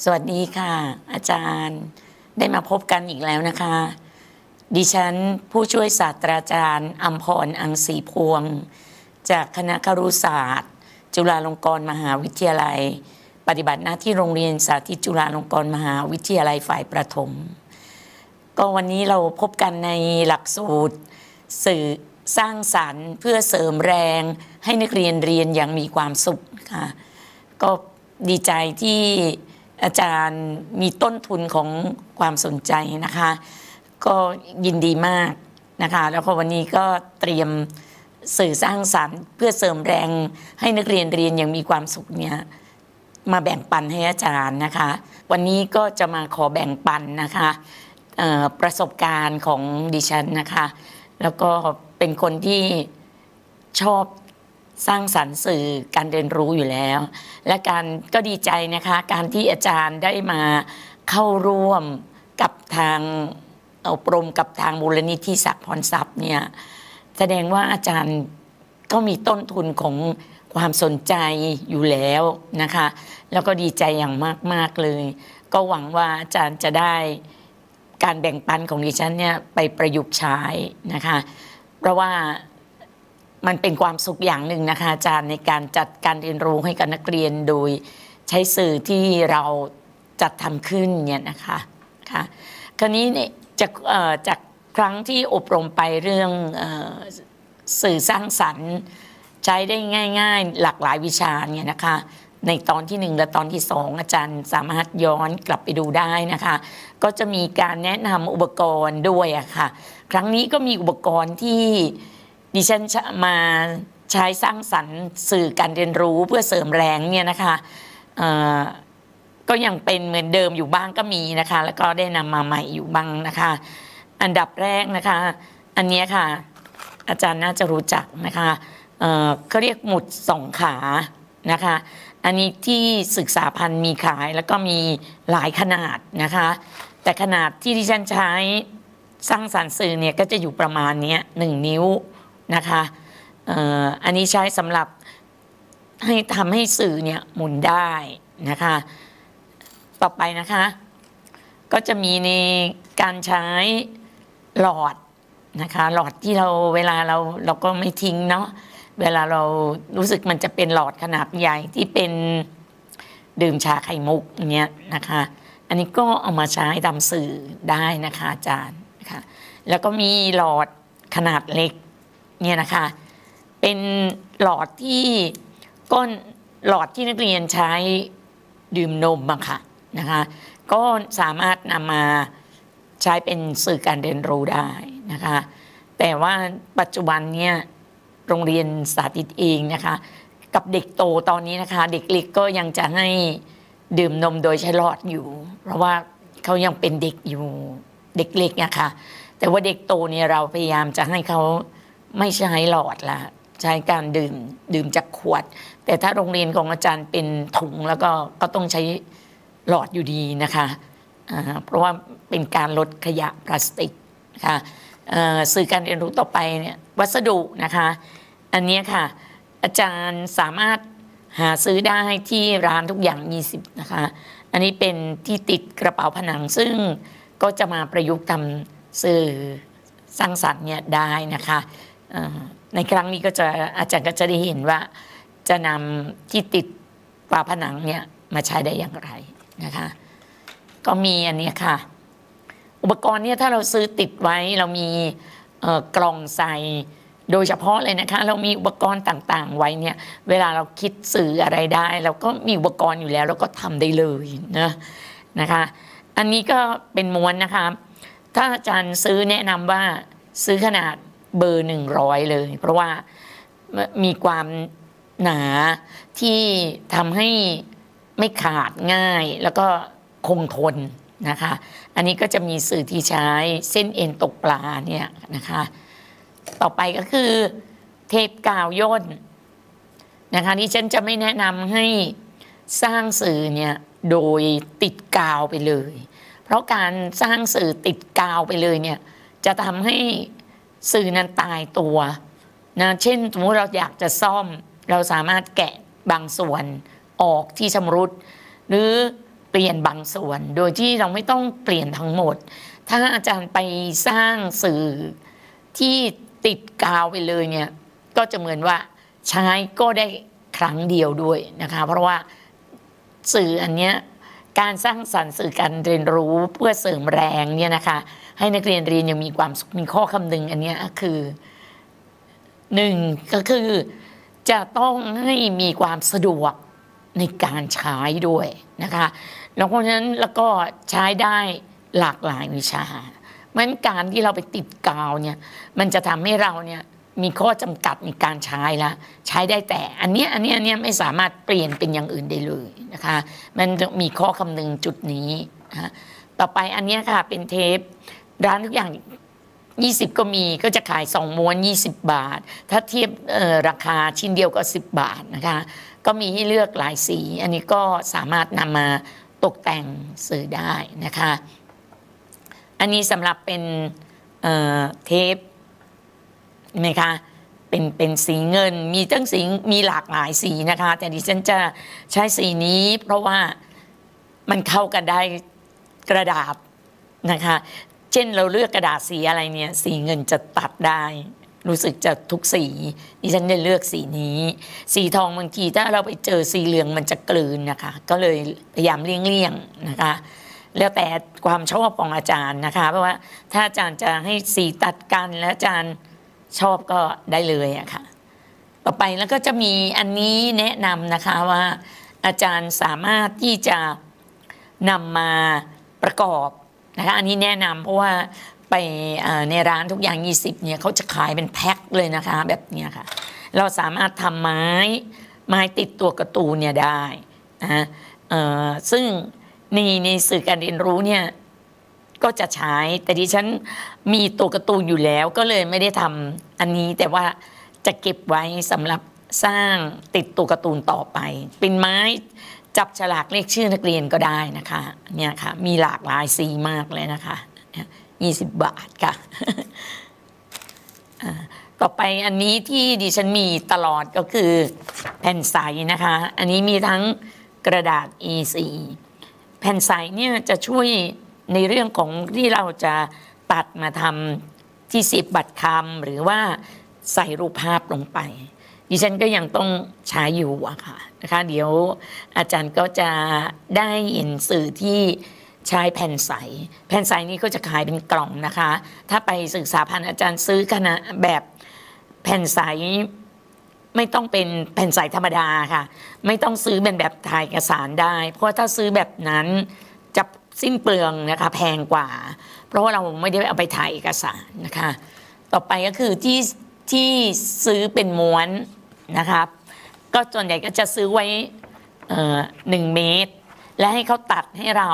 วัสดีค่ะอาจารย์ได้มาพบกันอีกแล้วนะคะดิฉันผู้ช่วยศาสตราจารย์อัมพรอังสีพวงจากคณะครุศาสตร์จุฬาลงกรณ์มหาวิทยาลัยปฏิบัติหน้าที่โรงเรียนสาธิตจุฬาลงกรณ์มหาวิทยาลัยฝ่ายประถมก็วันนี้เราพบกันในหลักสูตรสื่อสร้างสรรค์เพื่อเสริมแรงให้นักเรียนเรียนอย่างมีความสุขค่ะก็ดีใจที่อาจารย์มีต้นทุนของความสนใจนะคะก็ยินดีมากนะคะแล้วก็วันนี้ก็เตรียมสื่อสร้างสรรค์เพื่อเสริมแรงให้นักเรียนเรียนอย่างมีความสุขเนี่ยมาแบ่งปันให้อาจารย์นะคะวันนี้ก็จะมาขอแบ่งปันนะคะประสบการณ์ของดิฉันนะคะแล้วก็เป็นคนที่ชอบสร้างสรรค์สื่อการเรียนรู้อยู่แล้วและการก็ดีใจนะคะการที่อาจารย์ได้มาเข้าร่วมกับทางอบรมกับทางมูลนิธิศักดิ์พรทรัพย์เนี่ยแสดงว่าอาจารย์ก็มีต้นทุนของความสนใจอยู่แล้วนะคะแล้วก็ดีใจอย่างมากๆเลยก็หวังว่าอาจารย์จะได้การแบ่งปันของดิฉันเนี่ยไปประยุกต์ใช้นะคะเพราะว่ามันเป็นความสุขอย่างหนึ่งนะคะอาจารย์ในการจัดการเรียนรู้ให้กับนักเรียนโดยใช้สื่อที่เราจัดทำขึ้นเนี่ยนะคะค่ะคราวนี้เนี่ยจากครั้งที่อบรมไปเรื่องสื่อสร้างสรรค์ใช้ได้ง่ายๆหลากหลายวิชาเนี่ยนะคะในตอนที่1และตอนที่2อาจารย์สามารถย้อนกลับไปดูได้นะคะก็จะมีการแนะนำอุปกรณ์ด้วยอะค่ะครั้งนี้ก็มีอุปกรณ์ที่ดิฉันมาใช้สร้างสรรค์สื่อการเรียนรู้เพื่อเสริมแรงเนี่ยนะคะก็ยังเป็นเหมือนเดิมอยู่บ้างก็มีนะคะแล้วก็ได้นำมาใหม่อยู่บ้างนะคะอันดับแรกนะคะอันนี้ค่ะอาจารย์น่าจะรู้จักนะคะเขาเรียกหมุด2 ขานะคะอันนี้ที่ศึกษาพันธุ์มีขายแล้วก็มีหลายขนาดนะคะแต่ขนาดที่ดิฉันใช้สร้างสรรค์สื่อเนี่ยก็จะอยู่ประมาณนี้1 นิ้วนะคะอันนี้ใช้สำหรับให้ทำให้สื่อเนี่ยหมุนได้นะคะต่อไปนะคะก็จะมีในการใช้หลอดนะคะหลอดที่เราเวลาเราก็ไม่ทิ้งเนาะเวลาเรารู้สึกมันจะเป็นหลอดขนาดใหญ่ที่เป็นดื่มชาไข่มุกเนี้ยนะคะอันนี้ก็เอามาใช้ทำสื่อได้นะคะอาจารย์นะคะแล้วก็มีหลอดขนาดเล็กเนี่ยนะคะเป็นหลอดที่ก้นหลอดที่นักเรียนใช้ดื่มนมอะค่ะนะคะก็สามารถนำมาใช้เป็นสื่อการเรียนรู้ได้นะคะแต่ว่าปัจจุบันเนี่ยโรงเรียนสาธิตเองนะคะกับเด็กโตตอนนี้นะคะเด็กเล็กก็ยังจะให้ดื่มนมโดยใช้หลอดอยู่เพราะว่าเขายังเป็นเด็กอยู่เด็กเล็กนะคะแต่ว่าเด็กโตเนี่ยเราพยายามจะให้เขาไม่ใช้หลอดละใช้การดื่มจากขวดแต่ถ้าโรงเรียนของอาจารย์เป็นถุงแล้วก็ต้องใช้หลอดอยู่ดีนะคะเพราะว่าเป็นการลดขยะพลาสติกนะคะสื่อการเรียนรู้ต่อไปเนี่ยวัสดุนะคะอันนี้ค่ะอาจารย์สามารถหาซื้อได้ที่ร้านทุกอย่าง20นะคะอันนี้เป็นที่ติดกระเป๋าผนังซึ่งก็จะมาประยุกต์ทำสื่อสร้างสรรค์เนี่ยได้นะคะในครั้งนี้ก็จะอาจารย์ก็จะได้เห็นว่าจะนำที่ติดฝาผนังเนี่ยมาใช้ได้อย่างไรนะคะก็มีอันนี้ค่ะอุปกรณ์เนี่ยถ้าเราซื้อติดไว้เรามีกล่องใส่โดยเฉพาะเลยนะคะเรามีอุปกรณ์ต่างๆไว้เนี่ยเวลาเราคิดสื่ออะไรได้เราก็มีอุปกรณ์อยู่แล้วเราก็ทำได้เลยนะคะอันนี้ก็เป็นม้วนนะคะถ้าอาจารย์ซื้อแนะนำว่าซื้อขนาดเบอร์100เลยเพราะว่ามีความหนาที่ทำให้ไม่ขาดง่ายแล้วก็คงทนนะคะอันนี้ก็จะมีสื่อที่ใช้เส้นเอ็นตกปลาเนี่ยนะคะต่อไปก็คือเทปกาวย่นนะคะนี่ฉันจะไม่แนะนำให้สร้างสื่อเนี่ยโดยติดกาวไปเลยเพราะการสร้างสื่อติดกาวไปเลยเนี่ยจะทำให้สื่อนั้นตายตัวนะเช่นสมมติเราอยากจะซ่อมเราสามารถแกะบางส่วนออกที่ชำรุดหรือเปลี่ยนบางส่วนโดยที่เราไม่ต้องเปลี่ยนทั้งหมดถ้าอาจารย์ไปสร้างสื่อที่ติดกาวไปเลยเนี่ยก็จะเหมือนว่าใช้ก็ได้ครั้งเดียวด้วยนะคะเพราะว่าสื่ออันเนี้ยการสร้างสรรค์สื่อการเรียนรู้เพื่อเสริมแรงเนี่ยนะคะให้นักเรียนเรียนยังมีความสุขมีข้อคำนึงอันเนี้ยคือหนึ่งก็คือจะต้องให้มีความสะดวกในการใช้ด้วยนะคะแล้วเพราะฉะนั้นแล้วก็ใช้ได้หลากหลายวิชาเพราะฉะนั้นการที่เราไปติดกาวเนี่ยมันจะทำให้เราเนี่ยมีข้อจำกัดในการใช้ละใช้ได้แต่อันเนี้ยไม่สามารถเปลี่ยนเป็นอย่างอื่นได้เลยนะคะมันจะมีข้อคำนึงจุดนี้นะต่อไปอันเนี้ยค่ะเป็นเทปร้านทุกอย่าง20ก็มีก็จะขาย2ม้วน20 บาทถ้าเทียบราคาชิ้นเดียวก็10 บาทนะคะก็มีให้เลือกหลายสีอันนี้ก็สามารถนำมาตกแต่งสื่อได้นะคะอันนี้สำหรับเป็นเทปไหมคะเป็นสีเงินมีตั้งสีมีหลากหลายสีนะคะแต่ดิฉันจะใช้สีนี้เพราะว่ามันเข้ากันได้กระดาษนะคะเช่นเราเลือกกระดาษสีอะไรเนี่ยสีเงินจะตัดได้รู้สึกจะทุกสีดิฉันได้เลือกสีนี้สีทองบางทีถ้าเราไปเจอสีเหลืองมันจะกลืนนะคะก็เลยพยายามเลี่ยงนะคะแล้วแต่ความชอบของอาจารย์นะคะเพราะว่าถ้าอาจารย์จะให้สีตัดกันแล้วอาจารย์ชอบก็ได้เลยอะค่ะต่อไปแล้วก็จะมีอันนี้แนะนำนะคะว่าอาจารย์สามารถที่จะนำมาประกอบนะคะอันนี้แนะนำเพราะว่าไปในร้านทุกอย่าง20เนี่ยเขาจะขายเป็นแพ็คเลยนะคะแบบนี้ค่ะเราสามารถทำไม้ติดตัวการ์ตูนเนี่ยได้นะซึ่งในสื่อการเรียนรู้เนี่ยก็จะใช้แต่ดิฉันมีตัวการ์ตูนอยู่แล้วก็เลยไม่ได้ทำอันนี้แต่ว่าจะเก็บไว้สำหรับสร้างติดตัวการ์ตูนต่อไปเป็นไม้จับฉลากเลขชื่อนักเรียนก็ได้นะคะเนี่ยค่ะมีหลากหลายสีมากเลยนะคะ20 บาทค่ะต่อไปอันนี้ที่ดิฉันมีตลอดก็คือแผ่นใสนะคะอันนี้มีทั้งกระดาษ A4 แผ่นใสเนี่ยจะช่วยในเรื่องของที่เราจะตัดมาทำที่10 บัตรคำหรือว่าใส่รูปภาพลงไปดิฉันก็ยังต้องใช้อยู่อะค่ะนะคะเดี๋ยวอาจารย์ก็จะได้เห็นสื่อที่ใช้แผ่นใสนี้ก็จะขายเป็นกล่องนะคะถ้าไปศึกษาพันธ์อาจารย์ซื้อคณะแบบแผ่นใสไม่ต้องเป็นแผ่นใสธรรมดาค่ะไม่ต้องซื้อเป็นแบบถ่ายเอกสารได้เพราะถ้าซื้อแบบนั้นจะสิ้นเปลืองนะคะแพงกว่าเพราะว่าเราไม่ได้เอาไปถ่ายเอกสารนะคะต่อไปก็คือที่ซื้อเป็นม้วนนะครับก็ส่วนใหญ่ก็จะซื้อไว้1 เมตรและให้เขาตัดให้เรา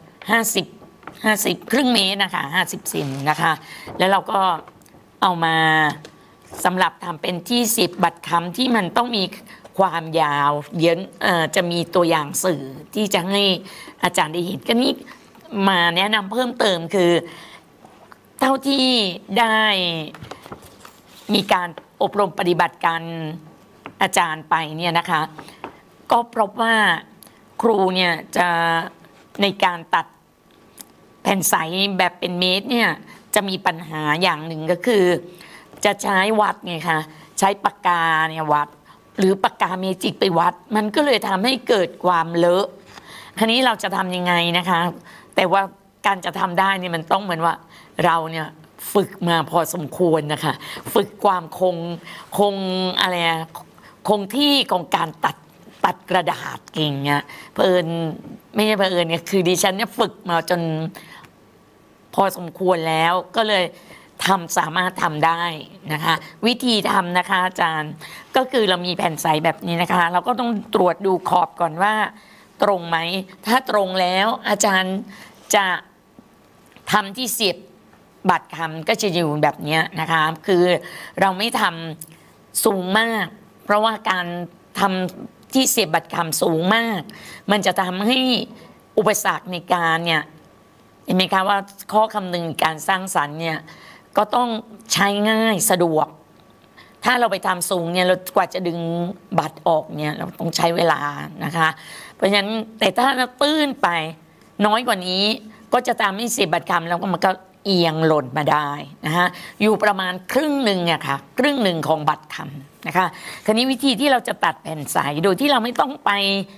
50 ครึ่งเมตรนะคะ50 เซนนะคะแล้วเราก็เอามาสำหรับทำเป็นที่10 บัตรคำที่มันต้องมีความยาวเดี๋ยวจะมีตัวอย่างสื่อที่จะให้อาจารย์ได้เห็นก็นี้มาแนะนำเพิ่มเติมคือเท่าที่ได้มีการอบรมปฏิบัติการอาจารย์ไปเนี่ยนะคะก็พบว่าครูเนี่ยจะในการตัดแผ่นใสแบบเป็นเมตรเนี่ยจะมีปัญหาอย่างหนึ่งก็คือจะใช้วัดไงคะใช้ปากกาเนี่ยวัดหรือปากกาเมจิกไปวัดมันก็เลยทำให้เกิดความเลอะคราวนี้เราจะทำยังไงนะคะแต่ว่าการจะทำได้เนี่ยมันต้องเหมือนว่าเราเนี่ยฝึกมาพอสมควรนะคะฝึกความคงอะไรคงที่ของการตัดกระดาษเก่งเนี่ยเผอิญไม่ใช่เผอิญเนี่ยคือดิฉันเนี่ยฝึกมาจนพอสมควรแล้วก็เลยสามารถทำได้นะคะวิธีทำนะคะอาจารย์ก็คือเรามีแผ่นใสแบบนี้นะคะเราก็ต้องตรวจดูขอบก่อนว่าตรงไหมถ้าตรงแล้วอาจารย์จะทำที่10 บัตรคำก็จะอยู่แบบนี้นะคะคือเราไม่ทำสูงมากเพราะว่าการทำที่10 บัตรคำสูงมากมันจะทำให้อุปสรรคในการเนี่ยเห็นไหมคะว่าข้อคำนึงการสร้างสรรค์เนี่ยก็ต้องใช้ง่ายสะดวกถ้าเราไปทำสูงเนี่ยเรากว่าจะดึงบัตรออกเนี่ยเราต้องใช้เวลานะคะเพราะฉะนั้นแต่ถ้าเราตื้นไปน้อยกว่านี้ก็จะทำให้เศษบัตรคำแล้วก็มันก็เอียงหล่นมาได้นะคะอยู่ประมาณครึ่งหนึ่งอะค่ะครึ่งหนึ่งของบัตรคำนะคะคราวนี้วิธีที่เราจะตัดแผ่นใสโดยที่เราไม่ต้องไป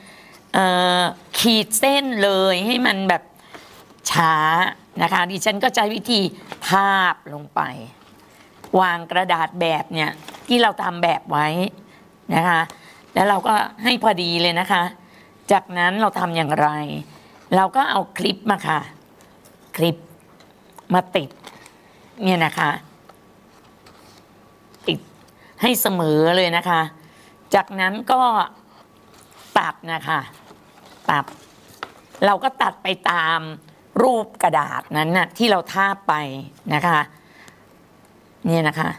ขีดเส้นเลยให้มันแบบช้านะคะดิฉันก็ใช้วิธีทาบลงไปวางกระดาษแบบเนี่ยที่เราทำแบบไว้นะคะแล้วเราก็ให้พอดีเลยนะคะจากนั้นเราทำอย่างไรเราก็เอาคลิปมาค่ะคลิปมาติดเนี่ยนะคะติดให้เสมอเลยนะคะจากนั้นก็ตัดนะคะตัดเราก็ตัดไปตามรูปกระดาษนั้นน่ะที่เราทาบไปนะคะเนี่ยนะคะ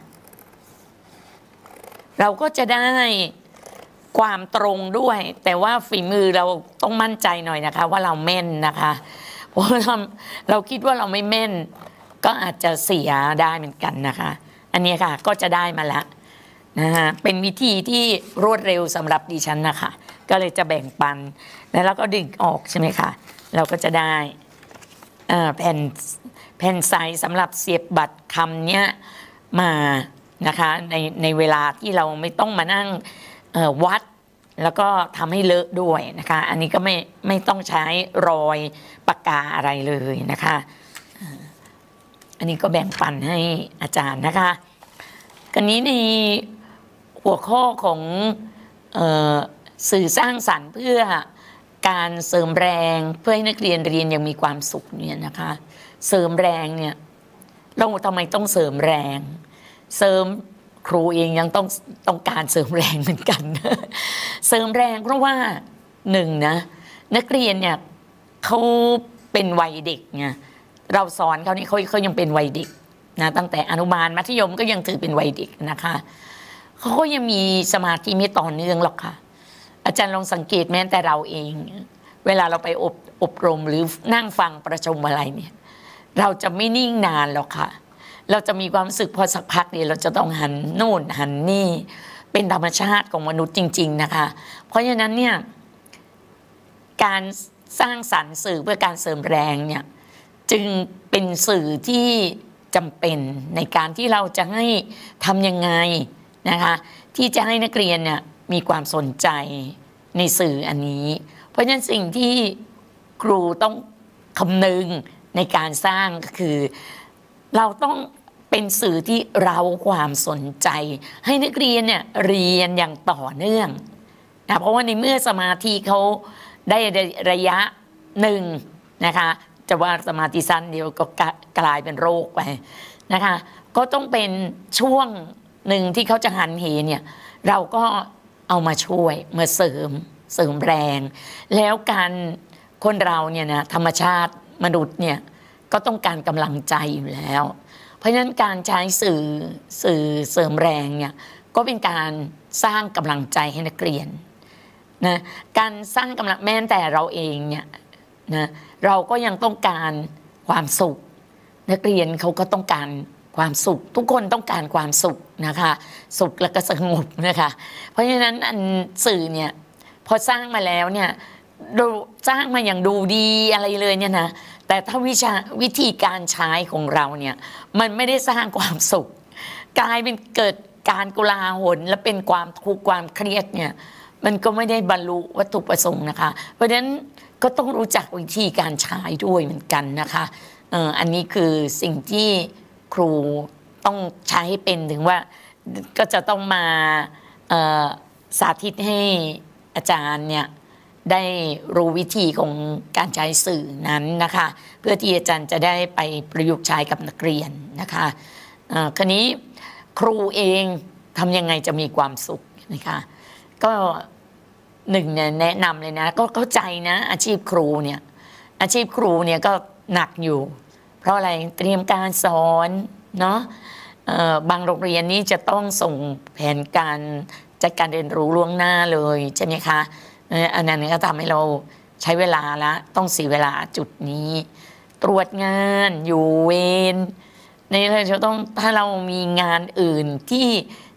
เราก็จะได้ความตรงด้วยแต่ว่าฝีมือเราต้องมั่นใจหน่อยนะคะว่าเราแม่นนะคะเพราะเราคิดว่าเราไม่แม่นก็อาจจะเสียได้เหมือนกันนะคะอันนี้ค่ะก็จะได้มาแล้วนะคะเป็นวิธีที่รวดเร็วสำหรับดิฉันนะคะก็เลยจะแบ่งปันแล้วเราก็ดึงออกใช่ไหมคะเราก็จะได้แผ่นใสสำหรับเสียบบัตรคำเนี้ยมานะคะในเวลาที่เราไม่ต้องมานั่งวัดแล้วก็ทำให้เลอะด้วยนะคะอันนี้ก็ไม่ต้องใช้รอยปากกาอะไรเลยนะคะอันนี้ก็แบ่งปันให้อาจารย์นะคะกันนี้ในหัวข้อของสื่อสร้างสรรค์เพื่อการเสริมแรงเพื่อให้นักเรียนเรียนอย่างมีความสุขเนี่ยนะคะเสริมแรงเนี่ยเราทำไมต้องเสริมแรงเสริมครูเองยังต้องการเสริมแรงเหมือนกันเสริมแรงเพราะว่าหนึ่งนะนักเรียนเนี่ยเขาเป็นวัยเด็กไงเราสอนเขานี่เขายังเป็นวัยเด็กนะตั้งแต่อนุบาลมัธยมก็ยังถือเป็นวัยเด็กนะคะเขาก็ยังมีสมาธิไม่ต่อเนื่องหรอกค่ะอาจารย์ลองสังเกตแม้แต่เราเองเวลาเราไปอบรมหรือนั่งฟังประชุมอะไรเนี่ยเราจะไม่นิ่งนานหรอกค่ะเราจะมีความรู้สึกพอสักพักเดียวเราจะต้องหันโน่นหันนี่เป็นธรรมชาติของมนุษย์จริงๆนะคะเพราะฉะนั้นเนี่ยการสร้างสรรค์สื่อเพื่อการเสริมแรงเนี่ยจึงเป็นสื่อที่จำเป็นในการที่เราจะให้ทำยังไงนะคะที่จะให้นักเรียนเนี่ยมีความสนใจในสื่ออันนี้เพราะฉะนั้นสิ่งที่ครูต้องคำนึงในการสร้างก็คือเราต้องเป็นสื่อที่เราความสนใจให้นักเรียนเนี่ยเรียนอย่างต่อเนื่องนะเพราะว่าในเมื่อสมาธิเขาได้ระยะหนึ่งนะคะจะว่าสมาธิสั้นเดียวก็กลายเป็นโรคไปนะคะก็ต้องเป็นช่วงหนึ่งที่เขาจะหันเหเนี่ยเราก็เอามาช่วยมาเสริมแรงแล้วการคนเราเนี่ยนะธรรมชาติมนุษย์เนี่ยก็ต้องการกำลังใจอยู่แล้วเพราะฉะนั้นการใช้สื่อเสริมแรงเนี่ยก็เป็นการสร้างกำลังใจให้นักเรียนนะการสร้างกำลังแม้แต่เราเองเนี่ยนะเราก็ยังต้องการความสุขนักเรียนเขาก็ต้องการความสุขทุกคนต้องการความสุขนะคะสุขแล้วก็สงบนะคะเพราะฉะนั้นอันสื่อเนี่ยพอสร้างมาแล้วเนี่ยสร้างมาอย่างดูดีอะไรเลยเนี่ยนะแต่ถ้าวิธีการใช้ของเราเนี่ยมันไม่ได้สร้างความสุขกลายเป็นเกิดการกุลาหลและเป็นความทุกข์ความเครียดเนี่ยมันก็ไม่ได้บรรลุวัตถุประสงค์นะคะเพราะฉะนั้นก็ต้องรู้จักวิธีการใช้ด้วยเหมือนกันนะคะอันนี้คือสิ่งที่ครูต้องใช้ให้เป็นถึงว่าก็จะต้องมาสาธิตให้อาจารย์เนี่ยได้รู้วิธีของการใช้สื่อนั้นนะคะเพื่อที่อาจารย์จะได้ไปประยุกต์ใช้กับนักเรียนนะคะคราวนี้ครูเองทำยังไงจะมีความสุขนะคะก็หนึ่งเนี่ยแนะนำเลยนะก็เข้าใจนะอาชีพครูเนี่ยก็หนักอยู่เพราะอะไรเตรียมการสอนเนาะบางโรงเรียนนี้จะต้องส่งแผนการจัดการเรียนรู้ล่วงหน้าเลยใช่ไหมคะอันนั้นก็ทำให้เราใช้เวลาละต้องเสียเวลาจุดนี้ตรวจงานอยู่เวรในเราจะต้องถ้าเรามีงานอื่นที่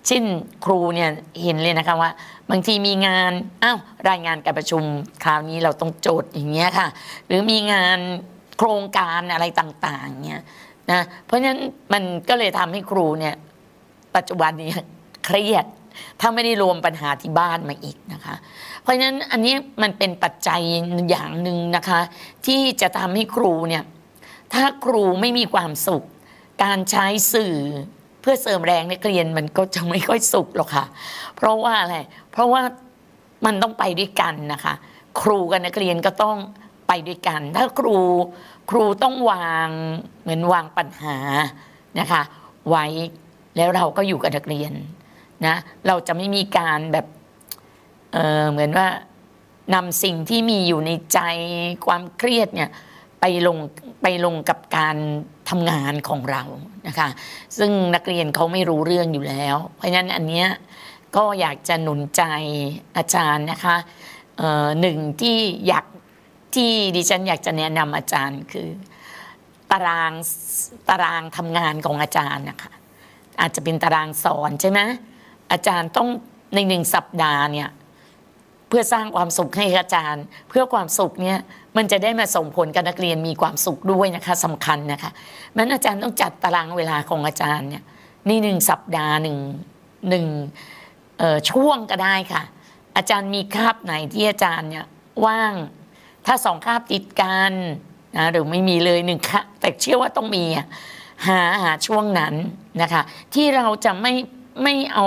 เช่นครูเนี่ยเห็นเลยนะคะว่าบางทีมีงานรายงานการประชุมคราวนี้เราต้องโจทย์อย่างเงี้ยค่ะหรือมีงานโครงการอะไรต่างๆเนี่ยนะเพราะฉะนั้นมันก็เลยทำให้ครูเนี่ยปัจจุบันนี้เครียดถ้าไม่ได้รวมปัญหาที่บ้านมาอีกนะคะเพราะฉะนั้นอันนี้มันเป็นปัจจัยอย่างหนึ่งนะคะที่จะทำให้ครูเนี่ยถ้าครูไม่มีความสุขการใช้สื่อเพื่อเสริมแรงนักเรียนมันก็จะไม่ค่อยสุขหรอกค่ะเพราะว่าอะไรเพราะว่ามันต้องไปด้วยกันนะคะครูกับนักเรียนก็ต้องไปด้วยกันถ้าครูต้องวางเหมือนวางปัญหานะคะไว้แล้วเราก็อยู่กับนักเรียนนะเราจะไม่มีการแบบเหมือนว่านำสิ่งที่มีอยู่ในใจความเครียดเนี่ยไปลงกับการทำงานของเรานะคะซึ่งนักเรียนเขาไม่รู้เรื่องอยู่แล้วเพราะฉะนั้นอันเนี้ยก็อยากจะหนุนใจอาจารย์นะคะหนึ่งที่ดิฉันอยากจะแนะนำอาจารย์คือตารางทำงานของอาจารย์นะคะอาจจะเป็นตารางสอนใช่ไหมอาจารย์ต้องใน1 สัปดาห์เนี่ยเพื่อสร้างความสุขให้อาจารย์เพื่อความสุขเนี่ยมันจะได้มาส่งผลกับนักเรียนมีความสุขด้วยนะคะสำคัญนะคะงั้นอาจารย์ต้องจัดตารางเวลาของอาจารย์เนี่ยใน1 สัปดาห์หนึ่งช่วงก็ได้ค่ะอาจารย์มีคาบไหนที่อาจารย์เนี่ยว่างถ้า2 คาบติดกันนะหรือไม่มีเลย1 คาบแต่เชื่อว่าต้องมีหาช่วงนั้นนะคะที่เราจะไม่เอา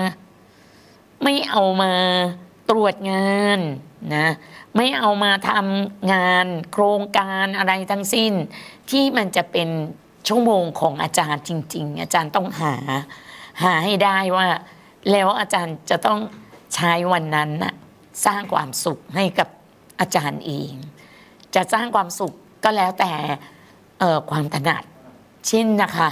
มาตรวจงานนะไม่เอามาทำงานโครงการอะไรทั้งสิ้นที่มันจะเป็นชั่วโมงของอาจารย์จริงๆอาจารย์ต้องหาให้ได้ว่าแล้วอาจารย์จะต้องใช้วันนั้นนะสร้างความสุขให้กับอาจารย์เองจะสร้างความสุขก็แล้วแต่ความถนัดเช่นนะคะ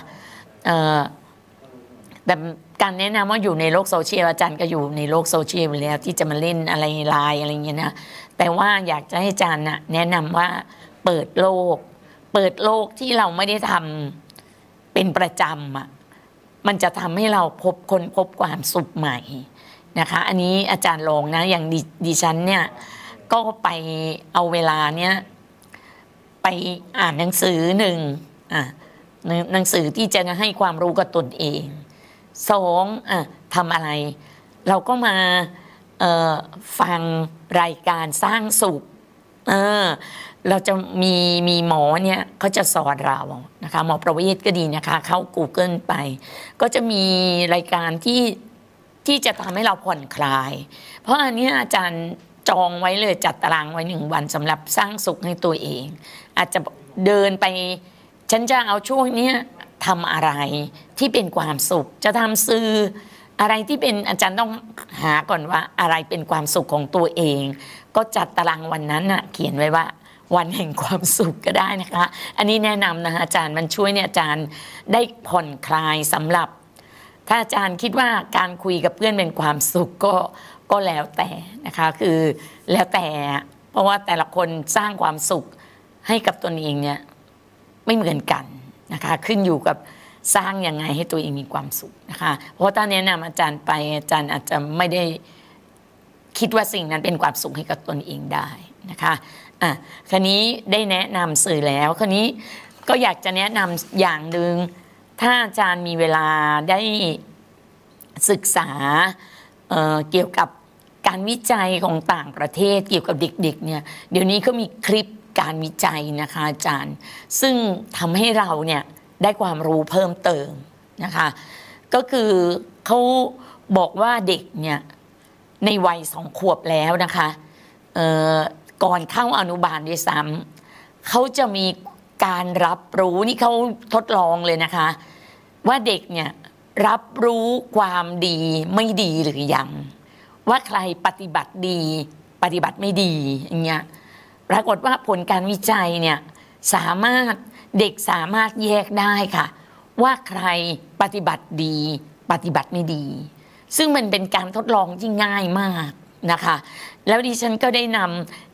แต่การแนะนำว่าอยู่ในโลกโซเชียลอาจารย์ก็อยู่ในโลกโซเชียลแล้วที่จะมาเล่นอะไรไลน์อะไรเงี้ยนะแต่ว่าอยากจะให้อาจารย์แนะนำว่าเปิดโลกที่เราไม่ได้ทำเป็นประจำมันจะทำให้เราพบความสุขใหม่นะคะอันนี้อาจารย์ลองนะอย่างดิฉันเนี่ยก็ไปเอาเวลาเนี้ยไปอ่านหนังสือหนึ่งหนังสือที่จะให้ความรู้กับตนเอง2ทำอะไรเราก็มาฟังรายการสร้างสุขเราจะมีหมอเนี่ยเขาจะสอนเรานะคะหมอประเวศก็ดีนะคะเข้า Google ไปก็จะมีรายการที่จะทำให้เราผ่อนคลายเพราะอันนี้อาจารย์จองไว้เลยจัดตารางไว้1 วันสำหรับสร้างสุขให้ตัวเองอาจจะเดินไปฉันจะเอาช่วงนี้ทำอะไรที่เป็นความสุขจะทำสื่ออะไรที่เป็นอาจารย์ต้องหาก่อนว่าอะไรเป็นความสุขของตัวเองก็จัดตารางวันนั้นเขียนไว้ว่าวันแห่งความสุขก็ได้นะคะอันนี้แนะนำนะคะอาจารย์มันช่วยเนี่ยอาจารย์ได้ผ่อนคลายสำหรับถ้าอาจารย์คิดว่าการคุยกับเพื่อนเป็นความสุขก็แล้วแต่นะคะคือแล้วแต่เพราะว่าแต่ละคนสร้างความสุขให้กับตนเองเนี่ยไม่เหมือนกันนะคะขึ้นอยู่กับสร้างยังไงให้ตัวเองมีความสุขนะคะเพราะถ้าแนะนำอาจารย์ไปอาจารย์อาจจะไม่ได้คิดว่าสิ่งนั้นเป็นความสุขให้กับตนเองได้นะคะคราวนี้ได้แนะนำสื่อแล้วคราวนี้ก็อยากจะแนะนำอย่างหนึ่งถ้าอาจารย์มีเวลาได้ศึกษาเกี่ยวกับการวิจัยของต่างประเทศเกี่ยวกับเด็กๆเนี่ยเดี๋ยวนี้ก็มีคลิปการวิจัยนะคะอาจารย์ซึ่งทำให้เราเนี่ยได้ความรู้เพิ่มเติมนะคะก็คือเขาบอกว่าเด็กเนี่ยในวัย2 ขวบแล้วนะคะก่อนเข้าอนุบาลด้วยซ้ำเขาจะมีการรับรู้นี่เขาทดลองเลยนะคะว่าเด็กเนี่ยรับรู้ความดีไม่ดีหรือยังว่าใครปฏิบัติดีปฏิบัติไม่ดีอย่างเงี้ยปรากฏว่าผลการวิจัยเนี่ยเด็กสามารถแยกได้ค่ะว่าใครปฏิบัติดีปฏิบัติไม่ดีซึ่งมันเป็นการทดลองที่ง่ายมากนะคะแล้วดิฉันก็ได้นำ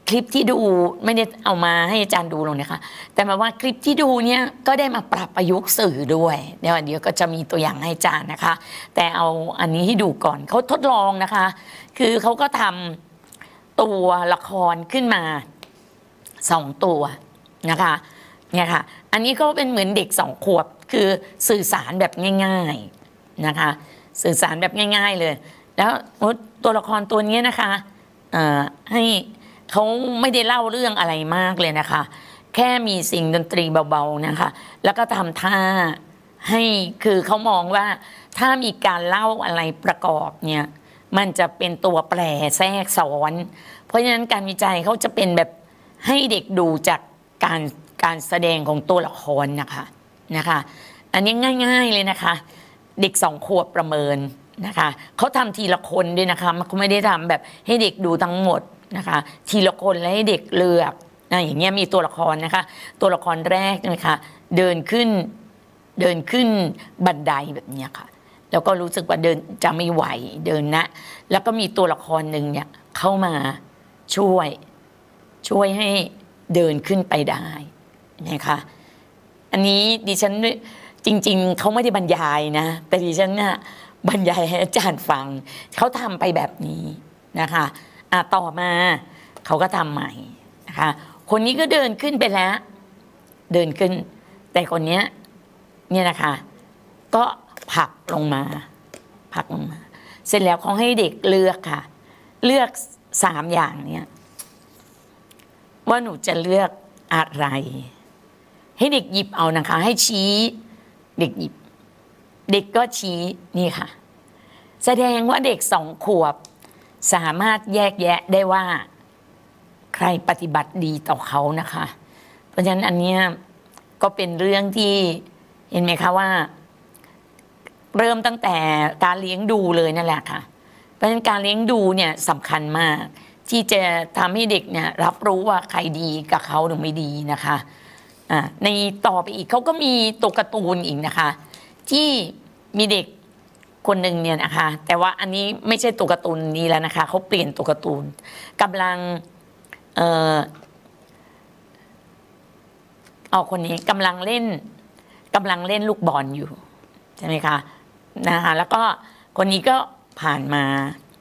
คลิปที่ดูไม่ได้เอามาให้อาจารย์ดูหรอกนะคะแต่มาว่าคลิปที่ดูเนี่ยก็ได้มาปรับประยุกต์สื่อด้วยเดี๋ยวก็จะมีตัวอย่างให้อาจารย์นะคะแต่เอาอันนี้ให้ดูก่อนเขาทดลองนะคะคือเขาก็ทำตัวละครขึ้นมา2ตัวนะคะเนี่ยค่ะอันนี้ก็เป็นเหมือนเด็ก2 ขวบคือสื่อสารแบบง่ายๆนะคะสื่อสารแบบง่ายๆเลยแล้วตัวละครตัวนี้นะคะให้เขาไม่ได้เล่าเรื่องอะไรมากเลยนะคะแค่มีสิ่งดนตรีเบาๆนะคะแล้วก็ทำท่าให้คือเขามองว่าถ้ามีการเล่าอะไรประกอบเนี่ยมันจะเป็นตัวแปรแทรกซ้อนเพราะฉะนั้นการวิจัยเขาจะเป็นแบบให้เด็กดูจากการแสดงของตัวละครนะคะอันนี้ง่ายๆเลยนะคะเด็ก2 ขวบประเมินนะคะเขาทำทีละคนด้วยนะคะมันไม่ได้ทำแบบให้เด็กดูทั้งหมดนะคะทีละคนแล้วให้เด็กเลือกอย่างเงี้ยมีตัวละครนะคะตัวละครแรกนะคะเดินขึ้นบันไดแบบนี้ค่ะแล้วก็รู้สึกว่าเดินจะไม่ไหวเดินนะแล้วก็มีตัวละครหนึ่งเนี่ยเข้ามาช่วยให้เดินขึ้นไปได้นะคะอันนี้ดิฉันจริงๆเขาไม่ได้บรรยายนะแต่ดิฉันน่ะบรรยายให้อาจารย์ฟังเขาทำไปแบบนี้นะคะต่อมาเขาก็ทำใหม่นะคะคนนี้ก็เดินขึ้นไปแล้วเดินขึ้นแต่คนนี้เนี่ยนะคะก็ผลักลงมาเสร็จแล้วเขาให้เด็กเลือกค่ะเลือก3 อย่างเนี่ยว่าหนูจะเลือกอะไรให้เด็กหยิบเอานะคะให้ชี้เด็กหยิบเด็กก็ชี้นี่ค่ะแสดงว่าเด็ก2 ขวบสามารถแยกแยะได้ว่าใครปฏิบัติดีต่อเขานะคะเพราะฉะนั้นอันนี้ก็เป็นเรื่องที่เห็นไหมคะว่าเริ่มตั้งแต่การเลี้ยงดูเลยนั่นแหละค่ะเพราะฉะนั้นการเลี้ยงดูเนี่ยสำคัญมากที่จะทำให้เด็กเนี่ยรับรู้ว่าใครดีกับเขาหรือไม่ดีนะคะในต่อไปอีกเขาก็มีตัวการ์ตูนอีกนะคะที่มีเด็กคนหนึ่งเนี่ยนะคะแต่ว่าอันนี้ไม่ใช่ตัวการ์ตูนนี้แล้วนะคะเขาเปลี่ยนตัวการ์ตูนกำลังคนนี้กำลังเล่นลูกบอลอยู่ใช่ไหมคะนะคะแล้วก็คนนี้ก็ผ่านมา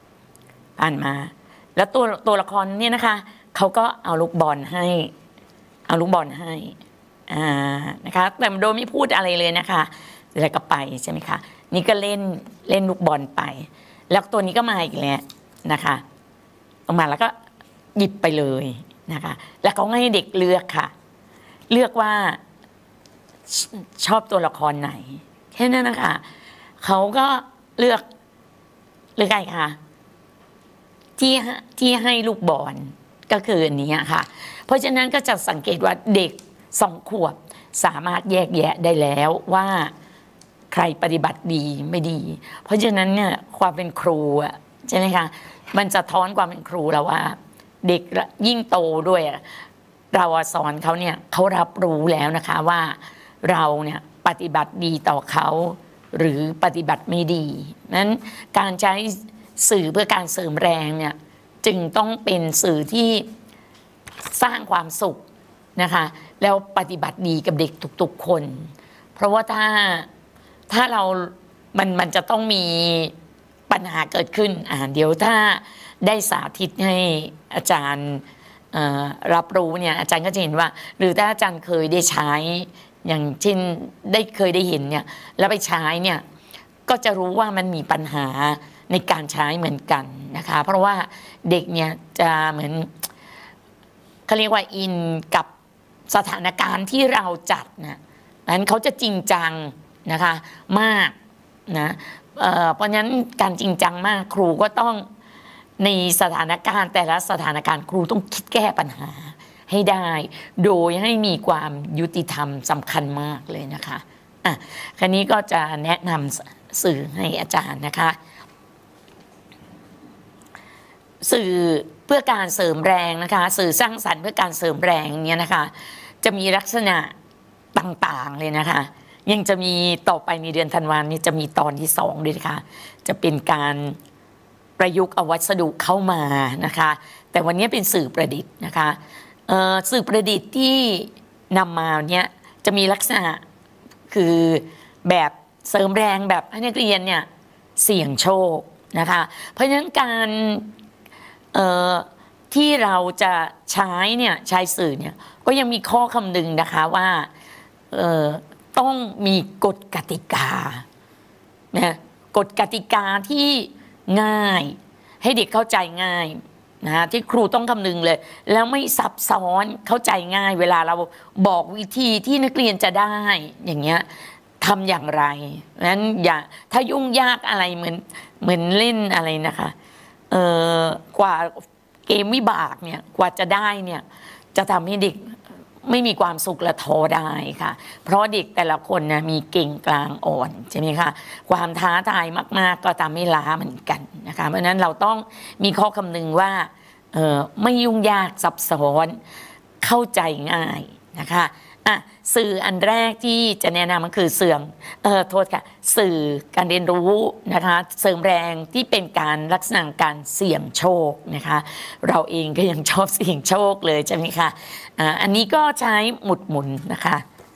แล้วตัวละครเนี่ยนะคะเขาก็เอาลูกบอลให้นะคะแต่โดยไม่พูดอะไรเลยนะคะแล้วก็ไปใช่ไหมคะนี่ก็เล่นลูกบอลไปแล้วตัวนี้ก็มาอีกแล้วนะคะออกมาแล้วก็หยิบไปเลยนะคะแล้วเขาให้เด็กเลือกค่ะเลือกว่าชอบตัวละครไหนแค่นั้นนะคะเขาก็เลือกใครคะที่ให้ลูกบอลก็คืออันนี้ค่ะเพราะฉะนั้นก็จะสังเกตว่าเด็ก2 ขวบสามารถแยกแยะได้แล้วว่าใครปฏิบัติดีไม่ดีเพราะฉะนั้นเนี่ยความเป็นครูใช่ไหมคะมันจะท้อนความเป็นครูแล้วว่าเด็กยิ่งโตด้วยเราสอนเขาเนี่ยเขารับรู้แล้วนะคะว่าเราเนี่ยปฏิบัติดีต่อเขาหรือปฏิบัติไม่ดีนั้นการใช้สื่อเพื่อการเสริมแรงเนี่ยจึงต้องเป็นสื่อที่สร้างความสุขนะคะแล้วปฏิบัติดีกับเด็กทุกๆคนเพราะว่าถ้าเรามันจะต้องมีปัญหาเกิดขึ้นเดี๋ยวถ้าได้สาธิตให้อาจารย์รับรู้เนี่ยอาจารย์ก็จะเห็นว่าหรือถ้าอาจารย์เคยได้ใช้อย่างเช่นเคยได้เห็นเนี่ยแล้วไปใช้เนี่ยก็จะรู้ว่ามันมีปัญหาในการใช้เหมือนกันนะคะเพราะว่าเด็กเนี่ยจะเหมือนเขาเรียกว่าอินกับสถานการณ์ที่เราจัดนะนั้นเขาจะจริงจังนะคะมากนะเพราะฉะนั้นการจริงจังมากครูก็ต้องในสถานการณ์แต่ละสถานการณ์ครูต้องคิดแก้ปัญหาให้ได้โดยให้มีความยุติธรรมสำคัญมากเลยนะคะคราวนี้ก็จะแนะนำสื่อให้อาจารย์นะคะสื่อเพื่อการเสริมแรงนะคะสื่อสร้างสรรค์เพื่อการเสริมแรงเนี่ยนะคะจะมีลักษณะต่างๆเลยนะคะยังจะมีต่อไปในเดือนธันวาคมนี้จะมีตอนที่2ด้วยนะคะจะเป็นการประยุกต์เอาวัสดุเข้ามานะคะแต่วันนี้เป็นสื่อประดิษฐ์นะคะสื่อประดิษฐ์ที่นำมาเนี่ยจะมีลักษณะคือแบบเสริมแรงแบบให้นักเรียนเนี่ยเสี่ยงโชคนะคะเพราะฉะนั้นการที่เราจะใช้เนี่ยใช้สื่อเนี่ยก็ยังมีข้อคำนึงนะคะว่าต้องมีกฎกติกานะกฎกติกาที่ง่ายให้เด็กเข้าใจง่ายนะที่ครูต้องคำนึงเลยแล้วไม่ซับซ้อนเข้าใจง่ายเวลาเราบอกวิธีที่นักเรียนจะได้อย่างเงี้ยทำอย่างไรนั้นอย่าถ้ายุ่งยากอะไรเหมือนเล่นอะไรนะคะกว่าเกมวิบากเนี่ยกว่าจะได้เนี่ยจะทำให้เด็กไม่มีความสุขและท้อได้ค่ะเพราะเด็กแต่ละคนนะมีเก่งกลางอ่อนใช่ไหมคะความท้าทายมากๆก็ทำให้ล้าเหมือนกันนะคะเพราะฉะนั้นเราต้องมีข้อคำนึงว่าไม่ยุ่งยากซับซ้อนเข้าใจง่ายนะคะสื่ออันแรกที่จะแนะนำก็คือโทษค่ะสื่อการเรียนรู้นะคะเสริมแรงที่เป็นการลักษณะการเสี่ยงโชคนะคะเราเองก็ยังชอบเสี่ยงโชคเลยใช่ไหมคะอันนี้ก็ใช้หมุดหมุนนะคะ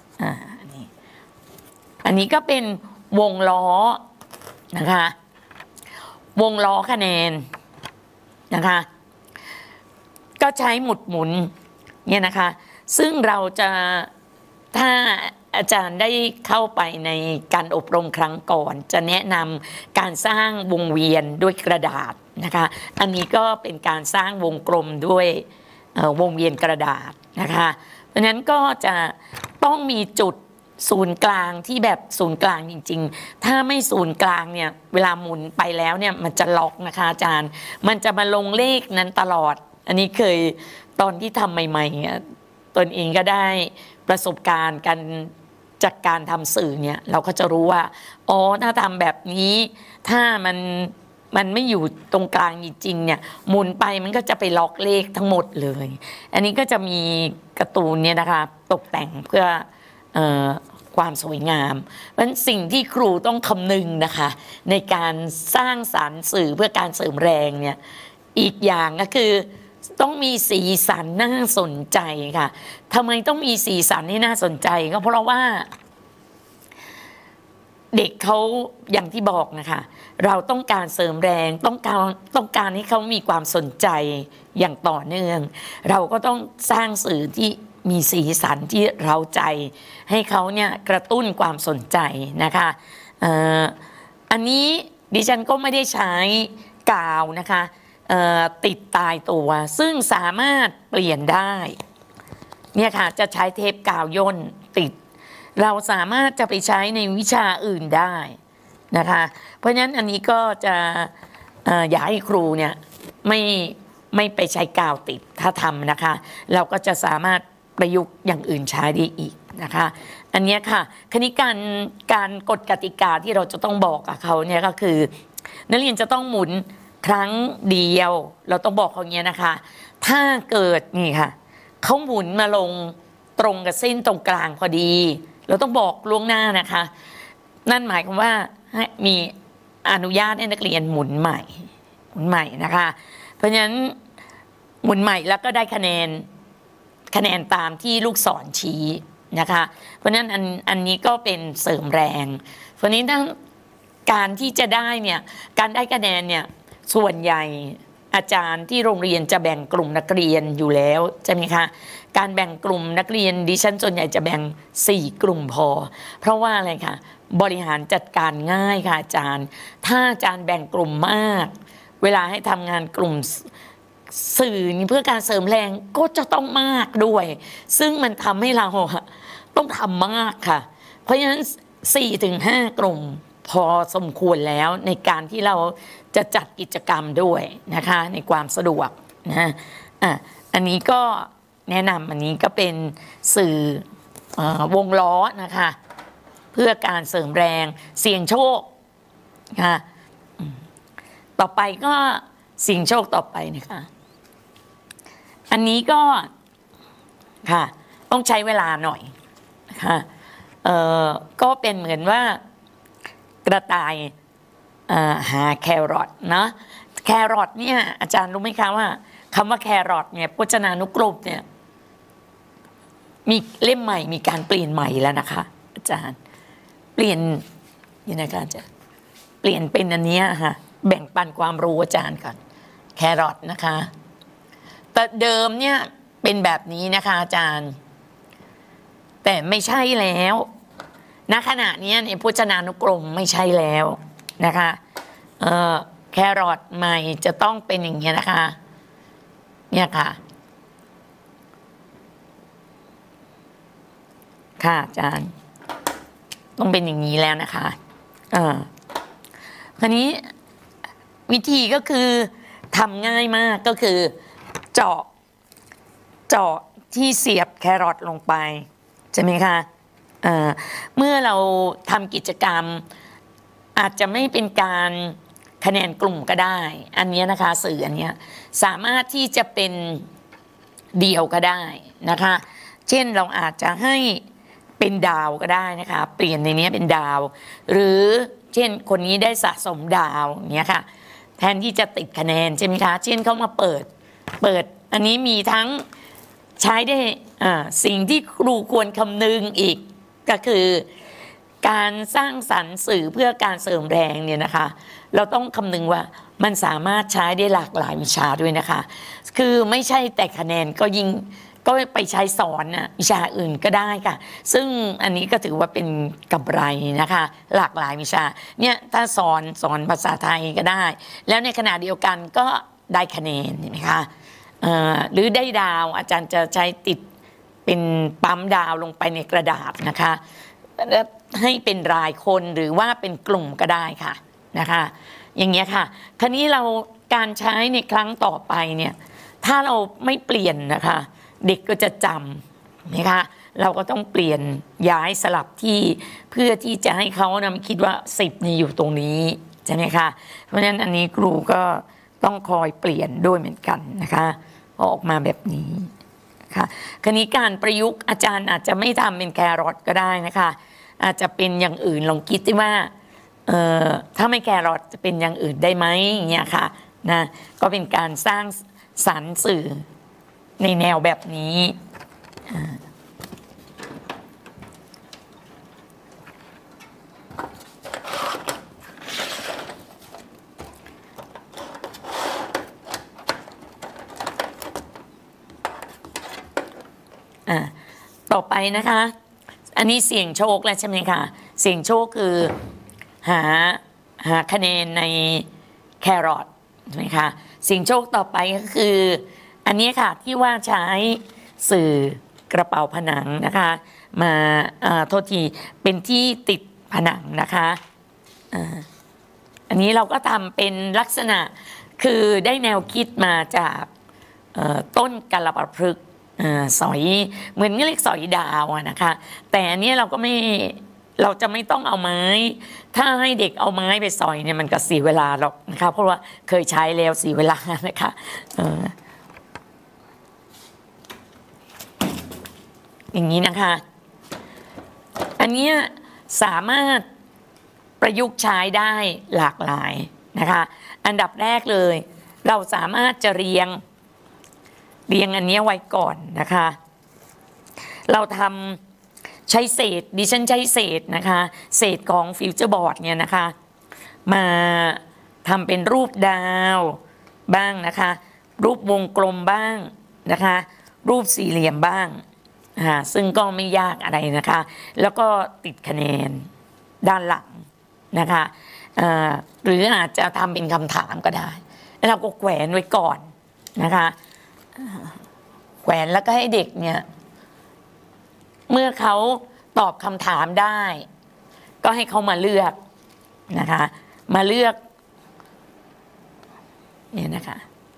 อันนี้ก็เป็นวงล้อนะคะวงล้อคะแนนนะคะก็ใช้หมุดหมุนเนี่ยนะคะซึ่งเราจะถ้าอาจารย์ได้เข้าไปในการอบรมครั้งก่อนจะแนะนำการสร้างวงเวียนด้วยกระดาษนะคะอันนี้ก็เป็นการสร้างวงกลมด้วยวงเวียนกระดาษนะคะเพราะฉะนั้นก็จะต้องมีจุดศูนย์กลางที่แบบศูนย์กลางจริงๆถ้าไม่ศูนย์กลางเนี่ยเวลาหมุนไปแล้วเนี่ยมันจะล็อกนะคะอาจารย์มันจะมาลงเลขนั้นตลอดอันนี้เคยตอนที่ทำใหม่ๆตนเองก็ได้ประสบการณ์กันจากการทำสื่อเนี่ยเราก็จะรู้ว่าอ๋อถ้าทำแบบนี้ถ้ามันไม่อยู่ตรงกลางจริงๆเนี่ยหมุนไปมันก็จะไปล็อกเลขทั้งหมดเลยอันนี้ก็จะมีการ์ตูนเนี่ยนะคะตกแต่งเพื่อความสวยงามเพราะฉะนั้นสิ่งที่ครูต้องคำนึงนะคะในการสร้างสรรค์สื่อเพื่อการเสริมแรงเนี่ยอีกอย่างก็คือต้องมีสีสันน่าสนใจค่ะทำไมต้องมีสีสันที่น่าสนใจก็เพราะว่าเด็กเขาอย่างที่บอกนะคะเราต้องการเสริมแรงต้องการให้เขามีความสนใจอย่างต่อเนื่องเราก็ต้องสร้างสื่อที่มีสีสันที่เร้าใจให้เขาเนี่ยกระตุ้นความสนใจนะคะอันนี้ดิฉันก็ไม่ได้ใช้กาวนะคะติดตายตัวซึ่งสามารถเปลี่ยนได้เนี่ยค่ะจะใช้เทปกาวย่นติดเราสามารถจะไปใช้ในวิชาอื่นได้นะคะเพราะฉะนั้นอันนี้ก็จะอยากให้ครูเนี่ยไม่ไปใช้กาวติดถ้าทำนะคะเราก็จะสามารถประยุกต์อย่างอื่นใช้ได้อีกนะคะอันนี้ค่ะคณิการกฎกติกาที่เราจะต้องบอกกับเขาเนี่ยก็คือนักเรียนจะต้องหมุนครั้งเดียวเราต้องบอกเขาอย่างนี้นะคะถ้าเกิดนี่ค่ะเขาหมุนมาลงตรงกับเส้นตรงกลางพอดีเราต้องบอกล่วงหน้านะคะนั่นหมายความว่ามีอนุญาตให้นักเรียนหมุนใหม่นะคะเพราะฉะนั้นหมุนใหม่แล้วก็ได้คะแนนตามที่ลูกศรชี้นะคะเพราะฉะนั้นอันนี้ก็เป็นเสริมแรงเพราะนี้ถ้าการที่จะได้เนี่ยการได้คะแนนเนี่ยส่วนใหญ่อาจารย์ที่โรงเรียนจะแบ่งกลุ่มนักเรียนอยู่แล้วใช่ไหมคะการแบ่งกลุ่มนักเรียนดิฉันส่วนใหญ่จะแบ่ง4 กลุ่มพอเพราะว่าอะไรคะบริหารจัดการง่ายค่ะอาจารย์ถ้าอาจารย์แบ่งกลุ่มมากเวลาให้ทำงานกลุ่มสื่อเพื่อการเสริมแรงก็จะต้องมากด้วยซึ่งมันทำให้เราต้องทำมากค่ะเพราะฉะนั้น 4-5 กลุ่มพอสมควรแล้วในการที่เราจะจัดกิจกรรมด้วยนะคะในความสะดวกนะอันนี้ก็แนะนำอันนี้ก็เป็นสื่อวงล้อนะคะเพื่อการเสริมแรงเสี่ยงโชคค่ะต่อไปก็เสี่ยงโชคต่อไปนะคะอันนี้ก็ค่ะต้องใช้เวลาหน่อยนะคะก็เป็นเหมือนว่ากระต่ายหาแครอทนะแครอทเนี่ยอาจารย์รู้ไหมคะว่าคำว่าแครอทเนี่ยพจนานุกรมเนี่ยมีเล่มใหม่มีการเปลี่ยนใหม่แล้วนะคะอาจารย์เปลี่ยนยังไงคะอาจารย์เปลี่ยนเป็นอันนี้ค่ะแบ่งปันความรู้อาจารย์ก่อนแครอทนะคะแต่เดิมเนี่ยเป็นแบบนี้นะคะอาจารย์แต่ไม่ใช่แล้วณขณะนี้ในพจนานุกรมไม่ใช่แล้วนะคะแครอทใหม่จะต้องเป็นอย่างนี้นะคะเนี่ยค่ะค่ะอาจารย์ต้องเป็นอย่างนี้แล้วนะคะคราวนี้วิธีก็คือทำง่ายมากก็คือเจาะที่เสียบแครอทลงไปใช่ไหมคะเมื่อเราทำกิจกรรมอาจจะไม่เป็นการคะแนนกลุ่มก็ได้อันนี้นะคะสื่ออันนี้สามารถที่จะเป็นเดี่ยวก็ได้นะคะเช่นเราอาจจะให้เป็นดาวก็ได้นะคะเปลี่ยนในนี้เป็นดาวหรือเช่นคนนี้ได้สะสมดาวอย่างเงี้ยค่ะแทนที่จะติดคะแนนใช่ไหมคะเช่นเขามาเปิดอันนี้มีทั้งใช้ได้สิ่งที่ครูควรคำนึงอีกก็คือการสร้างสรรค์สื่อเพื่อการเสริมแรงเนี่ยนะคะเราต้องคำนึงว่ามันสามารถใช้ได้หลากหลายวิชาด้วยนะคะคือไม่ใช่แต่คะแนนก็ไปใช้สอนวิชาอื่นก็ได้ค่ะซึ่งอันนี้ก็ถือว่าเป็นกำไรนะคะหลากหลายวิชาเนี่ยถ้าสอนภาษาไทยก็ได้แล้วในขณะเดียวกันก็ได้คะแนนเห็นไหมคะหรือได้ดาวอาจารย์จะใช้ติดเป็นปั๊มดาวลงไปในกระดาษนะคะแล้วให้เป็นรายคนหรือว่าเป็นกลุ่มก็ได้ค่ะนะคะอย่างเงี้ยค่ะคราวนี้เราการใช้ในครั้งต่อไปเนี่ยถ้าเราไม่เปลี่ยนนะคะเด็กก็จะจำนะคะเราก็ต้องเปลี่ยนย้ายสลับที่เพื่อที่จะให้เขานะคิดว่า10นี่อยู่ตรงนี้ใช่ไหมคะเพราะฉะนั้นอันนี้ครูก็ต้องคอยเปลี่ยนด้วยเหมือนกันนะคะออกมาแบบนี้ค่ะคราวนี้การประยุกต์อาจารย์อาจจะไม่ทำเป็นแครอทก็ได้นะคะอาจจะเป็นอย่างอื่นลองคิดดิว่าถ้าไม่แครอทจะเป็นอย่างอื่นได้ไหมอย่างเงี้ยค่ะนะก็เป็นการสร้างสรรค์สื่อในแนวแบบนี้ต่อไปนะคะอันนี้เสี่ยงโชคแล้วใช่ไหมคะเสี่ยงโชคคือหาคะแนนในแครอทใช่ไหมคะเสี่ยงโชคต่อไปก็คืออันนี้ค่ะที่ว่าใช้สื่อกระเป๋าผนังนะคะมาโทษทีเป็นที่ติดผนังนะคะอันนี้เราก็ทำเป็นลักษณะคือได้แนวคิดมาจากต้นกาลปพฤกษ์สอยเหมือนเรียกสอยดาวนะคะแต่อันนี้เราจะไม่ต้องเอาไม้ถ้าให้เด็กเอาไม้ไปสอยเนี่ยมันก็เสียเวลาหรอกนะคะเพราะว่าเคยใช้แล้วเสียเวลานะคะอย่างนี้นะคะอันนี้สามารถประยุกต์ใช้ได้หลากหลายนะคะอันดับแรกเลยเราสามารถจะเรียงอันนี้ไว้ก่อนนะคะเราใช้เศษดิฉันใช้เศษนะคะเศษของฟิวเจอร์บอร์ดเนี่ยนะคะมาทำเป็นรูปดาวบ้างนะคะรูปวงกลมบ้างนะคะรูปสี่เหลี่ยมบ้างซึ่งก็ไม่ยากอะไรนะคะแล้วก็ติดคะแนนด้านหลังนะคะหรืออาจจะทำเป็นคำถามก็ได้แล้วเราก็แขวนไว้ก่อนนะคะแขวนแล้วก็ให้เด็กเนี่ยเมื่อเขาตอบคำถามได้ก็ให้เขามาเลือกนะคะมาเลือกเนี่ยนะคะ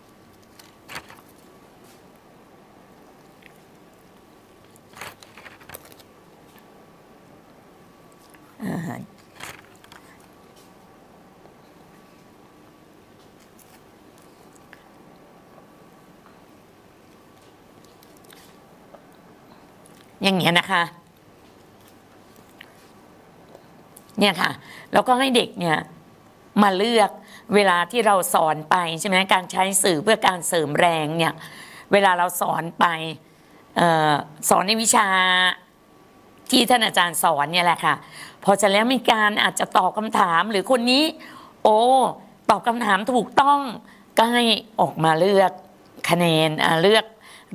อย่างเงี้ยนะคะเนี่ยค่ะแล้วก็ให้เด็กเนี่ยมาเลือกเวลาที่เราสอนไปใช่ไหมการใช้สื่อเพื่อการเสริมแรงเนี่ยเวลาเราสอนไปสอนในวิชาที่ท่านอาจารย์สอนเนี่ยแหละค่ะพอจะแล้วมีการอาจจะตอบคำถามหรือคนนี้โอ้ตอบคำถามถูกต้องก็ให้ออกมาเลือกคะแนนเลือก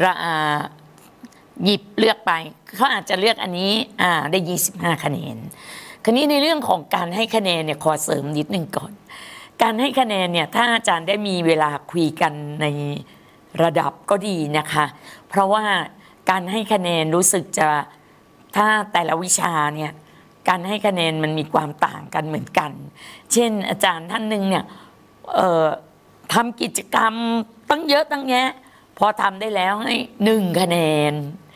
หยิบเลือกไปเขาอาจจะเลือกอันนี้ได้25คะแนนคราวนี้ในเรื่องของการให้คะแนนเนี่ยขอเสริมนิดนึงก่อนการให้คะแนนเนี่ยถ้าอาจารย์ได้มีเวลาคุยกันในระดับก็ดีนะคะเพราะว่าการให้คะแนนรู้สึกจะถ้าแต่ละวิชาเนี่ยการให้คะแนนมันมีความต่างกันเหมือนกันเช่นอาจารย์ท่านหนึ่งเนี่ยทำกิจกรรมตั้งเยอะตั้งแยะพอทำได้แล้วให้1คะแนน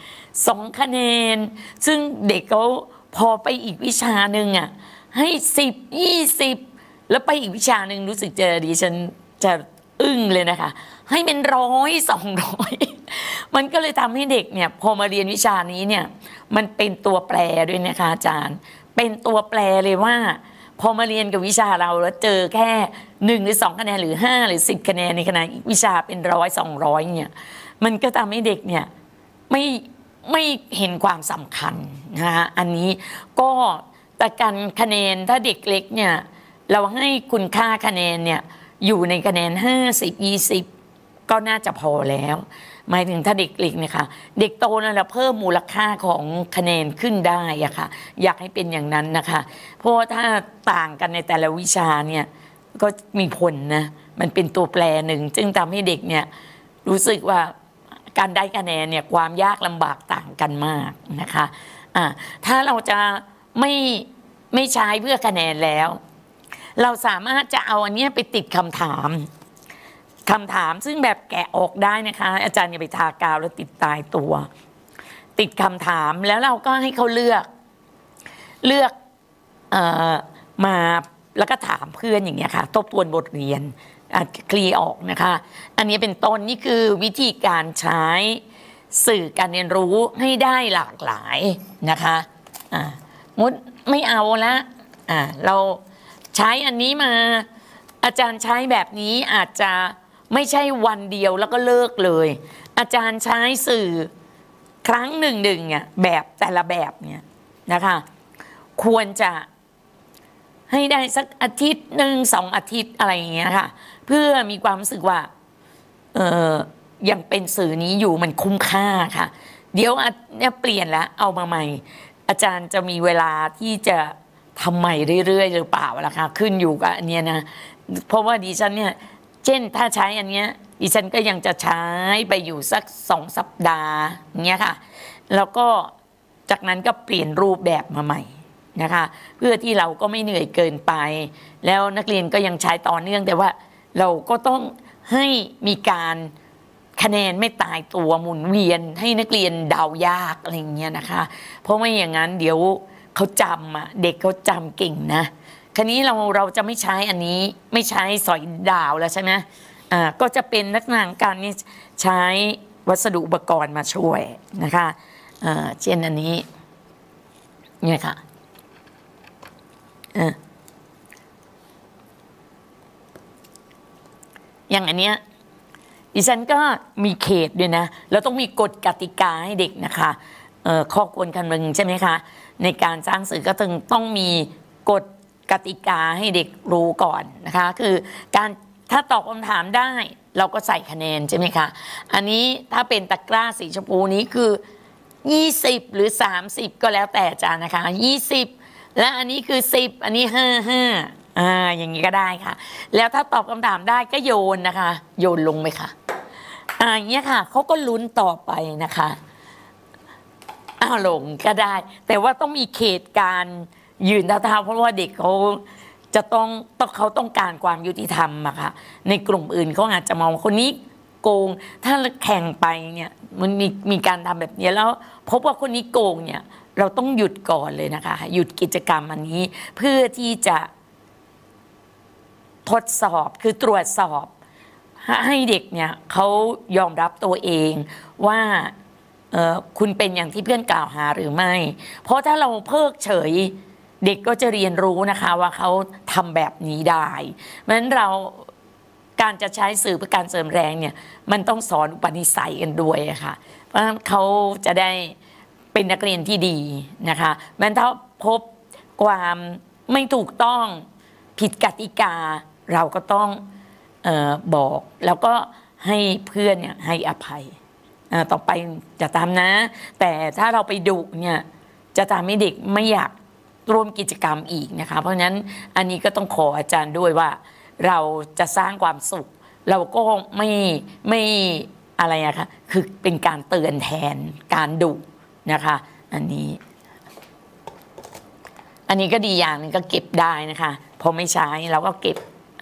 2คะแนนซึ่งเด็กเขาพอไปอีกวิชาหนึ่งให้10 20แล้วไปอีกวิชาหนึ่งรู้สึกจะดิฉันจะอึ้งเลยนะคะให้เป็น100 200มันก็เลยทำให้เด็กเนี่ยพอมาเรียนวิชานี้เนี่ยมันเป็นตัวแปรด้วยนะคะอาจารย์เป็นตัวแปรเลยว่าพอมาเรียนกับวิชาเราแล้วเจอแค่1 หรือ 2คะแนนหรือ5 หรือ 10คะแนนในขณะอีกวิชาเป็น100 200เนี่ยมันก็ทำให้เด็กเนี่ยไม่เห็นความสำคัญนะคะอันนี้ก็แต่การคะแนนถ้าเด็กเล็กเนี่ยเราให้คุณค่าคะแนนเนี่ยอยู่ในคะแนน50 20ก็น่าจะพอแล้วหมายถึงถ้าเด็กเล็กเนี่ยค่ะเด็กโตนั้นเราเพิ่มมูลค่าของคะแนนขึ้นได้อะค่ะอยากให้เป็นอย่างนั้นนะคะเพราะว่าถ้าต่างกันในแต่ละวิชาเนี่ยก็มีผลนะมันเป็นตัวแปรหนึ่งจึงทำให้เด็กเนี่ยรู้สึกว่าการได้คะแนนเนี่ยความยากลำบากต่างกันมากนะคะถ้าเราจะไม่ใช้เพื่อคะแนนแล้วเราสามารถจะเอาอันนี้ไปติดคำถามซึ่งแบบแกะออกได้นะคะอาจารย์อย่าไปทากาวแล้วติดตายตัวติดคำถามแล้วเราก็ให้เขาเลือกมาแล้วก็ถามเพื่อนอย่างเงี้ยค่ะทบทวนบทเรียนเคลียร์ออกนะคะอันนี้เป็นต้นนี่คือวิธีการใช้สื่อการเรียนรู้ให้ได้หลากหลายนะคะมุดไม่เอาละเราใช้อันนี้มาอาจารย์ใช้แบบนี้อาจจะไม่ใช่วันเดียวแล้วก็เลิกเลยอาจารย์ใช้สื่อครั้งหนึ่งแบบแต่ละแบบเนี่ยนะคะควรจะให้ได้สักอาทิตย์1 2อาทิตย์อะไรอย่างเงี้ยค่ะเพื่อมีความรู้สึกว่ายังเป็นสื่อนี้อยู่มันคุ้มค่าค่ะเดี๋ยวเนี่ยเปลี่ยนแล้วเอามาใหม่อาจารย์จะมีเวลาที่จะทำใหม่เรื่อยๆหรือเปล่าล่ะคะขึ้นอยู่กับอันเนี้ยนะเพราะว่าดิฉันเนี่ยเช่นถ้าใช้อันเนี้ยดิฉันก็ยังจะใช้ไปอยู่สัก2 สัปดาห์อย่างเงี้ยค่ะแล้วก็จากนั้นก็เปลี่ยนรูปแบบมาใหม่นะคะเพื่อที่เราก็ไม่เหนื่อยเกินไปแล้วนักเรียนก็ยังใช้ต่อเนื่องแต่ว่าเราก็ต้องให้มีการคะแนนไม่ตายตัวหมุนเวียนให้นักเรียนเดายากอะไรอย่างเงี้ยนะคะเพราะไม่อย่างนั้นเดี๋ยวเขาจำเด็กเขาจำเก่งนะคราวนี้เราจะไม่ใช้อันนี้ไม่ใช้สอยดาวแล้วใช่ไหมก็จะเป็นนักงานการนี่ใช้วัสดุอุปกรณ์มาช่วยนะคะเช่นอันนี้เนี่ยค่ะอย่างอันเนี้ยดิฉันก็มีเขตด้วยนะแล้วต้องมีกฎกติกาให้เด็กนะคะข้อควรคำนึงใช่ไหมคะในการสร้างสื่อก็ต้องมีกฎกติกาให้เด็กรู้ก่อนนะคะคือการถ้าตอบคำถามได้เราก็ใส่คะแนนใช่ไหมคะอันนี้ถ้าเป็นตะกร้าสีชมพูนี้คือ20หรือ30ก็แล้วแต่อาจารย์นะคะ20และอันนี้คือ10อันนี้5อย่างนี้ก็ได้ค่ะแล้วถ้าตอบคำถามได้ก็โยนนะคะโยนลงไหมคะอย่างเงี้ยค่ะเขาก็ลุ้นต่อไปนะคะลงก็ได้แต่ว่าต้องมีเขตการยืนเท่าๆเพราะว่าเด็กเขาจะเขาต้องการความยุติธรรมอะค่ะในกลุ่มอื่นเขาอาจจะมองคนนี้โกงถ้าแข่งไปเนี่ยมันมีการทำแบบนี้แล้วพบว่าคนนี้โกงเนี่ยเราต้องหยุดก่อนเลยนะคะหยุดกิจกรรมอันนี้เพื่อที่จะทดสอบคือตรวจสอบให้เด็กเนี่ยเขายอมรับตัวเองว่าคุณเป็นอย่างที่เพื่อนกล่าวหาหรือไม่เพราะถ้าเราเพิกเฉยเด็กก็จะเรียนรู้นะคะว่าเขาทำแบบนี้ได้เพราะฉะนั้นเราการจะใช้สื่อเพื่อการเสริมแรงเนี่ยมันต้องสอนอุปนิสัยกันด้วยค่ะเพราะฉะนั้นเขาจะได้เป็นนักเรียนที่ดีนะคะมันถ้าพบความไม่ถูกต้องผิดกติกาเราก็ต้องบอกแล้วก็ให้เพื่อนเนี่ยให้อภัยต่อไปจะทำนะแต่ถ้าเราไปดุเนี่ยจะทำให้เด็กไม่อยากร่วมกิจกรรมอีกนะคะเพราะฉะนั้นอันนี้ก็ต้องขออาจารย์ด้วยว่าเราจะสร้างความสุขเราก็ไม่อะไรอะคะคือเป็นการเตือนแทนการดุนะคะอันนี้ก็ดีอย่างนึงก็เก็บได้นะคะพอไม่ใช้เราก็เก็บ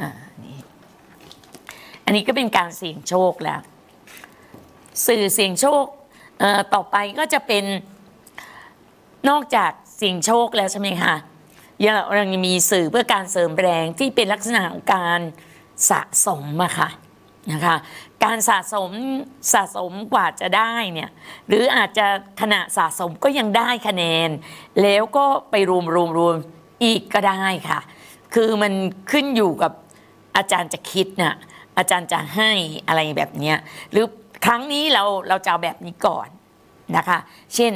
อันนี้ก็เป็นการเสี่ยงโชคแล้วสื่อเสี่ยงโชคต่อไปก็จะเป็นนอกจากเสี่ยงโชคแล้วใช่ไหมคะยังมีสื่อเพื่อการเสริมแรงที่เป็นลักษณะของการสะสมอะค่ะนะคะการสะสมกว่าจะได้เนี่ยหรืออาจจะขณะสะสมก็ยังได้คะแนนแล้วก็ไปรวมอีกก็ได้ค่ะคือมันขึ้นอยู่กับอาจารย์จะคิดน่ะอาจารย์จะให้อะไรแบบเนี้ยหรือครั้งนี้เราจะเอาแบบนี้ก่อนนะคะเช่น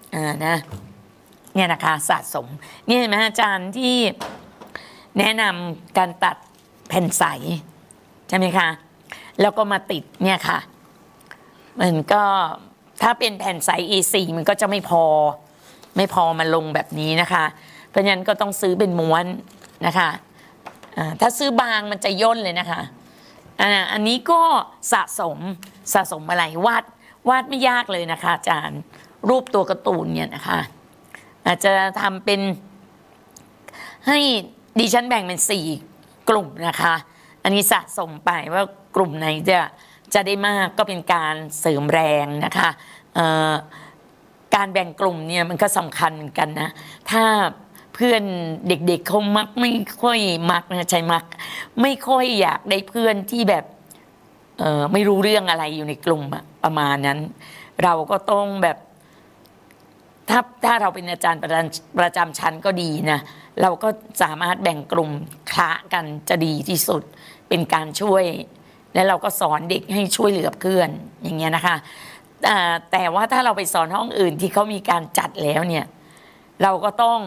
เนี่ยนะคะสะสมนี่เห็นไหมอาจารย์ที่แนะนำการตัดแผ่นใสใช่ไหมคะแล้วก็มาติดเนี่ยค่ะมันก็ถ้าเป็นแผ่นใส A4 มันก็จะไม่พอมาลงแบบนี้นะคะเพราะฉะนั้นก็ต้องซื้อเป็นม้วนนะคะถ้าซื้อบางมันจะย่นเลยนะคะอันนี้ก็สะสมอะไรวาดไม่ยากเลยนะคะอาจารย์รูปตัวการ์ตูนเนี่ยนะคะอาจจะทำเป็นให้ดิฉันแบ่งเป็น4 กลุ่มนะคะอันนี้สะสมไปว่ากลุ่มไหนจะได้มากก็เป็นการเสริมแรงนะคะการแบ่งกลุ่มเนี่ยมันก็สำคัญเหมือนกันนะถ้าเพื่อนเด็กๆเขาไม่ค่อยมักนะใช่มักไม่ค่อยอยากได้เพื่อนที่แบบไม่รู้เรื่องอะไรอยู่ในกลุ่มประมาณนั้นเราก็ต้องแบบถ้าเราเป็นอาจารย์ประจำชั้นก็ดีนะเราก็สามารถแบ่งกลุ่มคละกันจะดีที่สุดเป็นการช่วยและเราก็สอนเด็กให้ช่วยเหลือเพื่อนอย่างเงี้ยนะคะแต่ว่าถ้าเราไปสอนห้องอื่นที่เขามีการจัดแล้วเนี่ยเราก็ต้อง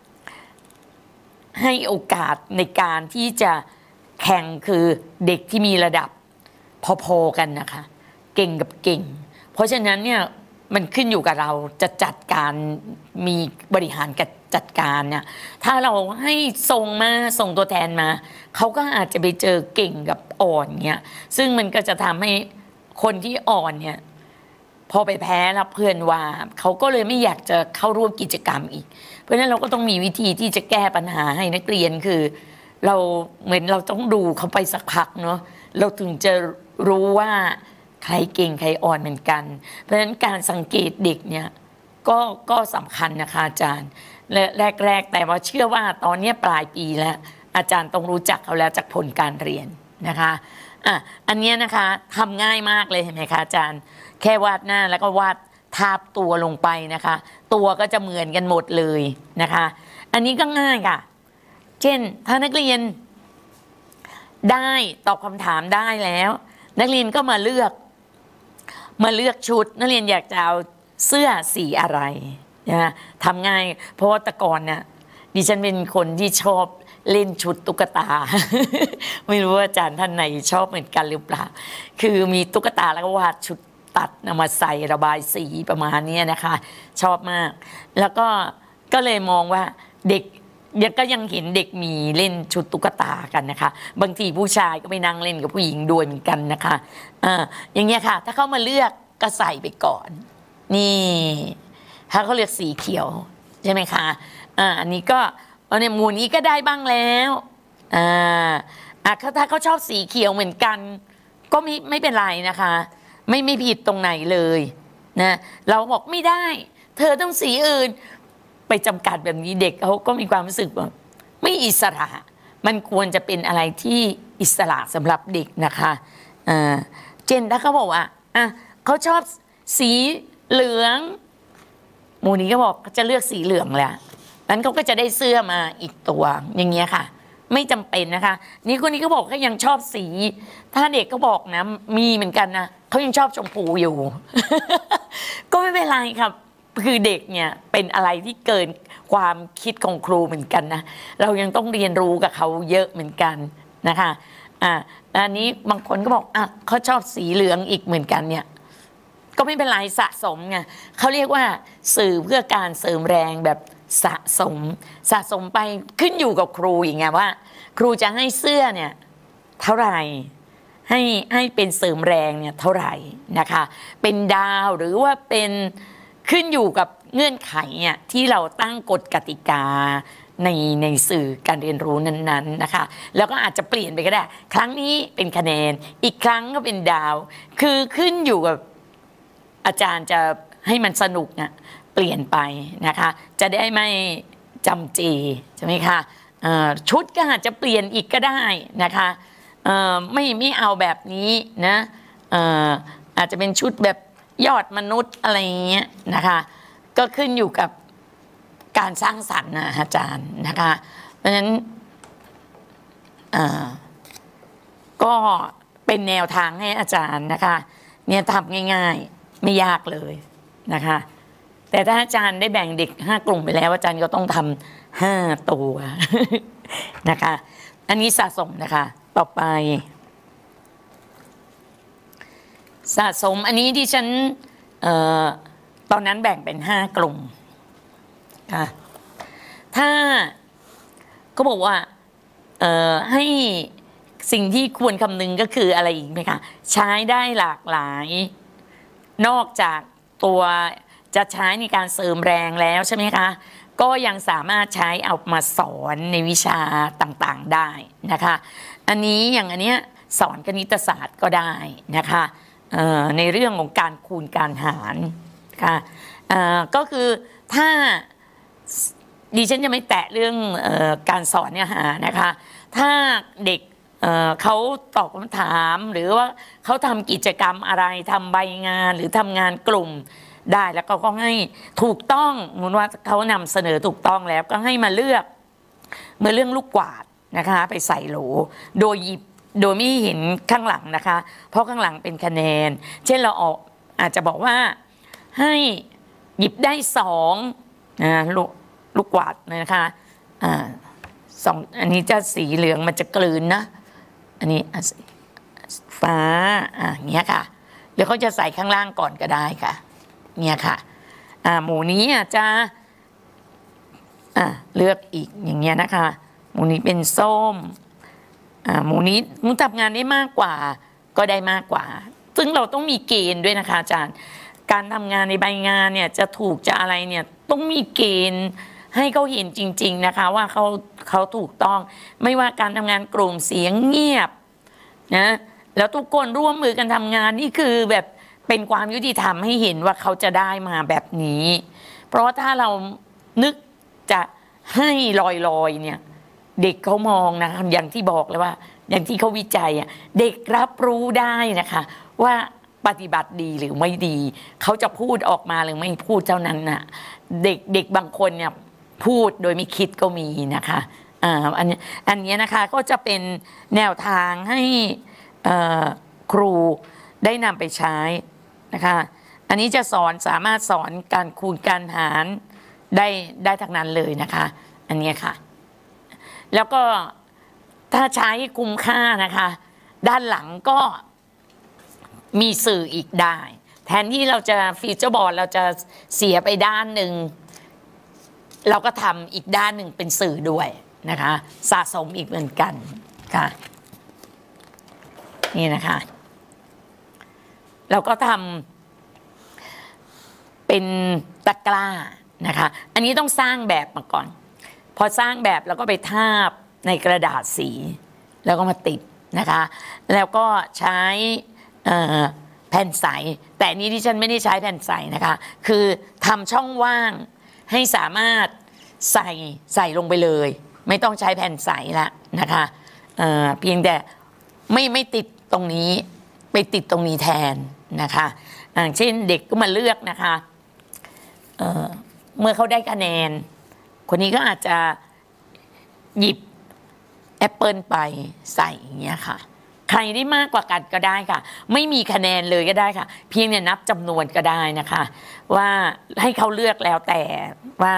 ให้โอกาสในการที่จะแข่งคือเด็กที่มีระดับพอๆกันนะคะเก่งกับเก่งเพราะฉะนั้นเนี่ยมันขึ้นอยู่กับเราจะจัดการมีบริหารจัดการเนี่ยถ้าเราให้ส่งตัวแทนมาเขาก็อาจจะไปเจอเก่งกับอ่อนเนี่ยซึ่งมันก็จะทำให้คนที่อ่อนเนี่ยพอไปแพ้แล้วเพื่อนว่าเขาก็เลยไม่อยากจะเข้าร่วมกิจกรรมอีกเพราะฉะนั้นเราก็ต้องมีวิธีที่จะแก้ปัญหาให้นักเรียนคือเราเหมือนเราต้องดูเขาไปสักพักเนาะเราถึงจะรู้ว่าใครเก่งใครอ่อนเหมือนกันเพราะฉะนั้นการสังเกตเด็กเนี่ยก็สำคัญนะคะอาจารย์และแรกแต่ว่าเชื่อว่าตอนนี้ปลายปีแล้วอาจารย์ต้องรู้จักเขาแล้วจากผลการเรียนนะคะอันนี้นะคะทำง่ายมากเลยเห็นไหมคะอาจารย์แค่วาดหน้าแล้วก็วาดทาบตัวลงไปนะคะตัวก็จะเหมือนกันหมดเลยนะคะอันนี้ก็ง่ายค่ะเช่นถ้านักเรียนได้ตอบคำถามได้แล้วนักเรียนก็มาเลือกชุดนักเรียนอยากจะเอาเสื้อสีอะไรนะทำง่ายเพราะว่าแต่ก่อนเนี่ยดิฉันเป็นคนที่ชอบเล่นชุดตุ๊กตา ไม่รู้ว่าอาจารย์ท่านไหนชอบเหมือนกันหรือเปล่าคือมีตุ๊กตาแล้วก็วาดชุดตัดนำมาใส่ระบายสีประมาณนี้นะคะชอบมากแล้วก็เลยมองว่าเด็กก็ยังเห็นเด็กมีเล่นชุดตุ๊กตากันนะคะบางทีผู้ชายก็ไปนั่งเล่นกับผู้หญิงด้วยเหมือนกันนะคะอย่างเงี้ยค่ะถ้าเขามาเลือกก็ใส่ไปก่อนนี่ถ้าเขาเลือกสีเขียวใช่ไหมคะอันนี้ก็ในหมู่นี้ก็ได้บ้างแล้วถ้าเขาชอบสีเขียวเหมือนกันก็ไม่เป็นไรนะคะไม่ผิดตรงไหนเลยนะเราบอกไม่ได้เธอต้องสีอื่นไปจำกัดแบบนี้เด็กเขาก็มีความรู้สึกว่าไม่อิสระมันควรจะเป็นอะไรที่อิสระสำหรับเด็กนะคะเจนถ้าเขาบอกว่าเขาชอบสีเหลืองหมู่นี้ก็บอกจะเลือกสีเหลืองแหละนั้นเขาก็จะได้เสื้อมาอีกตัวอย่างเงี้ยค่ะไม่จำเป็นนะคะนี่คนนี้ก็บอกเขายังชอบสีถ้าเด็กก็บอกนะมีเหมือนกันนะเขายังชอบชมพูอยู่ ก็ไม่เป็นไรครับคือเด็กเนี่ยเป็นอะไรที่เกินความคิดของครูเหมือนกันนะเรายังต้องเรียนรู้กับเขาเยอะเหมือนกันนะคะอันนี้บางคนก็บอกเขาชอบสีเหลืองอีกเหมือนกันเนี่ยก็ไม่เป็นไรสะสมไงเขาเรียกว่าสื่อเพื่อการเสริมแรงแบบสะสมไปขึ้นอยู่กับครูอย่างเงี้ยว่าครูจะให้เสื้อเนี่ยเท่าไหร่ให้เป็นเสริมแรงเนี่ยเท่าไหร่นะคะเป็นดาวหรือว่าเป็นขึ้นอยู่กับเงื่อนไขเนี่ยที่เราตั้งกฎกติกาในสื่อการเรียนรู้นั้นๆนะคะแล้วก็อาจจะเปลี่ยนไปก็ได้ครั้งนี้เป็นคะแนนอีกครั้งก็เป็นดาวคือขึ้นอยู่กับอาจารย์จะให้มันสนุกนะเปลี่ยนไปนะคะจะได้ไม่จำเจใช่ไหมคะชุดก็อาจจะเปลี่ยนอีกก็ได้นะคะไม่เอาแบบนี้นะอาจจะเป็นชุดแบบยอดมนุษย์อะไรเงี้ยนะคะก็ขึ้นอยู่กับการสร้างสรรค์นะอาจารย์นะคะเพราะฉะนั้นก็เป็นแนวทางให้อาจารย์นะคะเนี่ยทำง่ายๆไม่ยากเลยนะคะแต่ถ้าอาจารย์ได้แบ่งเด็ก5 กลุ่มไปแล้วอาจารย์ก็ต้องทำ5 ตัวนะคะอันนี้สะสมนะคะต่อไปสะสมอันนี้ที่ฉันตอนนั้นแบ่งเป็น5 กลุ่มค่ะถ้าก็บอกว่าให้สิ่งที่ควรคำนึงก็คืออะไรอีกไหมคะใช้ได้หลากหลายนอกจากตัวจะใช้ในการเสริมแรงแล้วใช่ไหมคะก็ยังสามารถใช้เอามาสอนในวิชาต่างๆได้นะคะอันนี้อย่างอันเนี้ยสอนคณิตศาสตร์ก็ได้นะคะในเรื่องของการคูณการหารค่ะก็คือถ้าดิฉันจะไม่แตะเรื่องการสอนเนื้อหานะคะถ้าเด็กเขาตอบคำถามหรือว่าเขาทำกิจกรรมอะไรทำใบงานหรือทำงานกลุ่มได้แล้วก็ให้ถูกต้องเหมือนว่าเขานำเสนอถูกต้องแล้วก็ให้มาเลือกเรื่องลูกกวาดนะคะไปใส่โหลโดยหยิบโดยไม่เห็นข้างหลังนะคะเพราะข้างหลังเป็นคะแนนเช่นเราอาจจะบอกว่าให้หยิบได้2นะลูกกวาดนะคะ2อันนี้จะสีเหลืองมันจะกลืนนะอันนี้ฟ้าอย่างเงี้ยค่ะแล้วเขาจะใส่ข้างล่างก่อนก็ได้ค่ะเนี่ยค่ะหมูนี้จะเลือกอีกอย่างเงี้ยนะคะหมูนี้เป็นส้มหมูนี้มึงทำงานได้มากกว่าก็ได้มากกว่าซึ่งเราต้องมีเกณฑ์ด้วยนะคะอาจารย์การทำงานในใบงานเนี่ยจะถูกจะอะไรเนี่ยต้องมีเกณฑ์ให้เขาเห็นจริงๆนะคะว่าเขาถูกต้องไม่ว่าการทำงานกลุ่มเสียงเงียบนะแล้วทุกคนร่วมมือกันทำงานนี่คือแบบเป็นความยุติธรรมให้เห็นว่าเขาจะได้มาแบบนี้เพราะถ้าเรานึกจะให้ลอยๆเนี่ยเด็กเขามองนะอย่างที่บอกเลยว่าอย่างที่เขาวิจัยเด็กรับรู้ได้นะคะว่าปฏิบัติดีหรือไม่ดีเขาจะพูดออกมาหรือไม่พูดเท่านั้นน่ะเด็กบางคนเนี่ยพูดโดยไม่คิดก็มีนะคะอันนี้นะคะก็จะเป็นแนวทางให้ครูได้นำไปใช้นะคะอันนี้จะสามารถสอนการคูณการหารได้ทั้งนั้นเลยนะคะอันนี้ค่ะแล้วก็ถ้าใช้คุ้มค่านะคะด้านหลังก็มีสื่ออีกได้แทนที่เราจะฟีเจอร์บอร์ดเราจะเสียไปด้านหนึ่งเราก็ทำอีกด้านหนึ่งเป็นสื่อด้วยนะคะสะสมอีกเหมือนกันค่ะนี่นะคะเราก็ทำเป็นตะกร้านะคะอันนี้ต้องสร้างแบบมาก่อนพอสร้างแบบแล้วก็ไปทาบในกระดาษสีแล้วก็มาติดนะคะแล้วก็ใช้แผ่นใสแต่นี้ที่ฉันไม่ได้ใช้แผ่นใสนะคะคือทำช่องว่างให้สามารถใส่ลงไปเลยไม่ต้องใช้แผ่นใสละนะคะเพียงแต่ไม่ติดตรงนี้ไปติดตรงนี้แทนนะคะเช่นเด็กก็มาเลือกนะคะเมื่อเขาได้คะแนนคนนี้ก็อาจจะหยิบแอปเปิลไปใส่อย่างเงี้ยค่ะใครได้มากกว่ากันก็ได้ค่ะไม่มีคะแนนเลยก็ได้ค่ะเพียงเนี่ยนับจำนวนก็ได้นะคะว่าให้เขาเลือกแล้วแต่ว่า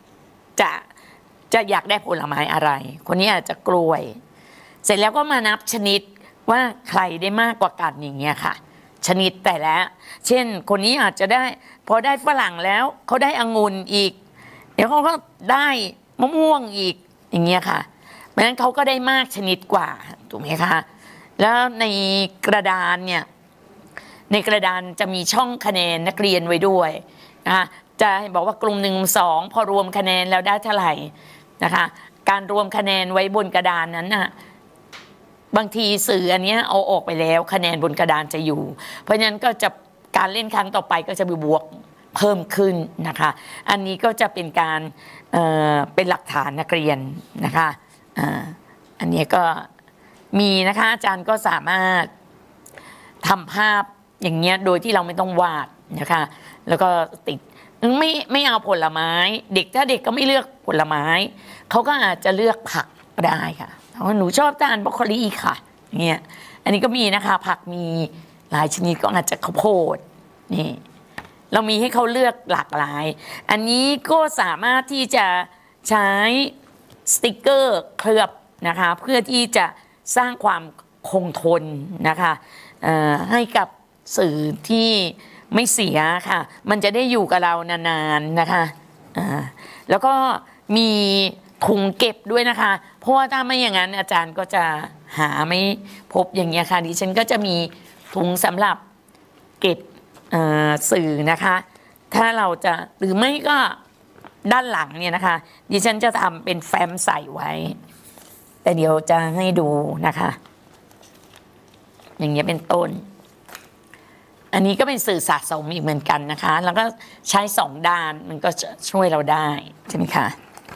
จะอยากได้ผลไม้อะไรคนนี้อาจจะกล้วยเสร็จแล้วก็มานับชนิดว่าใครได้มากกว่ากันอย่างเงี้ยค่ะชนิดแต่ละเช่นคนนี้อาจจะได้พอได้ฝรั่งแล้วเขาได้องุ่นอีกเดี๋ยวเขาก็ได้มะม่วงอีกอย่างเงี้ยค่ะเพราะฉะนั้นเขาก็ได้มากชนิดกว่าถูกไหมคะแล้วในกระดานเนี่ยในกระดานจะมีช่องคะแนนนักเรียนไว้ด้วยนะคะจะบอกว่ากลุ่ม1 2พอรวมคะแนนแล้วได้เท่าไหร่นะคะการรวมคะแนนไว้บนกระดานนั้นน่ะบางทีสื่ออันนี้เอาออกไปแล้วคะแนนบนกระดานจะอยู่เพราะฉะนั้นก็จะการเล่นครั้งต่อไปก็จะมีบวกเพิ่มขึ้นนะคะอันนี้ก็จะเป็นการเป็นหลักฐานนักเรียนนะคะอันนี้ก็มีนะคะอาจารย์ก็สามารถทำภาพอย่างเงี้ยโดยที่เราไม่ต้องวาดนะคะแล้วก็ติดไม่เอาผลไม้เด็กถ้าเด็กก็ไม่เลือกผลไม้เขาก็อาจจะเลือกผักก็ได้ค่ะเพราะหนูชอบทานบรอกโคลีค่ะเงี้ยอันนี้ก็มีนะคะผักมีหลายชนิดก็อาจจะข้าวโพดนี่เรามีให้เขาเลือกหลากหลายอันนี้ก็สามารถที่จะใช้สติกเกอร์เคลือบนะคะเพื่อที่จะสร้างความคงทนนะคะให้กับสื่อที่ไม่เสียค่ะมันจะได้อยู่กับเรานานๆนะคะแล้วก็มีถุงเก็บด้วยนะคะเพราะว่าถ้าไม่อย่างนั้นอาจารย์ก็จะหาไม่พบอย่างเงี้ยค่ะดิฉันก็จะมีถุงสำหรับเก็บสื่อนะคะถ้าเราจะหรือไม่ก็ด้านหลังเนี่ยนะคะดิฉันจะทำเป็นแฟ้มใส่ไว้แต่เดี๋ยวจะให้ดูนะคะอย่างเงี้ยเป็นต้นอันนี้ก็เป็นสื่อสะสมอีกเหมือนกันนะคะแล้วก็ใช้2 ด้านมันก็ช่วยเราได้ใช่ไหมคะ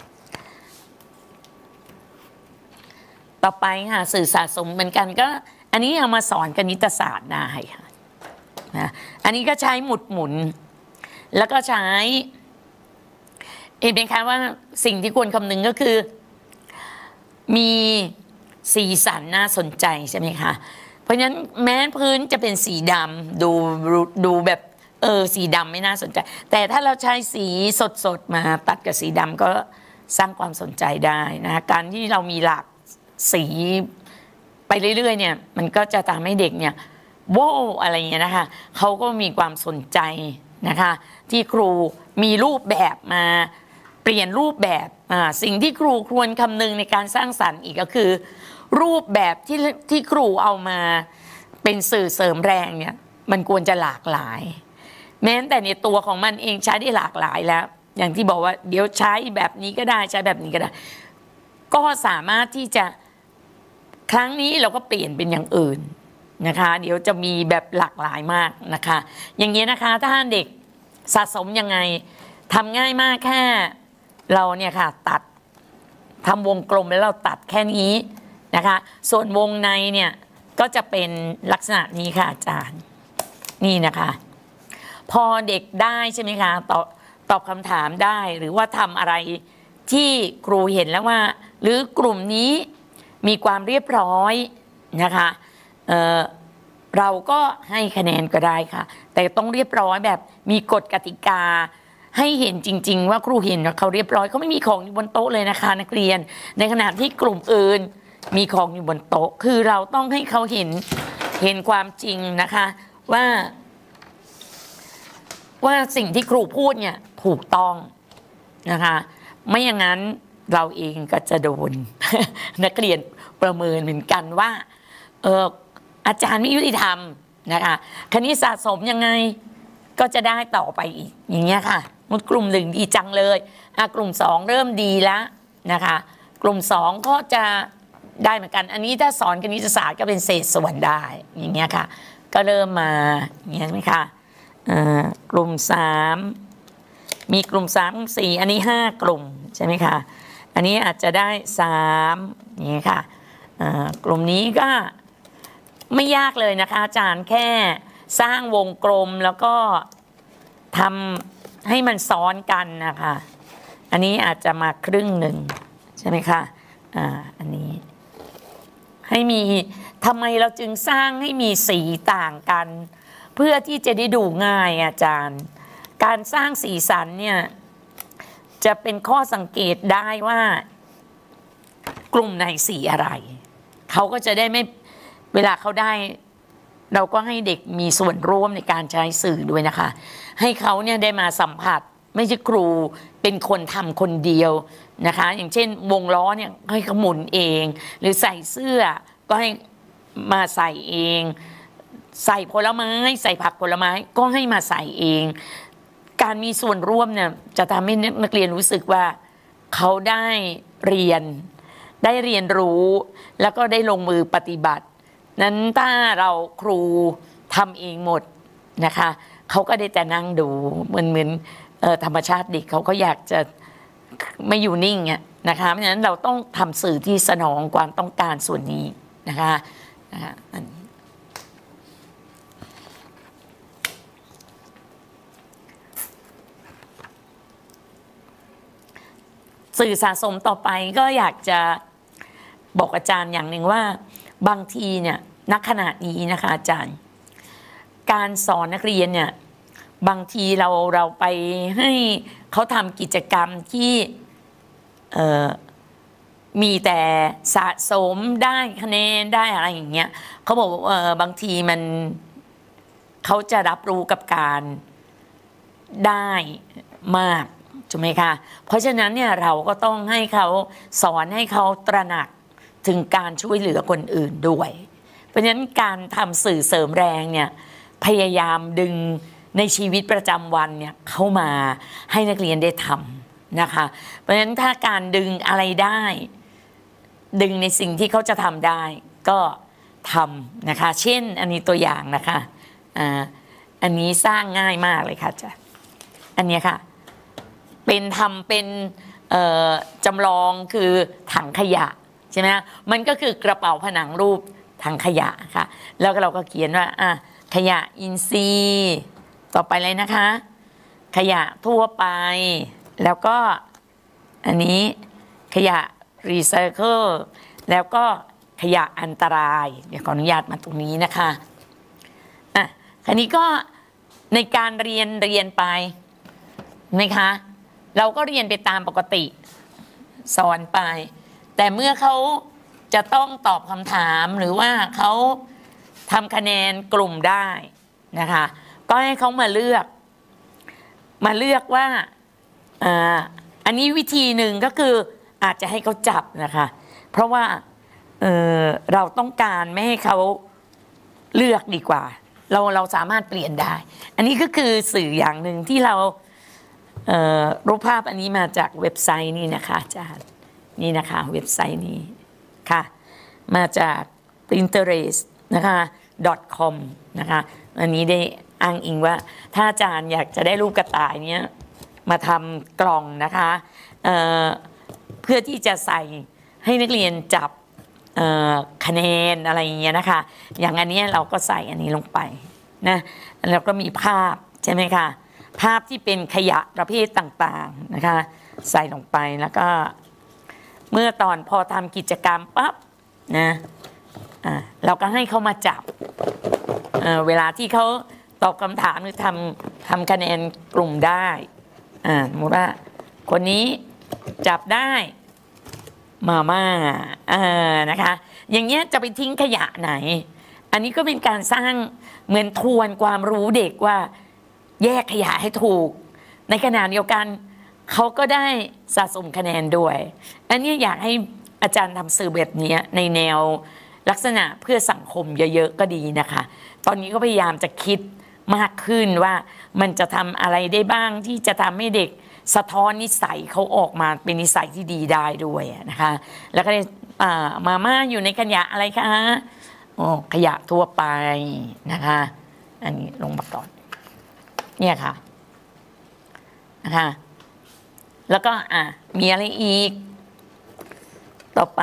ต่อไปค่ะสื่อสะสมเหมือนกันก็อันนี้เอามาสอนคณิตศาสตร์ได้ค่ะนะอันนี้ก็ใช้หมุดหมุนแล้วก็ใช้เห็นไหมคะว่าสิ่งที่ควรคำนึงก็คือมีสีสันน่าสนใจใช่ไหมคะเพราะฉะนั้นแม้พื้นจะเป็นสีดำดูแบบสีดำไม่น่าสนใจแต่ถ้าเราใช้สีสดมาตัดกับสีดำก็สร้างความสนใจได้นะการที่เรามีหลากสีไปเรื่อยๆเนี่ยมันก็จะทำให้เด็กเนี่ยโว้อะไรอย่างเงี้ยนะคะเขาก็มีความสนใจนะคะที่ครูมีรูปแบบมาเปลี่ยนรูปแบบสิ่งที่ครูควรคำนึงในการสร้างสรรค์อีกก็คือรูปแบบที่ครูเอามาเป็นสื่อเสริมแรงเนี่ยมันควรจะหลากหลายแม้แต่ในตัวของมันเองใช้ได้หลากหลายแล้วอย่างที่บอกว่าเดี๋ยวใช้แบบนี้ก็ได้ใช้แบบนี้ก็ได้ก็สามารถที่จะครั้งนี้เราก็เปลี่ยนเป็นอย่างอื่นนะคะเดี๋ยวจะมีแบบหลากหลายมากนะคะอย่างนี้นะคะถ้าเด็กสะสมยังไงทำง่ายมากแค่เราเนี่ยค่ะตัดทำวงกลมแล้วเราตัดแค่นี้นะคะส่วนวงในเนี่ยก็จะเป็นลักษณะนี้ค่ะอาจารย์นี่นะคะพอเด็กได้ใช่ไหมคะตอบคำถามได้หรือว่าทำอะไรที่ครูเห็นแล้วว่าหรือกลุ่มนี้มีความเรียบร้อยนะคะเราก็ให้คะแนนก็ได้ค่ะแต่ต้องเรียบร้อยแบบมีกฎกติกาให้เห็นจริงๆว่าครูเห็นว่าเขาเรียบร้อยเขาไม่มีของอยู่บนโต๊ะเลยนะคะนักเรียนในขณะที่กลุ่มอื่นมีของอยู่บนโต๊ะคือเราต้องให้เขาเห็นความจริงนะคะว่าสิ่งที่ครูพูดเนี่ยถูกต้องนะคะไม่อย่างนั้นเราเองก็จะโดน นักเรียนประเมินเหมือนกันว่าอาจารย์ไม่ยุติธรรมนะคะคณิตสะสมยังไงก็จะได้ต่อไปอีกอย่างเงี้ยค่ะมุดกลุ่ม1ดีจังเลยกลุ่ม2เริ่มดีแล้วนะคะกลุ่ม2ก็จะได้เหมือนกันอันนี้ถ้าสอนคณิตศาสตร์ก็เป็นเศษส่วนได้อย่างเงี้ยค่ะก็เริ่มมาอย่างเงี้ยใช่ไหมคะกลุ่ม3มีกลุ่ม3กลุ่ม4อันนี้5กลุ่มใช่ไหมคะอันนี้อาจจะได้3อย่างเงี้ยค่ะกลุ่มนี้ก็ไม่ยากเลยนะคะอาจารย์แค่สร้างวงกลมแล้วก็ทำให้มันซ้อนกันนะคะอันนี้อาจจะมาครึ่งหนึ่งใช่ไหมคะอันนี้ให้มีทำไมเราจึงสร้างให้มีสีต่างกันเพื่อที่จะได้ดูง่ายอาจารย์การสร้างสีสันเนี่ยจะเป็นข้อสังเกตได้ว่ากลุ่มไหนสีอะไรเขาก็จะได้ไม่เวลาเขาได้เราก็ให้เด็กมีส่วนร่วมในการใช้สื่อด้วยนะคะให้เขาเนี่ยได้มาสัมผัสไม่ใช่ครูเป็นคนทำคนเดียวนะคะอย่างเช่นวงล้อเนี่ยให้เขาหมุนเองหรือใส่เสื้อก็ให้มาใส่เองใส่ผลไม้ใส่ผักผลไม้ก็ให้มาใส่เองการมีส่วนร่วมเนี่ยจะทำให้นักเรียนรู้สึกว่าเขาได้เรียนรู้แล้วก็ได้ลงมือปฏิบัตินั้นถ้าเราครูทำเองหมดนะคะเขาก็ได้แต่นั่งดูเหมือนธรรมชาติเด็กเขาก็อยากจะไม่อยู่นิ่งนะคะเพราะฉะนั้นเราต้องทำสื่อที่สนองความต้องการส่วนนี้นะคะสื่อสะสมต่อไปก็อยากจะบอกอาจารย์อย่างหนึ่งว่าบางทีเนี่ยณขณะนี้นะคะอาจารย์การสอนนักเรียนเนี่ยบางทีเราไปให้เขาทำกิจกรรมที่มีแต่สะสมได้คะแนนได้อะไรอย่างเงี้ยเขาบอกบางทีมันเขาจะรับรู้กับการได้มากถูกไหมคะเพราะฉะนั้นเนี่ยเราก็ต้องให้เขาสอนให้เขาตระหนักถึงการช่วยเหลือคนอื่นด้วยเพราะฉะนั้นการทำสื่อเสริมแรงเนี่ยพยายามดึงในชีวิตประจำวันเนี่ยเข้ามาให้นักเรียนได้ทำนะคะเพราะฉะนั้นถ้าการดึงอะไรได้ดึงในสิ่งที่เขาจะทำได้ก็ทำนะคะเช่นอันนี้ตัวอย่างนะคะอันนี้สร้างง่ายมากเลยค่ะจ้ะอันนี้ค่ะทำเป็นจำลองคือถังขยะใช่ไหมมันก็คือกระเป๋าผนังรูปถังขยะค่ะแล้วเราก็เขียนว่าขยะอินทรีย์ต่อไปเลยนะคะขยะทั่วไปแล้วก็อันนี้ขยะรีไซเคิลแล้วก็ขยะอันตรายเดี๋ยวขออนุญาตมาตรงนี้นะคะคราวนี้ก็ในการเรียนไปนะคะเราก็เรียนไปตามปกติสอนไปแต่เมื่อเขาจะต้องตอบคำถามหรือว่าเขาทำคะแนนกลุ่มได้นะคะก็ให้เขามาเลือกว่าอันนี้วิธีหนึ่งก็คืออาจจะให้เขาจับนะคะเพราะว่าเราต้องการไม่ให้เขาเลือกดีกว่าเราสามารถเปลี่ยนได้อันนี้ก็คือสื่ออย่างหนึ่งที่เรารูปภาพอันนี้มาจากเว็บไซต์นี่นะคะอาจารย์นี่นะคะเว็บไซต์นี้ค่ะมาจาก Pinterest นะคะ .com นะคะอันนี้ได้อ้างอิงว่าถ้าอาจารย์อยากจะได้รูปกระต่ายเนี้ยมาทำกล่องนะคะเพื่อที่จะใส่ให้นักเรียนจับคะแนนอะไรอย่างเงี้ยนะคะอย่างอันนี้เราก็ใส่อันนี้ลงไปนะแล้วก็มีภาพใช่ไหมคะภาพที่เป็นขยะประเภทต่างๆนะคะใส่ลงไปแล้วก็เมื่อตอนพอทำกิจกรรมปั๊บนะเราก็ให้เขามาจับเวลาที่เขาตอบคำถามหรือทำคะแนนกลุ่มได้สมมติว่าคนนี้จับได้มาม่านะคะอย่างเงี้ยจะไปทิ้งขยะไหนอันนี้ก็เป็นการสร้างเหมือนทวนความรู้เด็กว่าแยกขยะให้ถูกในขณะเดียวกันเขาก็ได้สะสมคะแนนด้วยอันนี้อยากให้อาจารย์ทำสื่อแบบนี้ในแนวลักษณะเพื่อสังคมเยอะๆก็ดีนะคะตอนนี้ก็พยายามจะคิดมากขึ้นว่ามันจะทำอะไรได้บ้างที่จะทำให้เด็กสะท้อนนิสัยเขาออกมาเป็นนิสัยที่ดีได้ด้วยนะคะแล้วก็มาม่าอยู่ในขยะอะไรคะขยะทั่วไปนะคะอันนี้ลงมาก่อนเนี่ยค่ะนะคะแล้วก็มีอะไรอีกต่อไป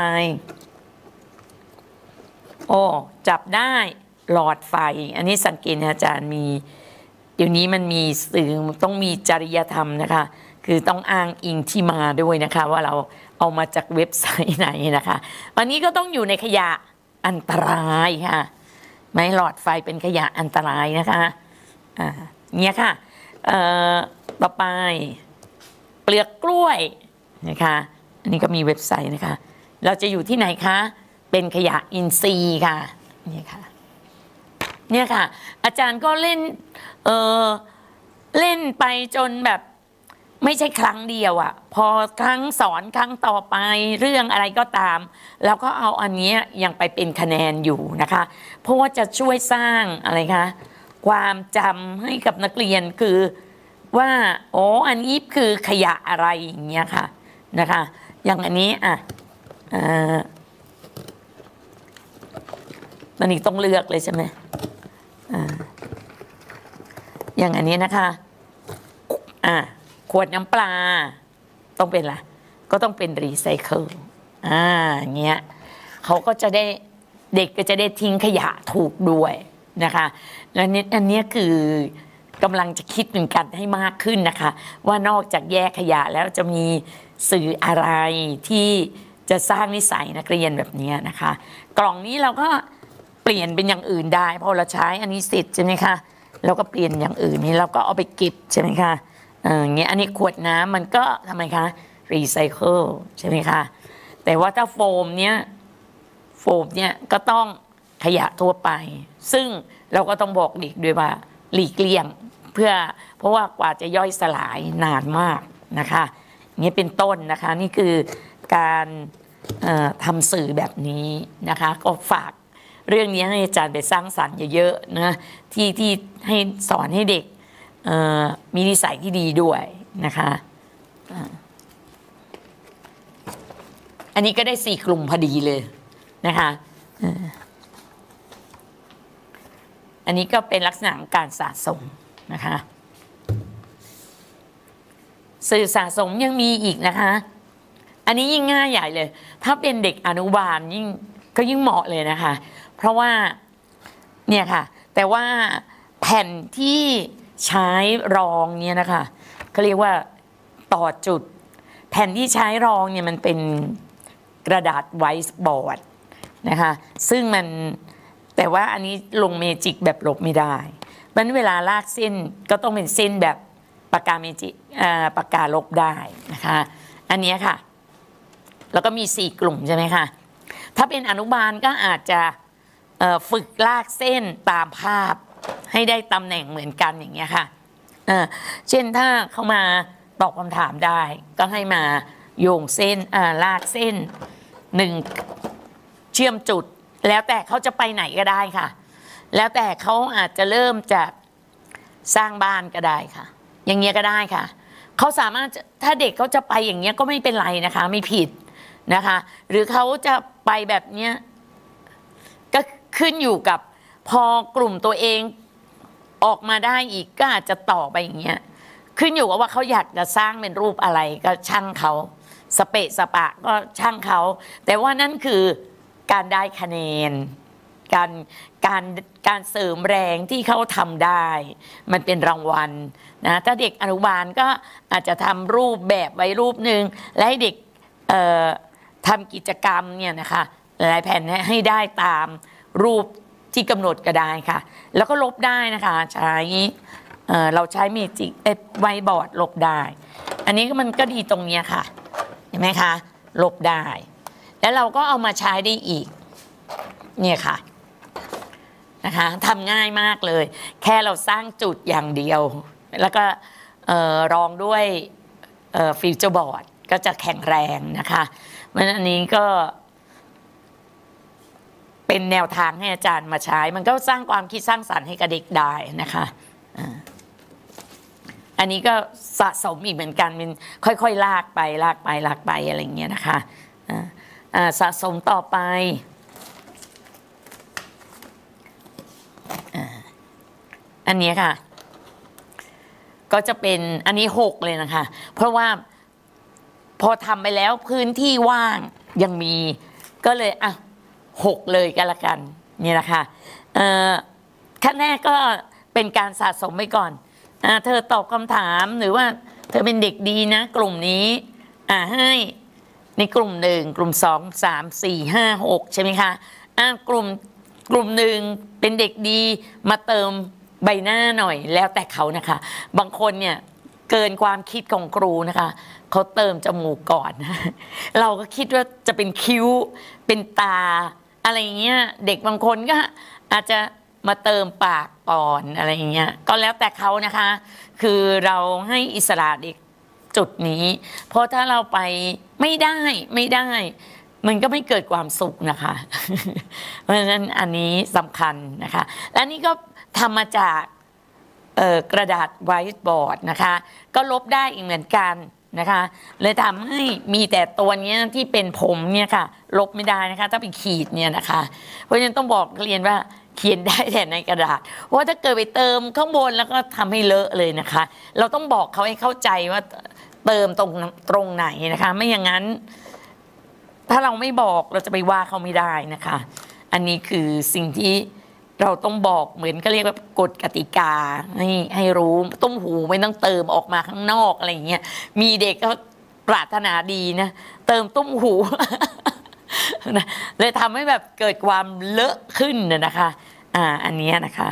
จับได้หลอดไฟอันนี้สังเกตนะอาจารย์มีเดี๋ยวนี้มันมีสื่อต้องมีจริยธรรมนะคะคือต้องอ้างอิงที่มาด้วยนะคะว่าเราเอามาจากเว็บไซต์ไหนนะคะวันนี้ก็ต้องอยู่ในขยะอันตรายค่ะไม้หลอดไฟเป็นขยะอันตรายนะคะเนี่ยค่ะต่อไปเปลือกกล้วยนะคะอันนี้ก็มีเว็บไซต์นะคะเราจะอยู่ที่ไหนคะเป็นขยะอินทรีย์ค่ะเนี่ยค่ะเนี่ยค่ะอาจารย์ก็เล่นไปจนแบบไม่ใช่ครั้งเดียวอ่ะพอครั้งสอนครั้งต่อไปเรื่องอะไรก็ตามแล้วก็เอาอันนี้ยังไปเป็นคะแนนอยู่นะคะเพราะว่าจะช่วยสร้างอะไรคะความจำให้กับนักเรียนคือว่าอ๋ออันนี้คือขยะอะไรอย่างเงี้ยค่ะนะคะอย่างอันนี้ตอนนี้ต้องเลือกเลยใช่ไหมอย่างอันนี้นะคะขวดน้ำปลาต้องเป็นอะไรก็ต้องเป็นรีไซเคิลอย่างเงี้ยเขาก็จะได้เด็กก็จะได้ทิ้งขยะถูกด้วยนะคะและอันนี้คือกำลังจะคิดเหมือนกันให้มากขึ้นนะคะว่านอกจากแยกขยะแล้วจะมีสื่ออะไรที่จะสร้างนิสัยนักเรียนแบบนี้นะคะกล่องนี้เราก็เปลี่ยนเป็นอย่างอื่นได้พอเราใช้อันนี้เสร็จใช่ไหมคะเราก็เปลี่ยนอย่างอื่นนี้เราก็เอาไปเก็บใช่ไหมคะเงี้ยอันนี้ขวดน้ำมันก็ทำไมคะรีไซเคิลใช่ไหมคะแต่ว่าถ้าโฟมเนี้ยก็ต้องขยะทั่วไปซึ่งเราก็ต้องบอกเด็กด้วยว่าหลีกเลี่ยงเพราะว่ากว่าจะย่อยสลายนานมากนะคะนี่เป็นต้นนะคะนี่คือการทำสื่อแบบนี้นะคะก็ฝากเรื่องนี้ให้อาจารย์ไปสร้างสรรค์เยอะๆนะที่ให้สอนให้เด็กมีนิสัยที่ดีด้วยนะคะอันนี้ก็ได้4 กลุ่มพอดีเลยนะคะอันนี้ก็เป็นลักษณะของการสะสมนะคะสื่อสะสมยังมีอีกนะคะอันนี้ยิ่งง่ายใหญ่เลยถ้าเป็นเด็กอนุบาลยิ่งเหมาะเลยนะคะเพราะว่าเนี่ยค่ะแต่ว่าแผ่นที่ใช้รองเนี่ยนะคะเขาเรียกว่าต่อจุดแผ่นที่ใช้รองเนี่ยมันเป็นกระดาษไวท์บอร์ดนะคะซึ่งมันแต่ว่าอันนี้ลงเมจิกแบบลบไม่ได้มันเวลาลากเส้นก็ต้องเป็นเส้นแบบปากกาเมจิกปากกาลบได้นะคะอันนี้ค่ะแล้วก็มี4 กลุ่มใช่ไหมคะถ้าเป็นอนุบาลก็อาจจะฝึกลากเส้นตามภาพให้ได้ตำแหน่งเหมือนกันอย่างเงี้ยค่ะเช่นถ้าเขามาตอบคำถามได้ก็ให้มาโยงเส้นลากเส้น1เชื่อมจุดแล้วแต่เขาจะไปไหนก็ได้ค่ะแล้วแต่เขาอาจจะเริ่มจากสร้างบ้านก็ได้ค่ะอย่างเงี้ยก็ได้ค่ะเขาสามารถถ้าเด็กเขาจะไปอย่างเงี้ยก็ไม่เป็นไรนะคะไม่ผิดนะคะหรือเขาจะไปแบบเนี้ยก็ขึ้นอยู่กับพอกลุ่มตัวเองออกมาได้อีกก็อาจจะต่อไปอย่างเงี้ยขึ้นอยู่กับว่าเขาอยากจะสร้างเป็นรูปอะไรก็ช่างเขาสเปะสปะก็ช่างเขาแต่ว่านั่นคือการได้คะแนนการเสริมแรงที่เขาทำได้มันเป็นรางวัลนะถ้าเด็กอนุบาลก็อาจจะทำรูปแบบไว้รูปหนึ่งและให้เด็กทำกิจกรรมเนี่ยนะคะหลายแผ่นให้ได้ตามรูปที่กำหนดก็ได้ค่ะแล้วก็ลบได้นะคะใช้เราใช้เมจิกไวท์บอร์ดลบได้อันนี้มันก็ดีตรงนี้ค่ะเห็นไหมคะลบได้แล้วเราก็เอามาใช้ได้อีกเนี่ยค่ะนะคะทำง่ายมากเลยแค่เราสร้างจุดอย่างเดียวแล้วก็รองด้วยฟิวเจอร์บอร์ดก็จะแข็งแรงนะคะเพราะฉะนั้นอันนี้ก็เป็นแนวทางให้อาจารย์มาใช้มันก็สร้างความคิดสร้างสรรค์ให้กับเด็กได้นะคะอันนี้ก็สะสมอีกเหมือนกันมันค่อยๆลากไปอะไรอย่างเงี้ยนะคะสะสมต่อไปอันนี้ค่ะก็จะเป็นอันนี้6เลยนะคะเพราะว่าพอทำไปแล้วพื้นที่ว่างยังมีก็เลย6เลยก็แล้วกันนี่นะคะขั้นแรกก็เป็นการสะสมไปก่อนเธอตอบคำถามหรือว่าเธอเป็นเด็กดีนะกลุ่มนี้ให้ในกลุ่ม1กลุ่ม2 3 4 5 6ใช่ไหมคะกลุ่มหนึ่งเป็นเด็กดีมาเติมใบหน้าหน่อยแล้วแต่เขานะคะบางคนเนี่ยเกินความคิดของครูนะคะเขาเติมจมูกก่อนเราก็คิดว่าจะเป็นคิ้วเป็นตาอะไรเงี้ยเด็กบางคนก็อาจจะมาเติมปากก่อนอะไรเงี้ยก็แล้วแต่เขานะคะคือเราให้อิสระเด็กจุดนี้เพราะถ้าเราไปไม่ได้มันก็ไม่เกิดความสุขนะคะเพราะฉะนั้นอันนี้สำคัญนะคะและนี่ก็ทำมาจากกระดาษไวท์บอร์ดนะคะก็ลบได้อีกเหมือนกันนะคะเลยทำให้มีแต่ตัวนี้ที่เป็นผมเนี่ยค่ะลบไม่ได้นะคะถ้าเป็นขีดเนี่ยนะคะเพราะฉะนั้นต้องบอกนักเรียนว่าเขียนได้แต่ในกระดาษเพราะว่าถ้าเกิดไปเติมข้างบนแล้วก็ทำให้เลอะเลยนะคะเราต้องบอกเขาให้เข้าใจว่าเติมตรงไหนนะคะไม่อย่างนั้นถ้าเราไม่บอกเราจะไปว่าเขาไม่ได้นะคะอันนี้คือสิ่งที่เราต้องบอกเหมือนก็เรียกว่ากฎกติกาให้รู้ต้มหูไม่ต้องเติมออกมาข้างนอกอะไรอย่างเงี้ยมีเด็กก็ปรารถนาดีนะเติมต้มหู เลยทำให้แบบเกิดความเลอะขึ้นนะคะอันนี้นะคะ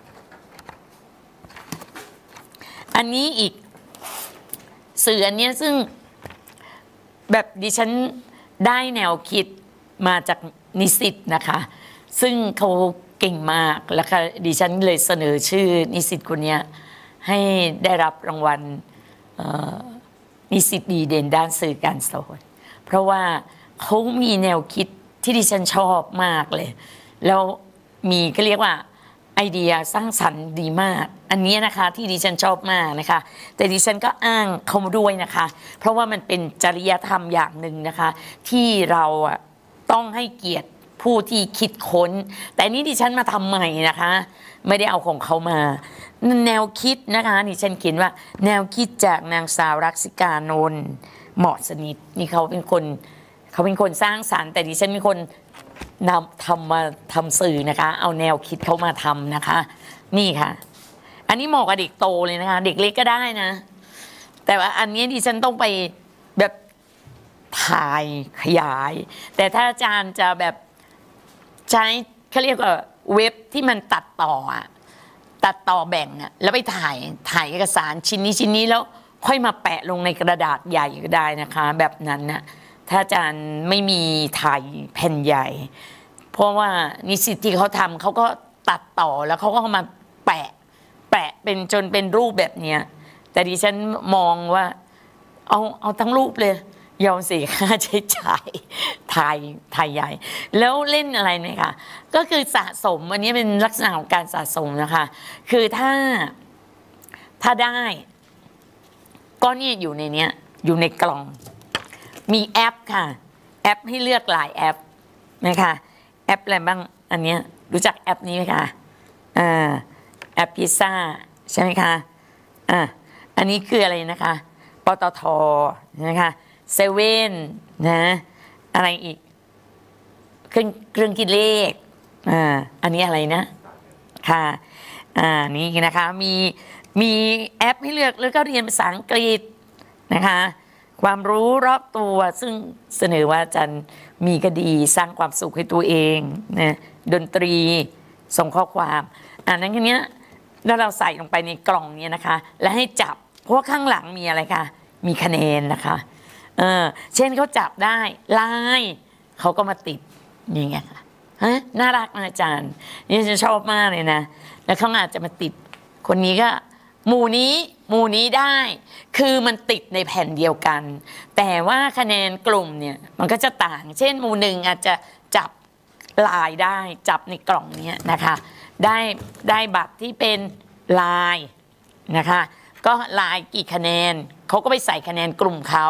อันนี้อีกสื่ออันนี้ซึ่งแบบดิฉันได้แนวคิดมาจากนิสิตนะคะซึ่งเขาเก่งมากแล้วค่ะดิฉันเลยเสนอชื่อนิสิตคนนี้ให้ได้รับรางวัลนิสิตดีเด่นด้านสื่อการสอนเพราะว่าเขามีแนวคิดที่ดิฉันชอบมากเลยแล้วมีก็เรียกว่าไอเดียสร้างสรรค์ดีมากอันนี้นะคะที่ดิฉันชอบมากนะคะแต่ดิฉันก็อ้างเขาด้วยนะคะเพราะว่ามันเป็นจริยธรรมอย่างหนึ่งนะคะที่เราต้องให้เกียรติผู้ที่คิดค้นแต่นี่ดิฉันมาทำใหม่นะคะไม่ได้เอาของเขามาแนวคิดนะคะดิฉันเขียนว่าแนวคิดจากนางสาวรักษิกานนท์เหมาะสนิทนี่เขาเป็นคนสร้างสรรค์แต่ดิฉันเป็นคนมาทำสื่อนะคะเอาแนวคิดเขามาทำนะคะนี่ค่ะอันนี้เหมาะกับเด็กโตเลยนะคะเด็กเล็กก็ได้นะแต่ว่าอันนี้ดิฉันต้องไปแบบถ่ายขยายแต่ถ้าอาจารย์จะแบบใช้เขาเรียกว่าเว็บที่มันตัดต่อแบ่งแล้วไปถ่ายเอกสารชิ้นนี้แล้วค่อยมาแปะลงในกระดาษใหญ่ก็ได้นะคะแบบนั้นนะถ้าอาจารย์ไม่มีถ่ายแผ่นใหญ่เพราะว่านิสิตที่เขาทำเขาก็ตัดต่อแล้วเขาก็มาแปะเป็นจนเป็นรูปแบบเนี้ยแต่ดิฉันมองว่าเอาทั้งรูปเลยยอมเสียค่าใช้จ่ายถ่ายใหญ่แล้วเล่นอะไรเนี่ยค่ะก็คือสะสมอันนี้เป็นลักษณะของการสะสมนะคะคือถ้าได้ก็เนี่ยอยู่ในเนี้ยอยู่ในกล่องมีแอปค่ะแอปให้เลือกหลายแอปนะคะแอปอะไรบ้างอันเนี้ยรู้จักแอปนี้ไหมคะแอปพิซซ่าใช่ไหมคะอันนี้คืออะไรนะคะปตทนะคะเซเว่นนะอะไรอีกเครื่องคิดเลขอันนี้อะไรนะค่ะนี่นะคะมีแอปให้เลือกแล้วก็เรียนภาษาอังกฤษนะคะความรู้รอบตัวซึ่งเสนอว่าอาจารย์มีก็ดีสร้างความสุขให้ตัวเองนะดนตรีส่งข้อความนั้นแค่นี้แล้วเราใส่ลงไปในกล่องนี้นะคะและให้จับเพราะว่าข้างหลังมีอะไรคะมีคะแนนนะคะเช่นเขาจับได้ลายเขาก็มาติดอย่างเงี้ยค่ะน่ารักนะอาจารย์นี่จะชอบมากเลยนะแล้วเขาอาจจะมาติดคนนี้ก็หมู่นี้ได้คือมันติดในแผ่นเดียวกันแต่ว่าคะแนนกลุ่มเนี่ยมันก็จะต่างเช่นหมู่หนึ่งอาจจะจับลายได้จับในกล่องนี้นะคะได้บัตรที่เป็นลายนะคะก็ลายกี่คะแนนเขาก็ไปใส่คะแนนกลุ่มเขา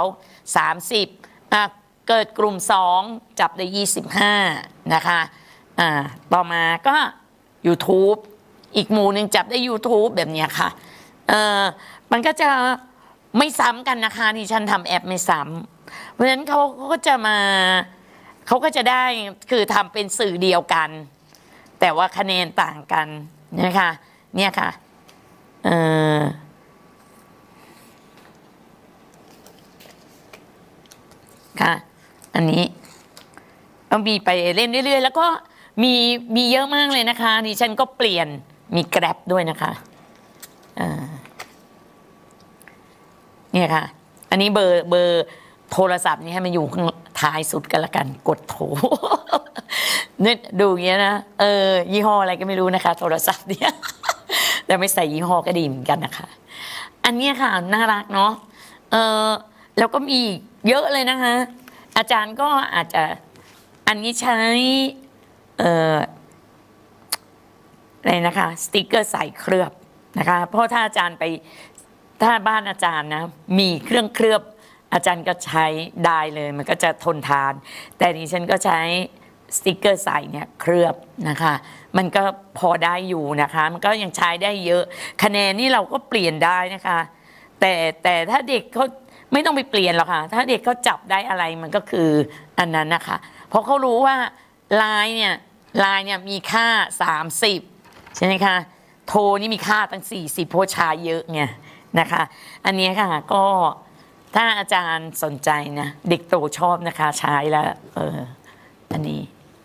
30เกิดกลุ่ม2จับได้25นะคะต่อมาก็ YouTube อีกหมู่หนึ่งจับได้ YouTube แบบนี้ค่ะมันก็จะไม่ซ้ำกันนะคะที่ฉันทำแอปไม่ซ้ำเพราะฉะนั้นเขาก็จะได้คือทำเป็นสื่อเดียวกันแต่ว่าคะแนนต่างกันนะคะเนี่ยค่ะค่ะอันนี้ก็มีไปเล่นเรื่อยๆแล้วก็มีเยอะมากเลยนะคะดิฉันก็เปลี่ยนมีแกร็บด้วยนะคะเนี่ยค่ะอันนี้เบอร์โทรศัพท์นี่ให้มันอยู่ข้างท้ายสุดกันละกันกดโทรเนี่ยดูอย่างเงี้ยนะยี่ห้ออะไรก็ไม่รู้นะคะโทรศัพท์เนี่ยแต่ไม่ใส่ยี่ห้อก็ดีเหมือนกันนะคะอันนี้ค่ะน่ารักเนาะแล้วก็มีเยอะเลยนะคะอาจารย์ก็อาจจะอันนี้ใช้อะไรนะคะสติกเกอร์ใส่เคลือบนะคะเพราะถ้าอาจารย์ไปถ้าบ้านอาจารย์นะมีเครื่องเคลือบอาจารย์ก็ใช้ได้เลยมันก็จะทนทานแต่ดิฉันก็ใช้สติกเกอร์ใส่เนี่ยเคลือบนะคะมันก็พอได้อยู่นะคะมันก็ยังใช้ได้เยอะคะแนนนี่เราก็เปลี่ยนได้นะคะแต่ถ้าเด็กเขาไม่ต้องไปเปลี่ยนหรอกค่ะถ้าเด็กเขาจับได้อะไรมันก็คืออันนั้นนะคะเพราะเขารู้ว่าลายเนี่ยมีค่า30ใช่ไหมคะโทนี่มีค่าตั้ง40เพราะใช้เยอะไงนะคะอันนี้ค่ะก็ถ้าอาจารย์สนใจนะเด็กโตชอบนะคะใช้แล้วอันนี้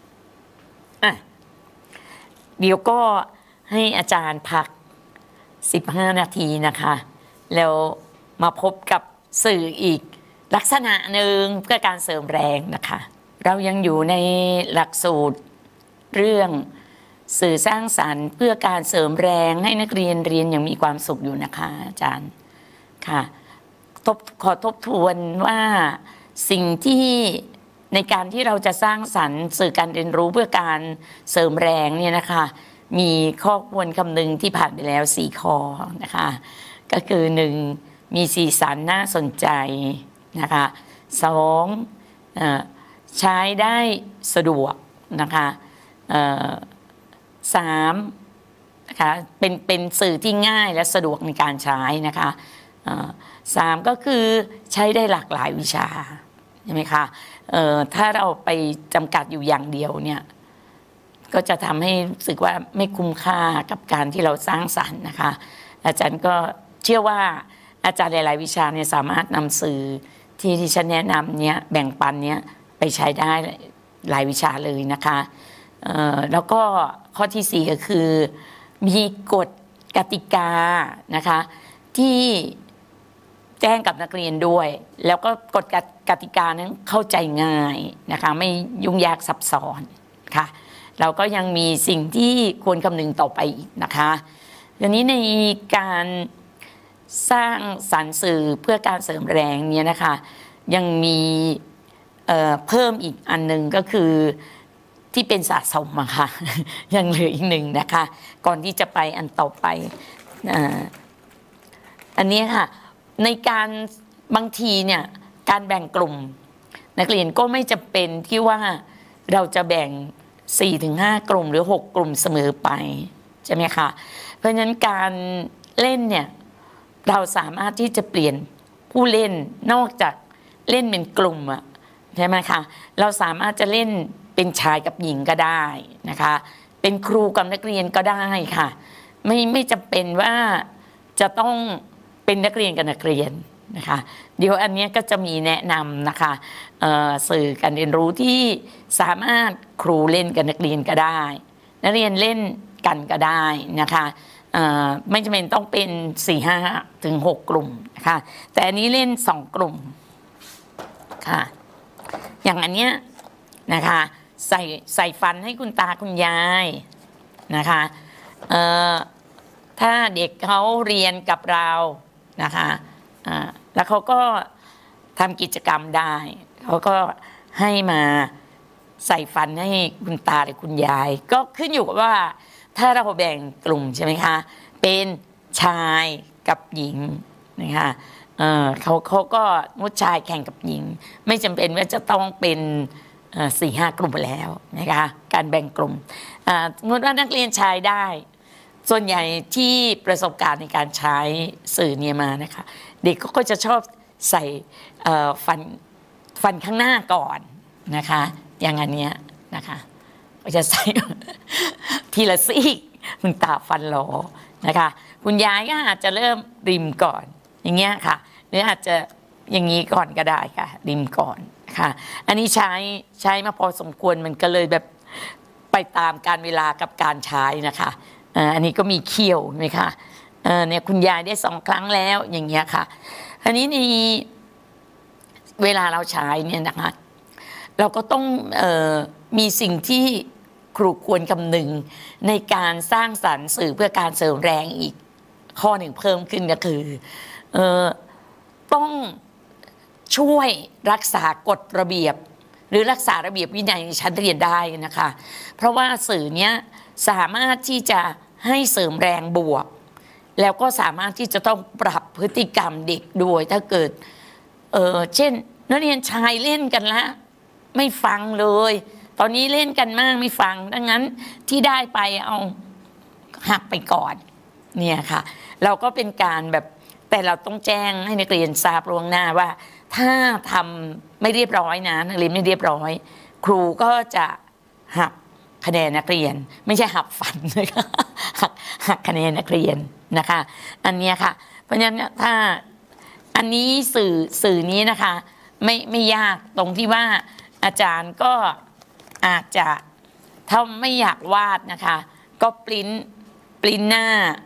เดี๋ยวก็ให้อาจารย์พัก15 นาทีนะคะแล้วมาพบกับสื่ออีกลักษณะหนึ่งเพื่อการเสริมแรงนะคะเรายังอยู่ในหลักสูตรเรื่องสื่อสร้างสรรค์เพื่อการเสริมแรงให้นักเรียนเรียนอย่างมีความสุขอยู่นะคะอาจารย์ค่ะขอทบทวนว่าสิ่งที่ในการที่เราจะสร้างสรรค์สื่อการเรียนรู้เพื่อการเสริมแรงเนี่ยนะคะมีข้อควรคำนึงที่ผ่านไปแล้ว4 ข้อนะคะก็คือ1มีสีสันน่าสนใจนะคะ2ใช้ได้สะดวกนะคะ3นะคะเป็นสื่อที่ง่ายและสะดวกในการใช้นะคะ3ก็คือใช้ได้หลากหลายวิชาใช่ไหมคะถ้าเราไปจำกัดอยู่อย่างเดียวเนี่ยก็จะทำให้รู้สึกว่าไม่คุ้มค่ากับการที่เราสร้างสรรค์นะคะอาจารย์ก็เชื่อว่าอาจารย์หลายๆวิชาเนี่ยสามารถนำสื่อที่ฉันแนะนำเนี่ยแบ่งปันเนี่ยไปใช้ได้หลายวิชาเลยนะคะแล้วก็ข้อที่4ก็คือมีกฎกติกานะคะที่แจ้งกับนักเรียนด้วยแล้วก็กฎกติกานั้นเข้าใจง่ายนะคะไม่ยุ่งยากซับซ้อนค่ะเราก็ยังมีสิ่งที่ควรคำนึงต่อไปอีกนะคะทีนี้ในการสร้างสรรค์สื่อเพื่อการเสริมแรงเนี่ยนะคะยังมีเพิ่มอีกอันหนึ่งก็คือที่เป็นสะสมอะค่ะยังเหลืออีกหนึ่งนะคะก่อนที่จะไปอันต่อไปอันนี้ค่ะในการบางทีเนี่ยการแบ่งกลุ่มนักเรียนก็ไม่จำเป็นที่ว่าเราจะแบ่ง 4-5 กลุ่มหรือ6 กลุ่มเสมอไปใช่ไหมคะเพราะฉะนั้นการเล่นเนี่ยเราสามารถที่จะเปลี่ยนผู้เล่นนอกจากเล่นเป็นกลุ่มอะใช่ไหมคะเราสามารถจะเล่นเป็นชายกับหญิงก็ได้นะคะเป็นครูกับนักเรียนก็ได้ค่ะไม่จำเป็นว่าจะต้องเป็นนักเรียนกับนักเรียนนะคะเดี๋ยวอันนี้ก็จะมีแนะนำนะคะสื่อการเรียนรู้ที่สามารถครูเล่นกับนักเรียนก็ได้นักเรียนเล่นกันก็ได้นะคะไม่จำเป็นต้องเป็น4-5-6 กลุ่มนะคะแต่อันนี้เล่น2 กลุ่มค่ะอย่างอันเนี้ยนะคะใส่ฟันให้คุณตาคุณยายนะคะถ้าเด็กเขาเรียนกับเรานะคะแล้วเขาก็ทำกิจกรรมได้เขาก็ให้มาใส่ฟันให้คุณตาหรือคุณยายก็ขึ้นอยู่กับว่าถ้าเราแบ่งกลุ่มใช่ไหมคะเป็นชายกับหญิงนะคะเขาก็งดชายแข่งกับหญิงไม่จำเป็นว่าจะต้องเป็น4-5 กลุ่มแล้วนะคะการแบ่งกลุ่มงดว่านักเรียนชายได้ส่วนใหญ่ที่ประสบการณ์ในการใช้สื่อเนี่ยมานะคะเด็กก็จะชอบใส่ฟันข้างหน้าก่อนนะคะอย่างอันเนี้ยนะคะก็จะใส่ทีละซี่คุณตาฟันหลอนะคะคุณยายก็อาจจะเริ่มริมก่อนอย่างเงี้ยค่ะหรืออาจจะอย่างนี้ก่อนก็ได้ค่ะริมก่อนนะคะอันนี้ใช้มาพอสมควรมันก็เลยแบบไปตามการเวลากับการใช้นะคะอันนี้ก็มีเขี้ยวไหมคะเนี่ยคุณยายได้2 ครั้งแล้วอย่างเงี้ยค่ะอันนี้ในเวลาเราใช้เนี่ยนะคะเราก็ต้องมีสิ่งที่ครูควรคำนึงในการสร้างสรรค์สื่อเพื่อการเสริมแรงอีกข้อหนึ่งเพิ่มขึ้นก็คือต้องช่วยรักษากฎระเบียบหรือรักษาระเบียบวินัยในชั้นเรียนได้นะคะเพราะว่าสื่อเนี้ยสามารถที่จะให้เสริมแรงบวกแล้วก็สามารถที่จะต้องปรับพฤติกรรมเด็กด้วยถ้าเกิดเช่นนักเรียนชายเล่นกันละไม่ฟังเลยตอนนี้เล่นกันมากไม่ฟังดังนั้นที่ได้ไปเอาหักไปก่อนเนี่ยค่ะเราก็เป็นการแบบแต่เราต้องแจ้งให้นักเรียนทราบล่วงหน้าว่าถ้าทำไม่เรียบร้อยนะนักเรียนไม่เรียบร้อยครูก็จะหักคะแนนนักเรียนไม่ใช่หักฟันนะคะหักคะแนนนักเรียนนะคะอันนี้ค่ะเพราะฉะนั้นถ้าอันนี้สื่อนี้นะคะไม่ยากตรงที่ว่าอาจารย์ก็อาจจะถ้าไม่อยากวาดนะคะก็ปริ้นหน้า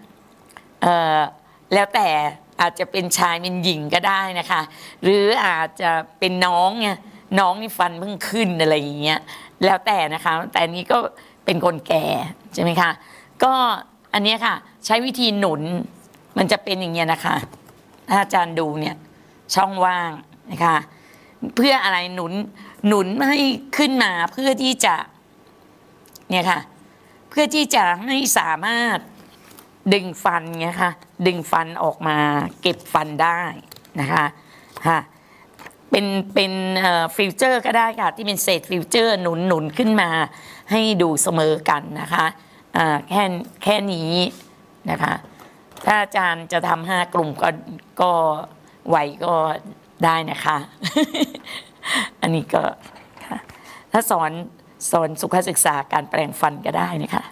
แล้วแต่อาจจะเป็นชายเป็นหญิงก็ได้นะคะหรืออาจจะเป็นน้องไงน้องนี่ฟันเพิ่งขึ้นอะไรอย่างเงี้ยแล้วแต่นะคะแต่อันนี้ก็เป็นคนแก่ใช่ไหมคะก็อันนี้ค่ะใช้วิธีหนุนมันจะเป็นอย่างเงี้ยนะคะถ้าอาจารย์ดูเนี่ยช่องว่างนะคะเพื่ออะไรหนุนให้ขึ้นมาเพื่อที่จะเนี่ยค่ะเพื่อที่จะให้สามารถดึงฟันไงคะดึงฟันออกมาเก็บฟันได้นะคะค่ะเป็นฟิวเจอร์ก็ได้ค่ะที่เป็นเศษฟิวเจอร์หนุนขึ้นมาให้ดูเสมอกันนะคะแค่นี้นะคะถ้าอาจารย์จะทำ5 กลุ่มก็ไหวก็ได้นะคะ อันนี้ก็ถ้าสอนสุขศึกษาการแปรงฟันก็ได้นะคะ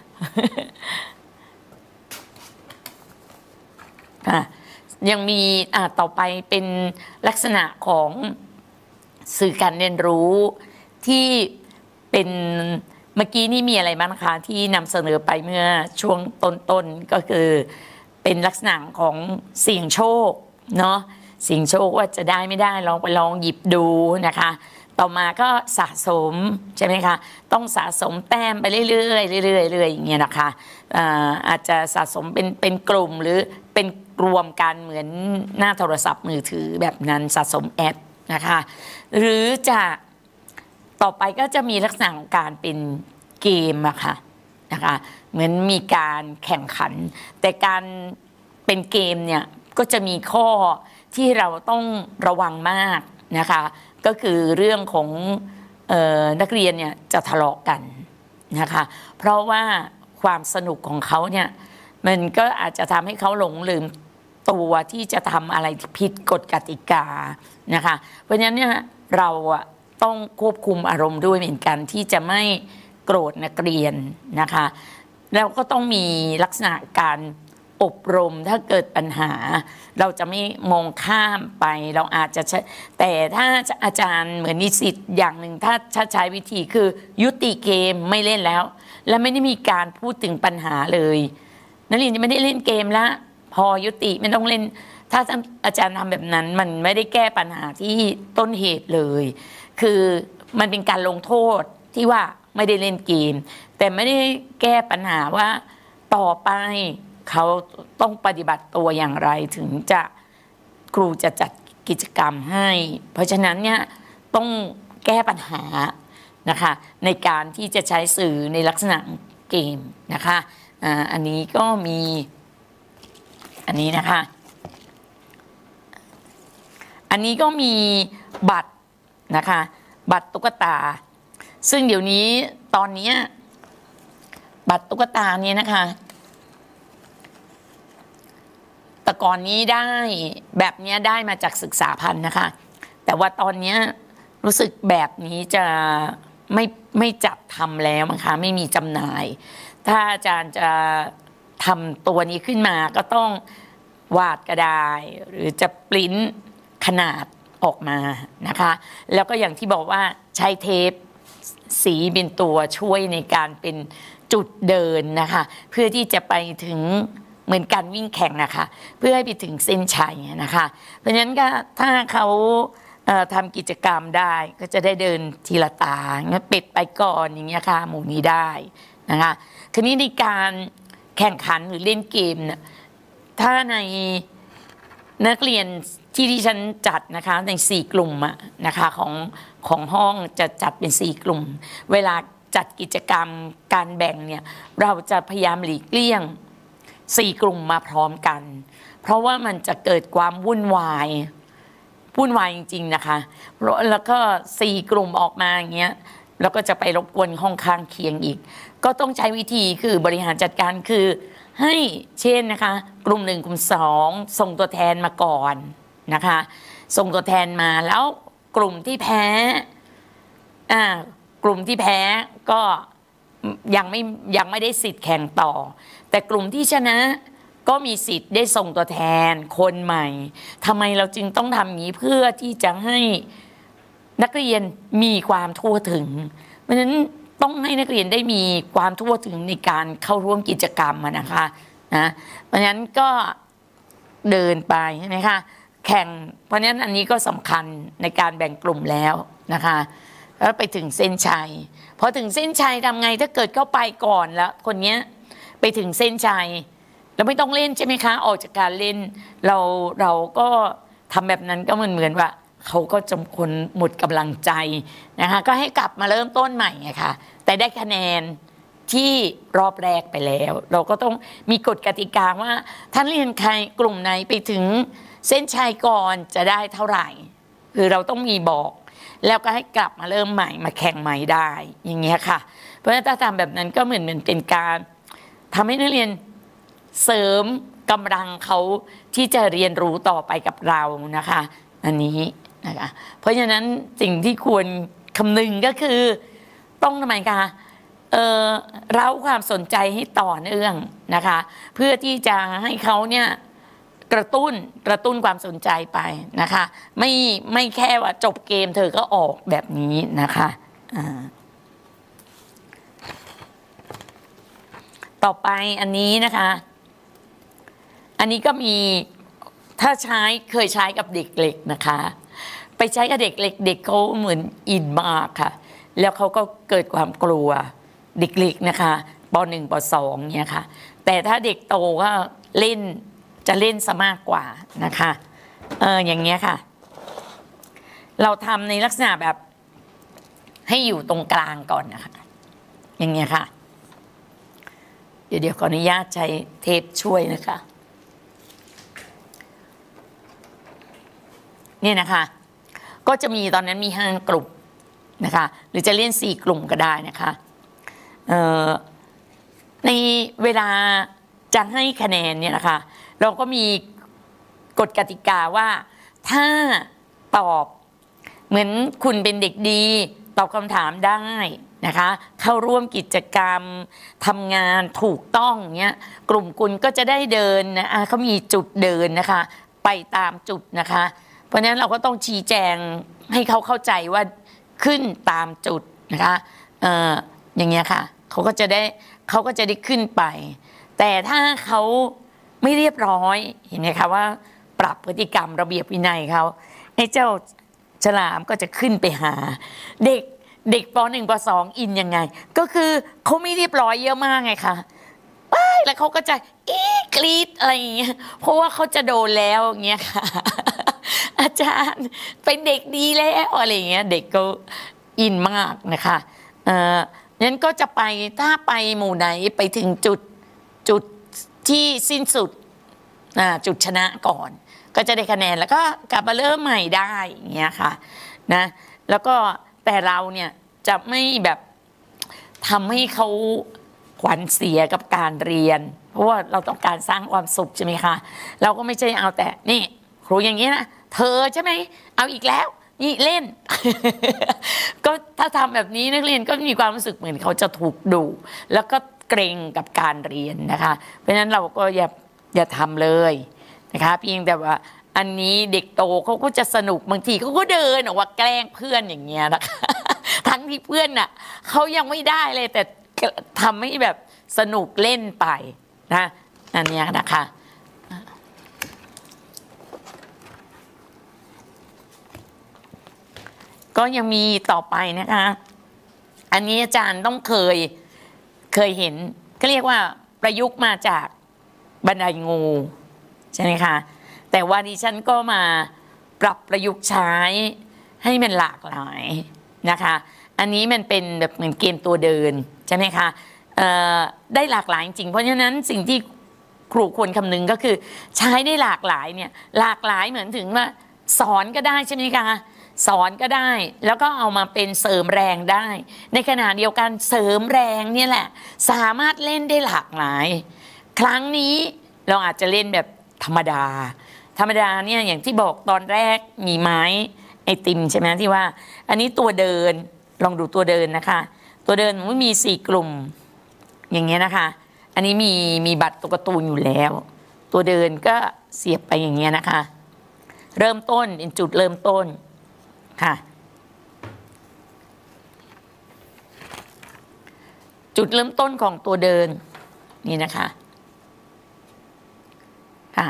ยังมีต่อไปเป็นลักษณะของสื่อการเรียนรู้ที่เป็นเมื่อกี้นี่มีอะไรบ้างนะคะที่นำเสนอไปเมื่อช่วงต้นก็คือเป็นลักษณะของเสี่ยงโชคเนาะเสี่ยงโชคว่าจะได้ไม่ได้ลองหยิบดูนะคะต่อมาก็สะสมใช่ไหมคะต้องสะสมแต้มไปเรื่อยๆอย่างเงี้ยนะคะอาจจะสะสมเป็นกลุ่มหรือเป็นรวมกันเหมือนหน้าโทรศัพท์มือถือแบบนั้นสะสมแอปนะคะหรือจะต่อไปก็จะมีลักษณะของการเป็นเกมอะค่ะนะคะเหมือนมีการแข่งขันแต่การเป็นเกมเนี่ยก็จะมีข้อที่เราต้องระวังมากนะคะก็คือเรื่องของนักเรียนเนี่ยจะทะเลาะกันนะคะเพราะว่าความสนุกของเขาเนี่ยมันก็อาจจะทำให้เขาหลงลืมตัวที่จะทำอะไรที่ผิดกฎกติกานะคะเพราะฉะนั้นเนี่ยเราต้องควบคุมอารมณ์ด้วยเหมือนกันที่จะไม่โกรธนักเรียนนะคะแล้วก็ต้องมีลักษณะการอบรมถ้าเกิดปัญหาเราจะไม่มองข้ามไปเราอาจจะแต่ถ้าอาจารย์เหมือนนิสิตอย่างหนึ่งถ้าใช้วิธีคือยุติเกมไม่เล่นแล้วและไม่ได้มีการพูดถึงปัญหาเลยนักเรียนจะไม่ได้เล่นเกมแล้วพอยุติไม่ต้องเล่นถ้าอาจารย์ทำแบบนั้นมันไม่ได้แก้ปัญหาที่ต้นเหตุเลยคือมันเป็นการลงโทษที่ว่าไม่ได้เล่นเกมแต่ไม่ได้แก้ปัญหาว่าต่อไปเขาต้องปฏิบัติตัวอย่างไรถึงจะครูจะจัดกิจกรรมให้เพราะฉะนั้นเนี่ยต้องแก้ปัญหานะคะในการที่จะใช้สื่อในลักษณะเกมนะคะอันนี้ก็มีอันนี้นะคะอันนี้ก็มีบัตรนะคะบัตรตุ๊กตาซึ่งเดี๋ยวนี้ตอนนี้บัตรตุ๊กตาเนี่ยนะคะแต่ก่อนนี้ได้แบบนี้ได้มาจากศึกษาพันธ์นะคะแต่ว่าตอนนี้รู้สึกแบบนี้จะไม่จัดทำแล้วนะคะไม่มีจำหน่ายถ้าอาจารย์จะทำตัวนี้ขึ้นมาก็ต้องวาดกระดาษหรือจะปริ้นขนาดออกมานะคะแล้วก็อย่างที่บอกว่าใช้เทปสีเป็นตัวช่วยในการเป็นจุดเดินนะคะเพื่อที่จะไปถึงเหมือนการวิ่งแข่งนะคะเพื่อให้ไปถึงเส้นชัยนะคะเพราะฉะนั้นก็ถ้าเขาทำกิจกรรมได้ก็จะได้เดินทีละตางั้นปิดไปก่อนอย่างเงี้ยค่ะหมู่นี้ได้นะคะทีนี้ในการแข่งขันหรือเล่นเกมเนี่ยถ้าในนักเรียนที่ดิฉันจัดนะคะใน4กลุ่มนะคะของห้องจะจัดเป็น4กลุ่มเวลาจัดกิจกรรมการแบ่งเนี่ยเราจะพยายามหลีกเลี่ยง4กลุ่มมาพร้อมกันเพราะว่ามันจะเกิดความวุ่นวายจริงๆนะคะแล้วก็4กลุ่มออกมาอย่างเงี้ยแล้วก็จะไปรบกวนห้องข้างเคียงอีกก็ต้องใช้วิธีคือบริหารจัดการคือให้เช่นนะคะกลุ่ม1กลุ่ม2ส่งตัวแทนมาก่อนนะคะส่งตัวแทนมาแล้วกลุ่มที่แพ้กลุ่มที่แพ้ก็ยังไม่ได้สิทธิ์แข่งต่อแต่กลุ่มที่ชนะก็มีสิทธิ์ได้ส่งตัวแทนคนใหม่ทำไมเราจึงต้องทำอย่างนี้เพื่อที่จะให้นักเรียนมีความทั่วถึงเพราะฉะนั้นต้องให้นักเรียนได้มีความทั่วถึงในการเข้าร่วมกิจกรรมนะคะนะเพราะฉะนั้นก็เดินไปใช่ไหมคะแข่งเพราะฉะนั้นอันนี้ก็สำคัญในการแบ่งกลุ่มแล้วนะคะแล้วไปถึงเส้นชัยพอถึงเส้นชัยทำไงถ้าเกิดเข้าไปก่อนแล้วคนนี้ไปถึงเส้นชัยเราไม่ต้องเล่นใช่ไหมคะออกจากการเล่นเราก็ทำแบบนั้นก็เหมือนว่าเขาก็จำคนหมดกำลังใจนะคะก็ให้กลับมาเริ่มต้นใหม่ไงคะแต่ได้คะแนนที่รอบแรกไปแล้วเราก็ต้องมีกฎกติกาว่าท่านเรียนใครกลุ่มไหนไปถึงเส้นชัยก่อนจะได้เท่าไหร่คือเราต้องมีบอกแล้วก็ให้กลับมาเริ่มใหม่มาแข่งใหม่ได้อย่างเงี้ยค่ะเพราะฉะนั้นถ้าทำแบบนั้นก็เหมือนเป็นการทำให้นักเรียนเสริมกำลังเขาที่จะเรียนรู้ต่อไปกับเรานะคะอันนี้นะคะเพราะฉะนั้นสิ่งที่ควรคำนึงก็คือต้องทำไมคะเร้าความสนใจให้ต่อเนื่องนะคะเพื่อที่จะให้เขาเนี่ยกระตุ้นความสนใจไปนะคะไม่แค่ว่าจบเกมเธอก็ออกแบบนี้นะคะต่อไปอันนี้นะคะอันนี้ก็มีถ้าเคยใช้กับเด็กเล็กนะคะไปใช้กับเด็กเล็กเด็กเขาเหมือนอินมากค่ะแล้วเขาก็เกิดความกลัวเด็กเล็กนะคะป.1 ป.2 เนี่ยค่ะแต่ถ้าเด็กโตก็จะเล่นซะมากกว่านะคะอย่างเงี้ยค่ะเราทำในลักษณะแบบให้อยู่ตรงกลางก่อนนะคะอย่างเงี้ยค่ะเดี๋ยวขออนุญาตใช้เทปช่วยนะคะเนี่ยนะคะก็จะมีตอนนั้นมี5กลุ่มนะคะหรือจะเล่น4กลุ่มก็ได้นะคะในเวลาจะให้คะแนนเนี่ยนะคะเราก็มีกฎกติกาว่าถ้าตอบเหมือนคุณเป็นเด็กดีตอบคำถามได้นะคะเข้าร่วมกิจกรรมทำงานถูกต้องเนี้ยกลุ่มคุณก็จะได้เดินนะเขามีจุดเดินนะคะไปตามจุดนะคะเพราะฉะนั้นเราก็ต้องชี้แจงให้เขาเข้าใจว่าขึ้นตามจุดนะคะอย่างเงี้ยค่ะเขาก็จะได้ขึ้นไปแต่ถ้าเขาไม่เรียบร้อยเห็นไหมคะว่าปรับพฤติกรรมระเบียบวินัยเขาไอ้เจ้าฉลามก็จะขึ้นไปหาเด็กป.1 ป.2 อินยังไงก็คือเขาไม่เรียบร้อยเยอะมากไงคะแล้วเขาก็จะกรี๊ดอะไรอย่างเงี้ยเพราะว่าเขาจะโดนแล้วอย่างเงี้ยค่ะอาจารย์เป็นเด็กดีแล้วอะไรอย่างเงี้ยเด็กก็อินมากนะคะนั้นก็จะไปถ้าไปหมู่ไหนไปถึงจุดที่สิ้นสุดจุดชนะก่อนก็จะได้คะแนนแล้วก็กลับมาเริ่มใหม่ได้อย่างเงี้ยค่ะนะแล้วก็แต่เราเนี่ยจะไม่แบบทำให้เขาขวัญเสียกับการเรียนเพราะว่าเราต้องการสร้างความสุขใช่ไหมคะเราก็ไม่ใช่เอาแต่นี่ครูอย่างนี้นะเธอใช่ไหมเอาอีกแล้วนี่เล่น ก็ถ้าทำแบบนี้นักเรียนก็มีความรู้สึกเหมือนเขาจะถูกดุแล้วก็เกรงกับการเรียนนะคะเพราะฉะนั้นเราก็อย่าทำเลยนะคะเพียงแต่ว่าอันนี้เด็กโตเขาก็จะสนุกบางทีเขาก็เดินออกว่าแกล้งเพื่อนอย่างเงี้ยนะคะ ทั้งที่เพื่อนน่ะเขายังไม่ได้เลยแต่ทำให้แบบสนุกเล่นไปนะอันนี้นะคะก็ยังมีต่อไปนะคะอันนี้อาจารย์ต้องเคยเห็นก็เรียกว่าประยุกต์มาจากบันไดงูใช่ไหมคะแต่ว่าดิฉันก็มาปรับประยุกต์ใช้ให้มันหลากหลายนะคะอันนี้มันเป็นแบบเหมือนเกมตัวเดินใช่ไหมคะได้หลากหลายจริงเพราะฉะนั้นสิ่งที่ครูควรคำนึงก็คือใช้ได้หลากหลายเนี่ยหลากหลายเหมือนถึงว่าสอนก็ได้ใช่ไหมคะสอนก็ได้แล้วก็เอามาเป็นเสริมแรงได้ในขณะเดียวกันเสริมแรงเนี่ยแหละสามารถเล่นได้หลากหลายครั้งนี้เราอาจจะเล่นแบบธรรมดาเนี่ยอย่างที่บอกตอนแรกมีไม้ไอติมใช่ไหมที่ว่าอันนี้ตัวเดินลองดูตัวเดินนะคะตัวเดินมันมี4 กลุ่มอย่างเงี้ยนะคะอันนี้มีบัตรตัวการ์ตูนอยู่แล้วตัวเดินก็เสียบไปอย่างเงี้ยนะคะเริ่มต้นเป็นจุดเริ่มต้นค่ะจุดเริ่มต้นของตัวเดินนี่นะคะค่ะ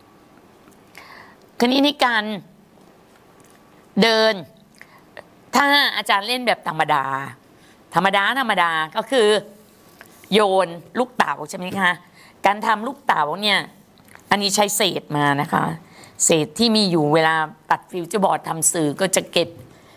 คราวนี้ในการเดินถ้าอาจารย์เล่นแบบธรรมดาก็คือโยนลูกเต๋าใช่ไหมคะการทำลูกเต๋าเนี่ยอันนี้ใช้เศษมานะคะเศษที่มีอยู่เวลาตัดฟิวเจอร์บอร์ดทำสื่อก็จะเก็บ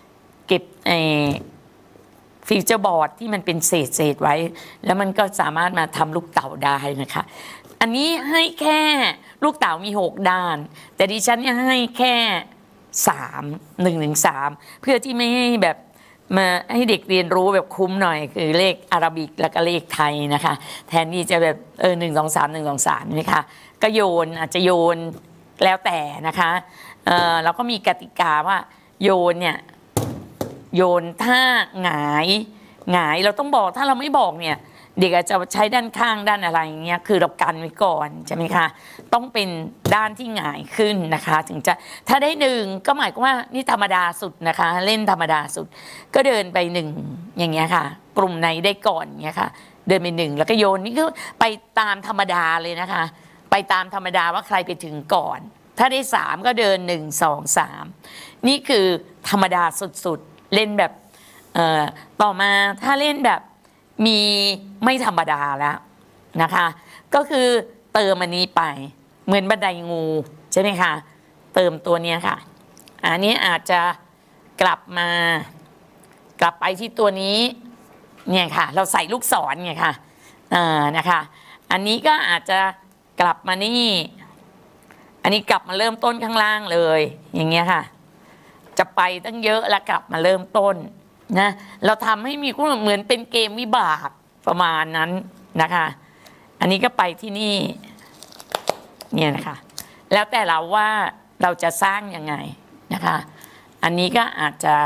ฟิวเจอร์บอร์ดที่มันเป็นเศษไว้แล้วมันก็สามารถมาทำลูกเต๋าได้นะคะอันนี้ให้แค่ลูกเต๋ามี6 ด้านแต่ดิฉันให้แค่1 ถึง 3เพื่อที่ไม่ให้แบบมาให้เด็กเรียนรู้แบบคุ้มหน่อยคือเลขอาราบิกแล้วก็เลขไทยนะคะแทนที่จะแบบ1 2 3 1 2 3นี่ค่ะก็โยนอาจจะโยนแล้วแต่นะคะเราก็มีกติกาว่าโยนเนี่ยโยนถ้าหงายเราต้องบอกถ้าเราไม่บอกเนี่ยเด็กอาจจะใช้ด้านข้างด้านอะไรอย่างเงี้ยคือเรากันไว้ก่อนใช่ไหมคะต้องเป็นด้านที่หงายขึ้นนะคะถึงจะถ้าได้1ก็หมายความว่านี่ธรรมดาสุดนะคะเล่นธรรมดาสุดก็เดินไป1อย่างเงี้ยค่ะกลุ่มไหนได้ก่อนอย่างเงี้ยค่ะเดินไป1แล้วก็โยนนี่ก็ไปตามธรรมดาเลยนะคะไปตามธรรมดาว่าใครไปถึงก่อนถ้าได้3ก็เดิน1 2 3นี่คือธรรมดาสุดๆเล่นแบบต่อมาถ้าเล่นแบบมีไม่ธรรมดาแล้วนะคะก็คือเติมอันนี้ไปเหมือนบันไดงูใช่ไหมคะเติมตัวนี้ค่ะอันนี้อาจจะกลับไปที่ตัวนี้เนี่ยค่ะเราใส่ลูกศรไงค่ะนะคะอันนี้ก็อาจจะกลับมานี่อันนี้กลับมาเริ่มต้นข้างล่างเลยอย่างเงี้ยค่ะจะไปตั้งเยอะแล้วกลับมาเริ่มต้นนะเราทำให้มีเหมือนเป็นเกมวิบากประมาณนั้นนะคะอันนี้ก็ไปที่นี่เนี่ยนะคะแล้วแต่เราว่าเราจะสร้างยังไงนะคะอันนี้ก็อาจจะ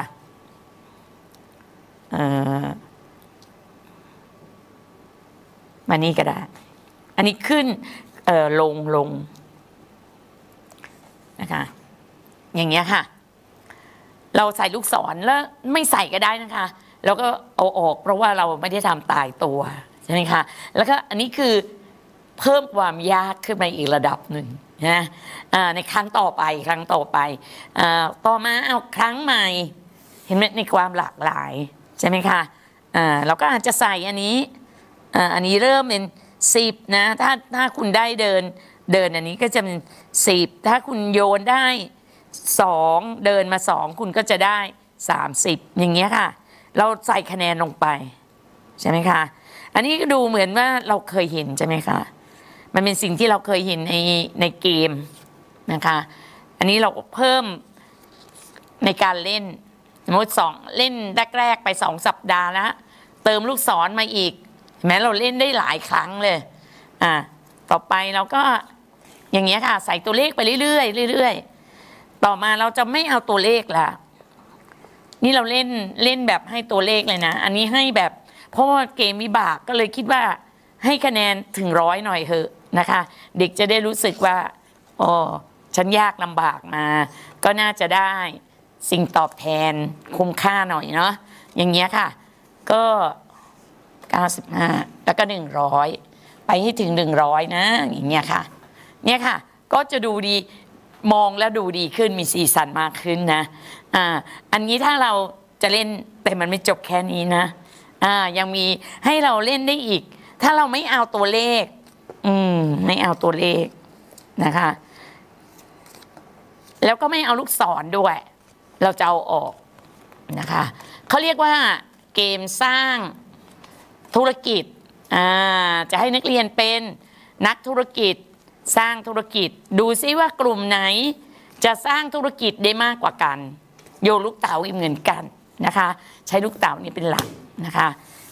มานี่ก็ได้อันนี้ขึ้นลงนะคะอย่างเงี้ยค่ะเราใส่ลูกศรแล้วไม่ใส่ก็ได้นะคะแล้วก็เอาออกเพราะว่าเราไม่ได้ทำตายตัวใช่ไหมคะแล้วก็อันนี้คือเพิ่มความยากขึ้นไปอีกระดับหนึ่งนะในครั้งต่อไปต่อมาเอาครั้งใหม่เห็นไหมในความหลากหลายใช่ไหมคะเราก็อาจจะใส่อันนี้เริ่มเป็น10นะถ้าคุณได้เดินอันนี้ก็จะเป็น10ถ้าคุณโยนได้2เดินมา2คุณก็จะได้30อย่างเงี้ยค่ะเราใส่คะแนนลงไปใช่ไหมคะอันนี้ก็ดูเหมือนว่าเราเคยเห็นใช่ไหมคะมันเป็นสิ่งที่เราเคยเห็นในเกมนะคะอันนี้เราเพิ่มในการเล่นสมมติเล่นแรกๆไป2 สัปดาห์แล้วเติมลูกศรมาอีกเห็นไหมเราเล่นได้หลายครั้งเลยต่อไปเราก็อย่างเงี้ยค่ะใส่ตัวเลขไปเรื่อยต่อมาเราจะไม่เอาตัวเลขละนี่เราเล่นแบบให้ตัวเลขเลยนะอันนี้ให้แบบเพราะว่าเกมวิบากก็เลยคิดว่าให้คะแนนถึง100หน่อยเถอะนะคะเด็กจะได้รู้สึกว่าอ๋อฉันยากลำบากมาก็น่าจะได้สิ่งตอบแทนคุ้มค่าหน่อยเนาะอย่างเงี้ยค่ะก็95แล้วก็100ไปให้ถึง100นะอย่างเงี้ยค่ะเนี่ยค่ะก็จะดูดีมองแล้วดูดีขึ้นมีสีสันมากขึ้นนะอันนี้ถ้าเราจะเล่นแต่มันไม่จบแค่นี้นะยังมีให้เราเล่นได้อีกถ้าเราไม่เอาตัวเลขไม่เอาตัวเลขนะคะแล้วก็ไม่เอาลูกศรด้วยเราจะเอาออกนะคะเขาเรียกว่าเกมสร้างธุรกิจจะให้นักเรียนเป็นนักธุรกิจสร้างธุรกิจดูซิว่ากลุ่มไหนจะสร้างธุรกิจได้มากกว่ากันโยนลูกเต๋าอีกเหมือนกันนะคะใช้ลูกเต๋านี่เป็นหลักนะคะ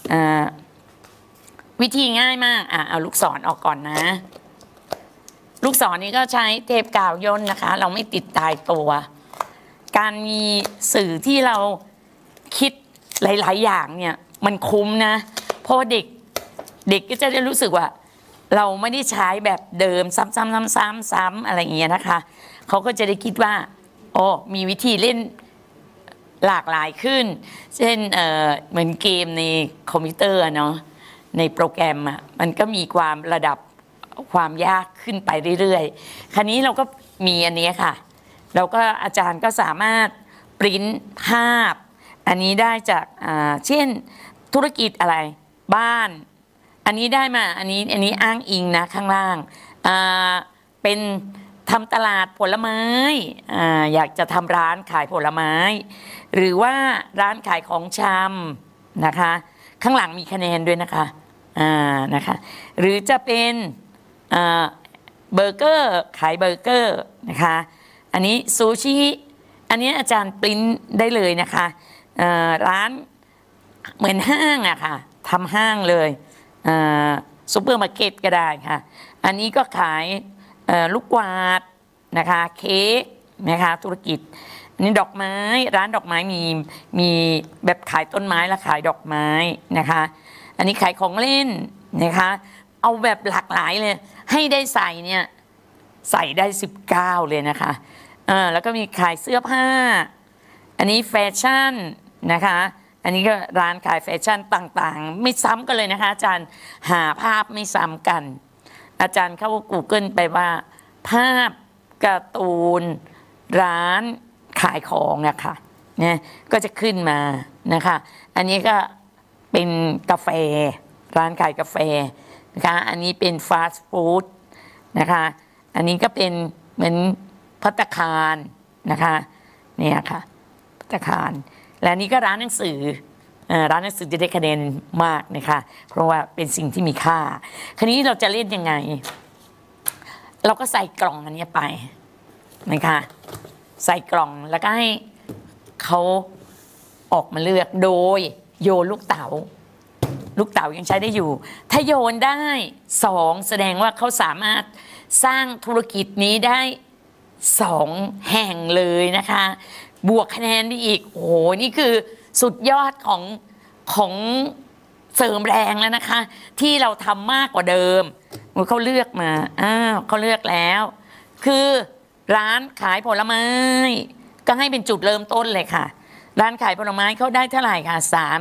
วิธีง่ายมากเอาลูกศรออกก่อนนะลูกศรนี้ก็ใช้เทปกาวย่นนะคะเราไม่ติดตายตัวการมีสื่อที่เราคิดหลายๆอย่างเนี่ยมันคุ้มนะเพราะเด็กก็จะได้รู้สึกว่าเราไม่ได้ใช้แบบเดิมซ้ำๆอะไรอย่างเงี้ยนะคะเขาก็จะได้คิดว่ามีวิธีเล่นหลากหลายขึ้นเช่นเหมือนเกมในคอมพิวเตอร์เนาะในโปรแกรมมันก็มีความระดับความยากขึ้นไปเรื่อยๆคราวนี้เราก็มีอันนี้ค่ะเราก็อาจารย์ก็สามารถปริ้นภาพอันนี้ได้จากเช่นธุรกิจอะไรบ้านอันนี้ได้มาอันนี้อ้างอิงนะข้างล่างเป็นทำตลาดผลไม้อยากจะทำร้านขายผลไม้หรือว่าร้านขายของชำนะคะข้างหลังมีคะแนนด้วยนะคะนะคะหรือจะเป็นเบอร์เกอร์ขายเบอร์เกอร์นะคะอันนี้ซูชิอันนี้อาจารย์ปริ้นได้เลยนะคะร้านเหมือนห้างอะค่ะทำห้างเลยซูเปอร์มาร์เก็ตก็ได้ค่ะอันนี้ก็ขายลูกกวาดนะคะเค้กนะคะธุรกิจอันนี้ดอกไม้ร้านดอกไม้มีแบบขายต้นไม้และขายดอกไม้นะคะอันนี้ขายของเล่นนะคะเอาแบบหลากหลายเลยให้ได้ใส่เนี่ยใส่ได้19เลยนะคะแล้วก็มีขายเสื้อผ้าอันนี้แฟชั่นนะคะอันนี้ก็ร้านขายแฟชั่นต่างๆไม่ซ้ำกันเลยนะคะอาจารย์หาภาพไม่ซ้ำกันอาจารย์เข้า Google ไปว่าภาพการ์ตูนร้านขายของนะคะเนี่ยก็จะขึ้นมานะคะอันนี้ก็เป็นกาแฟร้านขายกาแฟนะคะอันนี้เป็นฟาสต์ฟู้ดนะคะอันนี้ก็เป็นเหมือนภัตตาคารนะคะเนี่ยค่ะภัตตาคารและนี้ก็ร้านหนังสือร้านหนังสือจะได้คะแนนมากนะคะเพราะว่าเป็นสิ่งที่มีค่าคราวนี้เราจะเล่นยังไงเราก็ใส่กล่องอันนี้ไปนะคะใส่กล่องแล้วก็ให้เขาออกมาเลือกโดยโยนลูกเต๋ายังใช้ได้อยู่ถ้าโยนได้2แสดงว่าเขาสามารถสร้างธุรกิจนี้ได้2แห่งเลยนะคะบวกคะแนนได้อีกโอ้โหนี่คือสุดยอดของเสริมแรงแล้วนะคะที่เราทำมากกว่าเดิมเขาเลือกมาเขาเลือกแล้วคือร้านขายผลไม้ก็ให้เป็นจุดเริ่มต้นเลยค่ะร้านขายผลไม้เขาได้เท่าไหร่ค่ะ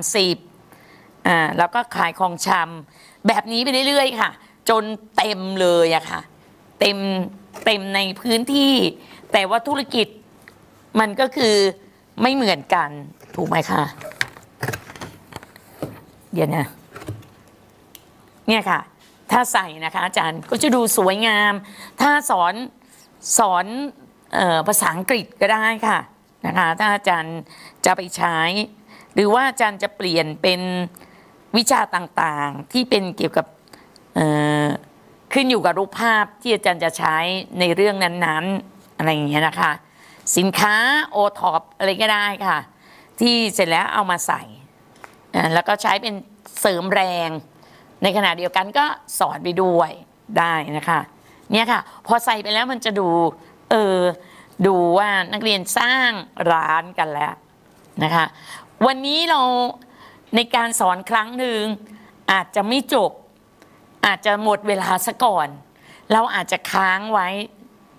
30แล้วก็ขายของชำแบบนี้ไปเรื่อยๆค่ะจนเต็มเลยอะค่ะเต็มในพื้นที่แต่ว่าธุรกิจมันก็คือไม่เหมือนกันถูกไหมคะเดี๋ยวนะเนี่ยค่ะถ้าใส่นะคะอาจารย์ก็จะดูสวยงามถ้าสอนภาษาอังกฤษก็ได้ค่ะนะคะถ้าอาจารย์จะไปใช้หรือว่าอาจารย์จะเปลี่ยนเป็นวิชาต่างๆที่เป็นเกี่ยวกับขึ้นอยู่กับรูปภาพที่อาจารย์จะใช้ในเรื่องนั้นๆอะไรอย่างเงี้ยนะคะสินค้าโอท็อปอะไรก็ได้ค่ะที่เสร็จแล้วเอามาใส่แล้วก็ใช้เป็นเสริมแรงในขณะเดียวกันก็สอนไปด้วยได้นะคะเนี่ยค่ะพอใส่ไปแล้วมันจะดูว่านักเรียนสร้างร้านกันแล้วนะคะวันนี้เราในการสอนครั้งหนึ่งอาจจะไม่จบอาจจะหมดเวลาซะก่อนเราอาจจะค้างไว้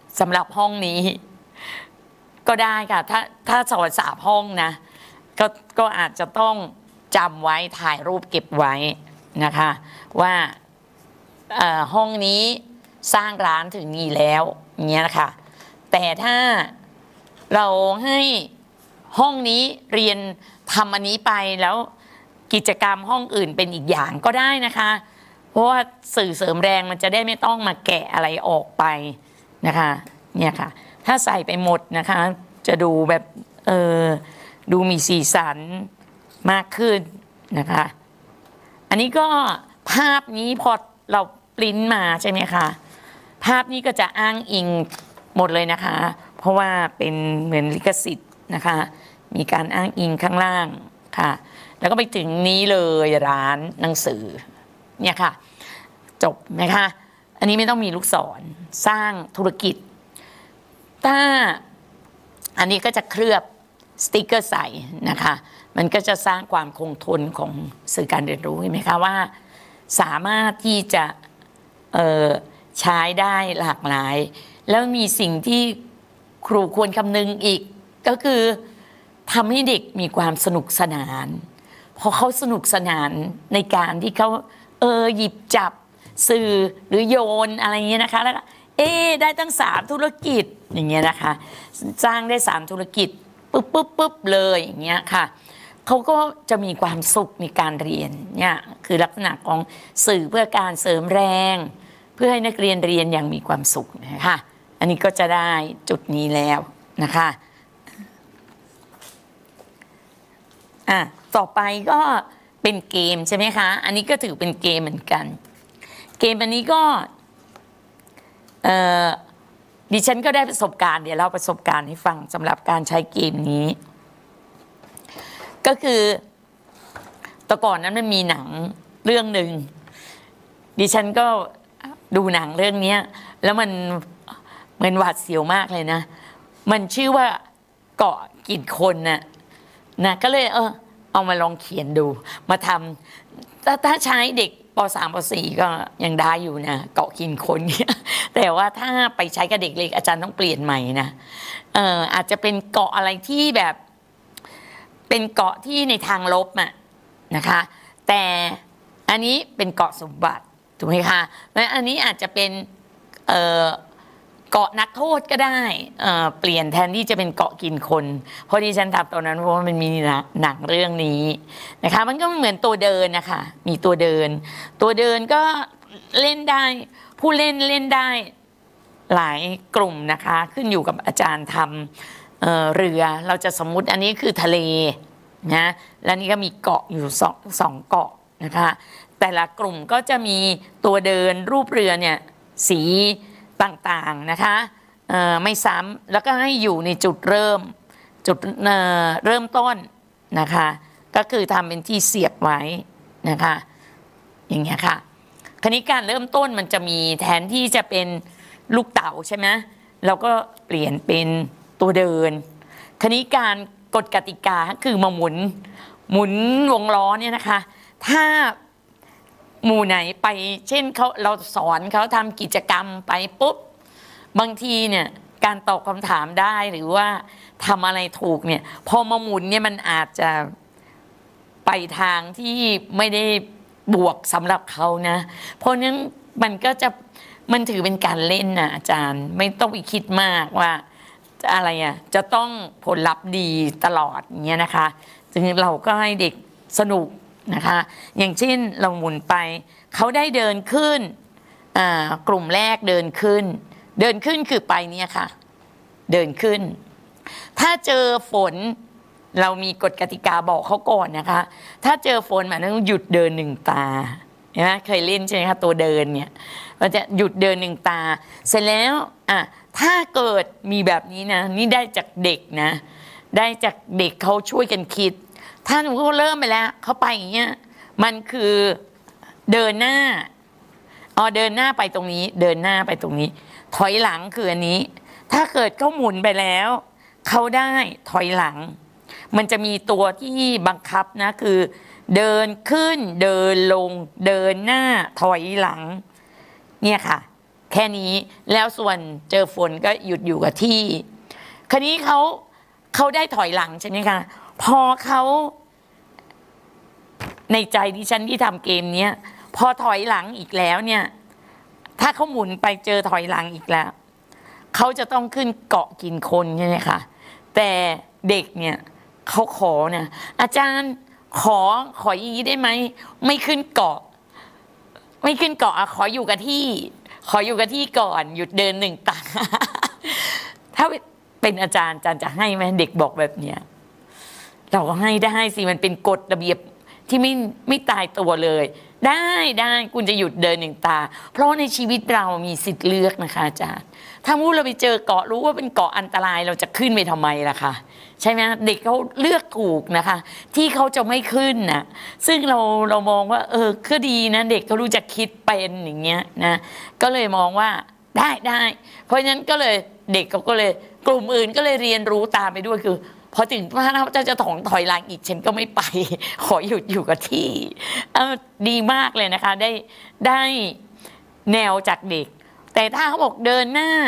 สำหรับห้องนี้ก็ได้ค่ะถ้าสอน3 ห้องนะก็อาจจะต้องจำไว้ถ่ายรูปเก็บไว้นะคะว่าห้องนี้สร้างร้านถึงนี้แล้วเงี้ยนะคะแต่ถ้าเราให้ห้องนี้เรียนทำอันนี้ไปแล้วกิจกรรมห้องอื่นเป็นอีกอย่างก็ได้นะคะเพราะว่าสื่อเสริมแรงมันจะได้ไม่ต้องมาแกะอะไรออกไปนะคะเนี่ยค่ะถ้าใส่ไปหมดนะคะจะดูแบบดูมีสีสันมากขึ้นนะคะอันนี้ก็ภาพนี้พอเราปริ้นมาใช่ไหมคะภาพนี้ก็จะอ้างอิงหมดเลยนะคะเพราะว่าเป็นเหมือนลิขสิทธิ์นะคะมีการอ้างอิงข้างล่างค่ะแล้วก็ไปถึงนี้เลยร้านหนังสือเนี่ยค่ะจบไหมคะอันนี้ไม่ต้องมีลูกศรสร้างธุรกิจถ้าอันนี้ก็จะเคลือบสติกเกอร์ใส่นะคะมันก็จะสร้างความคงทนของสื่อการเรียนรู้เห็นไหมคะว่าสามารถที่จะใช้ได้หลากหลายแล้วมีสิ่งที่ครูควรคำนึงอีกก็คือทำให้เด็กมีความสนุกสนานพอเขาสนุกสนานในการที่เขาหยิบจับสื่อหรือโยนอะไรเงี้ยนะคะแล้วได้ตั้ง3 ธุรกิจอย่างเงี้ยนะคะสร้างได้3 ธุรกิจปุ๊บเลยอย่างเงี้ยค่ะเขาก็จะมีความสุขในการเรียนเนี่ยคือลักษณะของสื่อเพื่อการเสริมแรงเพื่อให้นักเรียนเรียนอย่างมีความสุขนะคะอันนี้ก็จะได้จุดนี้แล้วนะคะต่อไปก็เป็นเกมใช่ไหมคะอันนี้ก็ถือเป็นเกมเหมือนกันเกมอันนี้ก็ดิฉันก็ได้ประสบการณ์เดี๋ยวเล่าประสบการณ์ให้ฟังสำหรับการใช้เกมนี้ก็คือแต่ก่อนนั้นมันมีหนังเรื่องหนึ่งดิฉันก็ดูหนังเรื่องนี้แล้วมันเหมือนหวาดเสียวมากเลยนะมันชื่อว่าเกาะกินคนนะก็เลยเอามาลองเขียนดูมาทำถ้าใช้เด็กป.3 ป.4 ก็ยังได้อยู่นะเกาะกินคนเนี่ยแต่ว่าถ้าไปใช้กับเด็กเล็กอาจารย์ต้องเปลี่ยนใหม่นะอาจจะเป็นเกาะอะไรที่แบบเป็นเกาะที่ในทางลบนะคะแต่อันนี้เป็นเกาะสมบัติถูกไหมคะและอันนี้อาจจะเป็นเกาะนักโทษก็ได้เปลี่ยนแทนที่จะเป็นเกาะกินคนเพราะที่ฉันทำตอนนั้นเพราะว่ามันมีหนังเรื่องนี้นะคะมันก็เหมือนตัวเดินนะคะมีตัวเดินก็เล่นได้ผู้เล่นได้หลายกลุ่มนะคะขึ้นอยู่กับอาจารย์ทำเรือเราจะสมมุติอันนี้คือทะเลนะแล้วนี่ก็มีเกาะอยู่สองเกาะนะคะแต่ละกลุ่มก็จะมีตัวเดินรูปเรือเนี่ยสีต่างๆนะคะไม่ซ้ำแล้วก็ให้อยู่ในจุดเริ่มต้นนะคะก็คือทำเป็นที่เสียบไว้นะคะอย่างเงี้ยค่ะคราวนี้การเริ่มต้นมันจะมีแทนที่จะเป็นลูกเต๋าใช่ไหมเราก็เปลี่ยนเป็นตัวเดินคราวนี้การกฎกติกาคือมาหมุนวงล้อเนี่ยนะคะถ้าหมู่ไหนไปเช่นเราสอนเขาทำกิจกรรมไปปุ๊บบางทีเนี่ยการตอบคำถามได้หรือว่าทำอะไรถูกเนี่ยพอมาหมุนเนี่ยมันอาจจะไปทางที่ไม่ได้บวกสำหรับเขานะเพราะนั้นมันถือเป็นการเล่นนะอาจารย์ไม่ต้องไปคิดมากว่าอะไรจะต้องผลลัพธ์ดีตลอดอย่างเงี้ยนะคะซึ่งเราก็ให้เด็กสนุกนะคะอย่างเช่นเราหมุนไปเขาได้เดินขึ้นกลุ่มแรกเดินขึ้นคือไปเนี่ยค่ะเดินขึ้นถ้าเจอฝนเรามีกฎกติกาบอกเขาก่อนนะคะถ้าเจอฝนมันต้องหยุดเดิน1 ตาเห็นไหมเคยเล่นใช่ไหมคะตัวเดินเนี่ยเราจะหยุดเดิน1 ตาเสร็จแล้วถ้าเกิดมีแบบนี้นะนี่ได้จากเด็กนะได้จากเด็กเขาช่วยกันคิดถ้าหนูเขาเริ่มไปแล้วเขาไปอย่างเงี้ยมันคือเดินหน้าเดินหน้าไปตรงนี้เดินหน้าไปตรงนี้ถอยหลังคืออันนี้ถ้าเกิดเขาหมุนไปแล้วเขาได้ถอยหลังมันจะมีตัวที่บังคับนะคือเดินขึ้นเดินลงเดินหน้าถอยหลังเนี่ยค่ะแค่นี้แล้วส่วนเจอฝนก็หยุดอยู่กับที่คราวนี้เขาได้ถอยหลังใช่ไหมคะพอเขาในใจดิฉันที่ทำเกมเนี้ยพอถอยหลังอีกแล้วเนี่ยถ้าเขาหมุนไปเจอถอยหลังอีกแล้วเขาจะต้องขึ้นเกาะกินคนใช่ไหมคะแต่เด็กเนี่ยเขาขอนะอาจารย์ขออย่างนี้ได้ไหมไม่ขึ้นเกาะขออยู่กับที่ก่อนหยุดเดิน1 ตา ถ้าเป็นอาจารย์จะให้ไหมเด็กบอกแบบเนี้ยเราก็ให้ได้สิมันเป็นกฎระเบียบที่ไม่ตายตัวเลยได้คุณจะหยุดเดิน1 ตาเพราะในชีวิตเรามีสิทธิ์เลือกนะคะอาจารย์ถ้ามูเราไปเจอเกาะรู้ว่าเป็นเกาะอันตรายเราจะขึ้นไปทำไมล่ะคะใช่ไหมเด็กเขาเลือกถูกนะคะที่เขาจะไม่ขึ้นนะซึ่งเรามองว่าก็ดีนะเด็กเขารู้จักคิดเป็นอย่างเงี้ยนะก็เลยมองว่าได้เพราะฉะนั้นก็เลยเด็กเขาก็เลยกลุ่มอื่นก็เลยเรียนรู้ตามไปด้วยคือพอถึงว่าถ้าจะถอยหลังอีกฉันก็ไม่ไปขอหยุดอยู่กับที่ดีมากเลยนะคะได้แนวจากเด็กแต่ถ้าเขาบอกเดินหน้า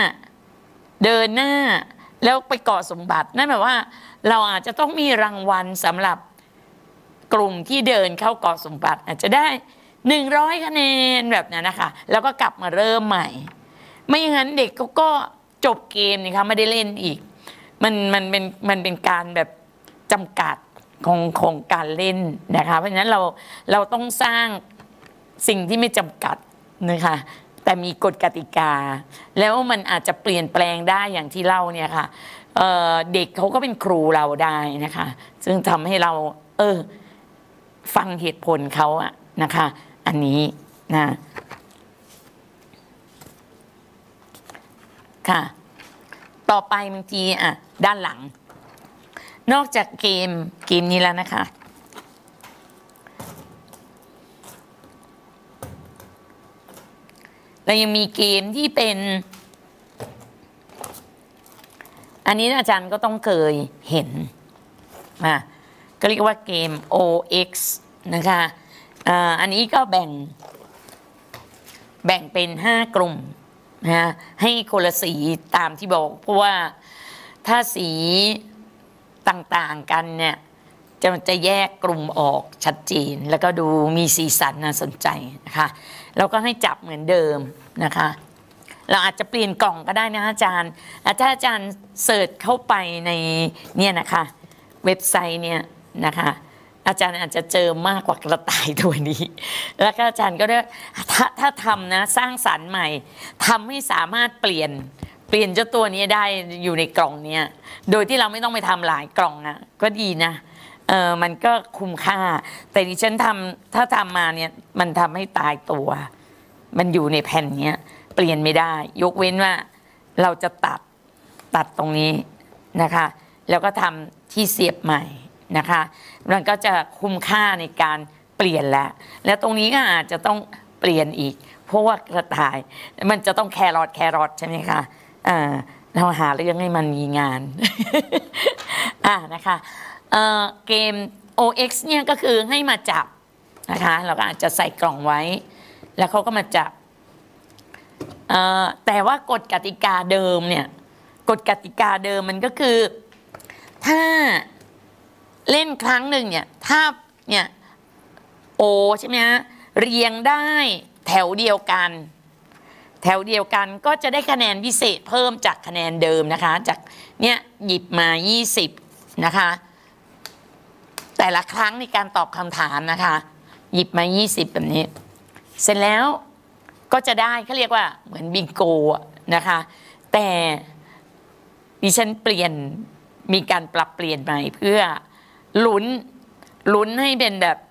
แล้วไปเกาะสมบัตินั่นหมายว่าเราอาจจะต้องมีรางวัลสำหรับกลุ่มที่เดินเข้าเกาะสมบัติอาจจะได้100 คะแนนแบบนั้นนะคะแล้วก็กลับมาเริ่มใหม่ไม่อย่างนั้นเด็กก็จบเกมนี่ค่ะไม่ได้เล่นอีกมันเป็นการแบบจำกัดของการเล่นนะคะเพราะฉะนั้นเราต้องสร้างสิ่งที่ไม่จำกัดนะคะแต่มีกฎกติกาแล้วมันอาจจะเปลี่ยนแปลงได้อย่างที่เล่าเนี่ยค่ะเด็กเขาก็เป็นครูเราได้นะคะซึ่งทำให้เราฟังเหตุผลเขาอะนะคะอันนี้นะค่ะต่อไปบางทีด้านหลังนอกจากเกมนี้แล้วนะคะเรายังมีเกมที่เป็นอันนี้อาจารย์ก็ต้องเคยเห็นก็เรียกว่าเกม OX นะคะอันนี้ก็แบ่งเป็น5 กลุ่มนะให้คนละสีตามที่บอกเพราะว่าถ้าสีต่างๆกันเนี่ยจะแยกกลุ่มออกชัดเจนแล้วก็ดูมีสีสันน่าสนใจนะคะเราก็ให้จับเหมือนเดิมนะคะเราอาจจะเปลี่ยนกล่องก็ได้นะอาจารย์ถ้าอาจารย์เสิร์ชเข้าไปในเนี่ยนะคะเว็บไซต์เนี่ยนะคะอาจารย์อาจจะเจอมากกว่ากระต่ายตัวนี้แล้วก็อาจารย์ก็ได้ถ้าทำนะสร้างสรรค์ใหม่ทำให้สามารถเปลี่ยนเจ้าตัวนี้ได้อยู่ในกล่องเนี้ยโดยที่เราไม่ต้องไปทำหลายกล่องนะก็ดีนะมันก็คุ้มค่าแต่ดิฉันถ้าทำมาเนี่ยมันทำให้ตายตัวมันอยู่ในแผ่นเนี้ยเปลี่ยนไม่ได้ยกเว้นว่าเราจะตัดตรงนี้นะคะแล้วก็ทำที่เสียบใหม่นะคะมันก็จะคุ้มค่าในการเปลี่ยนแล้วตรงนี้ก็อาจจะต้องเปลี่ยนอีกเพราะว่ากระต่ายมันจะต้องแครอทใช่ไหมคะเราหาเรื่องให้มันมีงาน นะคะเกม OX เนี่ยก็คือให้มาจับนะคะเราก็อาจจะใส่กล่องไว้แล้วเขาก็มาจับแต่ว่ากฎกติกาเดิมเนี่ยกฎกติกาเดิมมันก็คือถ้าเล่นครั้งหนึ่งเนี่ยถ้าเนี่ยโอใช่ไหมฮะเรียงได้แถวเดียวกันก็จะได้คะแนนพิเศษเพิ่มจากคะแนนเดิมนะคะจากเนี่ยหยิบมา20นะคะแต่ละครั้งในการตอบคำถามนะคะหยิบมา20แบบนี้เสร็จแล้วก็จะได้เขาเรียกว่าเหมือนบิงโกนะคะแต่ดิฉันมีการปรับเปลี่ยนใหม่เพื่อลุ้นให้เป็นแบบ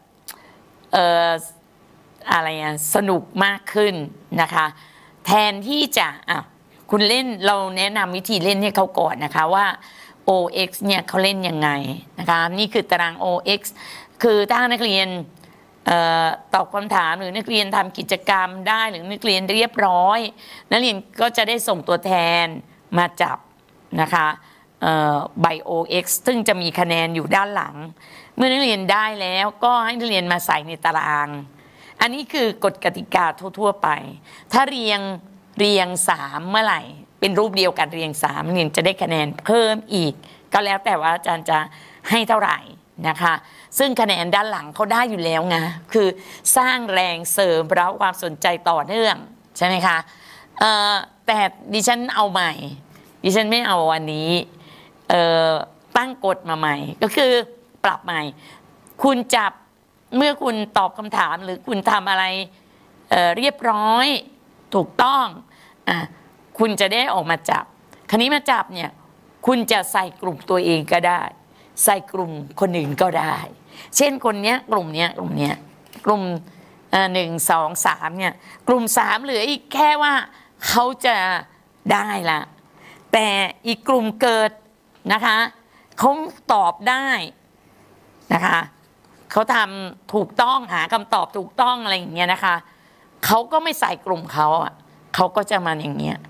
อะไรสนุกมากขึ้นนะคะแทนที่จะคุณเล่นเราแนะนำวิธีเล่นให้เขาก่อนนะคะว่า OX เนี่ยเขาเล่นยังไงนะคะนี่คือตาราง OX คือถ้านักเรียนตอบคำถามหรือนักเรียนทำกิจกรรมได้หรือนักเรียนเรียบร้อยนักเรียนก็จะได้ส่งตัวแทนมาจับนะคะใบ OX ซึ่งจะมีคะแนนอยู่ด้านหลังเมื่อนักเรียนได้แล้วก็ให้นักเรียนมาใส่ในตารางอันนี้คือกฎกติกาทั่วๆไปถ้าเรียงเรียง3เมื่อไหร่เป็นรูปเดียวกันเรียง3เนี่ยจะได้คะแนนเพิ่มอีกก็แล้วแต่ว่าอาจารย์จะให้เท่าไหร่นะคะซึ่งคะแนนด้านหลังเขาได้อยู่แล้วไงคือสร้างแรงเสริมเร้าความสนใจต่อเนื่องใช่ไหมคะแต่ดิฉันเอาใหม่ดิฉันไม่เอาอันนี้ตั้งกฎมาใหม่ก็คือปรับใหม่คุณจับเมื่อคุณตอบคำถามหรือคุณทำอะไรเรียบร้อยถูกต้องคุณจะได้ออกมาจับคราวนี้มาจับเนี่ยคุณจะใส่กลุ่มตัวเองก็ได้ใส่กลุ่มคนอื่นก็ได้เช่นคนเนี้ยกลุ่มเนี้ยกลุ่ม1 2 3เนี่ยกลุ่ม3เหลืออีกแค่ว่าเขาจะได้ละแต่อีกกลุ่มเกิดนะคะเขาตอบได้นะคะเขาทำถูกต้องหาคำตอบถูกต้องอะไรอย่างเงี้ยนะคะเขาก็ไม่ใส่กลุ่มเขาอ่ะเขาก็จะมาอย่างเงี้ย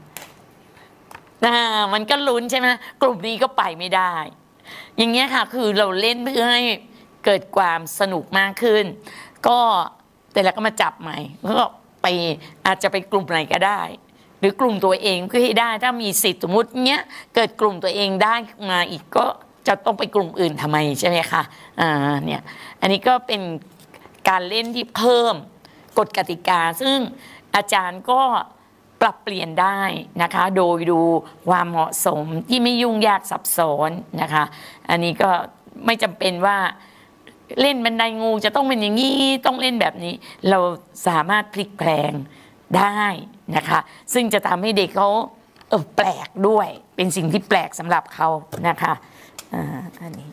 มันก็ลุ้นใช่ไหมกลุ่มนี้ก็ไปไม่ได้อย่างเงี้ยค่ะคือเราเล่นเพื่อให้เกิดความสนุกมากขึ้นก็แต่แล้วก็มาจับใหม่ก็ไปอาจจะไปกลุ่มไหนก็ได้หรือกลุ่มตัวเองเพื่อให้ได้ถ้ามีสิทธิ์สมมติเงี้ยเกิดกลุ่มตัวเองได้มาอีกก็จะต้องไปกลุ่มอื่นทำไมใช่ไหมคะเนี่ยอันนี้ก็เป็นการเล่นที่เพิ่มกฎกติกาซึ่งอาจารย์ก็ปรับเปลี่ยนได้นะคะโดยดูความเหมาะสมที่ไม่ยุ่งยากซับซ้อนนะคะอันนี้ก็ไม่จำเป็นว่าเล่นบันไดงูจะต้องเป็นอย่างนี้ต้องเล่นแบบนี้เราสามารถพลิกแพลงได้นะคะซึ่งจะทำให้เด็กเขาแปลกด้วยเป็นสิ่งที่แปลกสำหรับเขานะคะอันนี้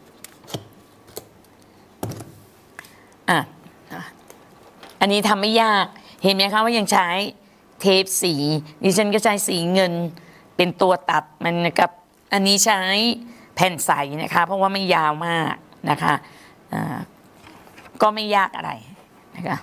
อันนี้ทำไม่ยากเห็นไหมคะว่ายังใช้เทปสีดิฉันก็ใช้สีเงินเป็นตัวตัดมันกับอันนี้ใช้แผ่นใสนะคะเพราะว่าไม่ยาวมากนะคะก็ไม่ยากอะไรนะคะ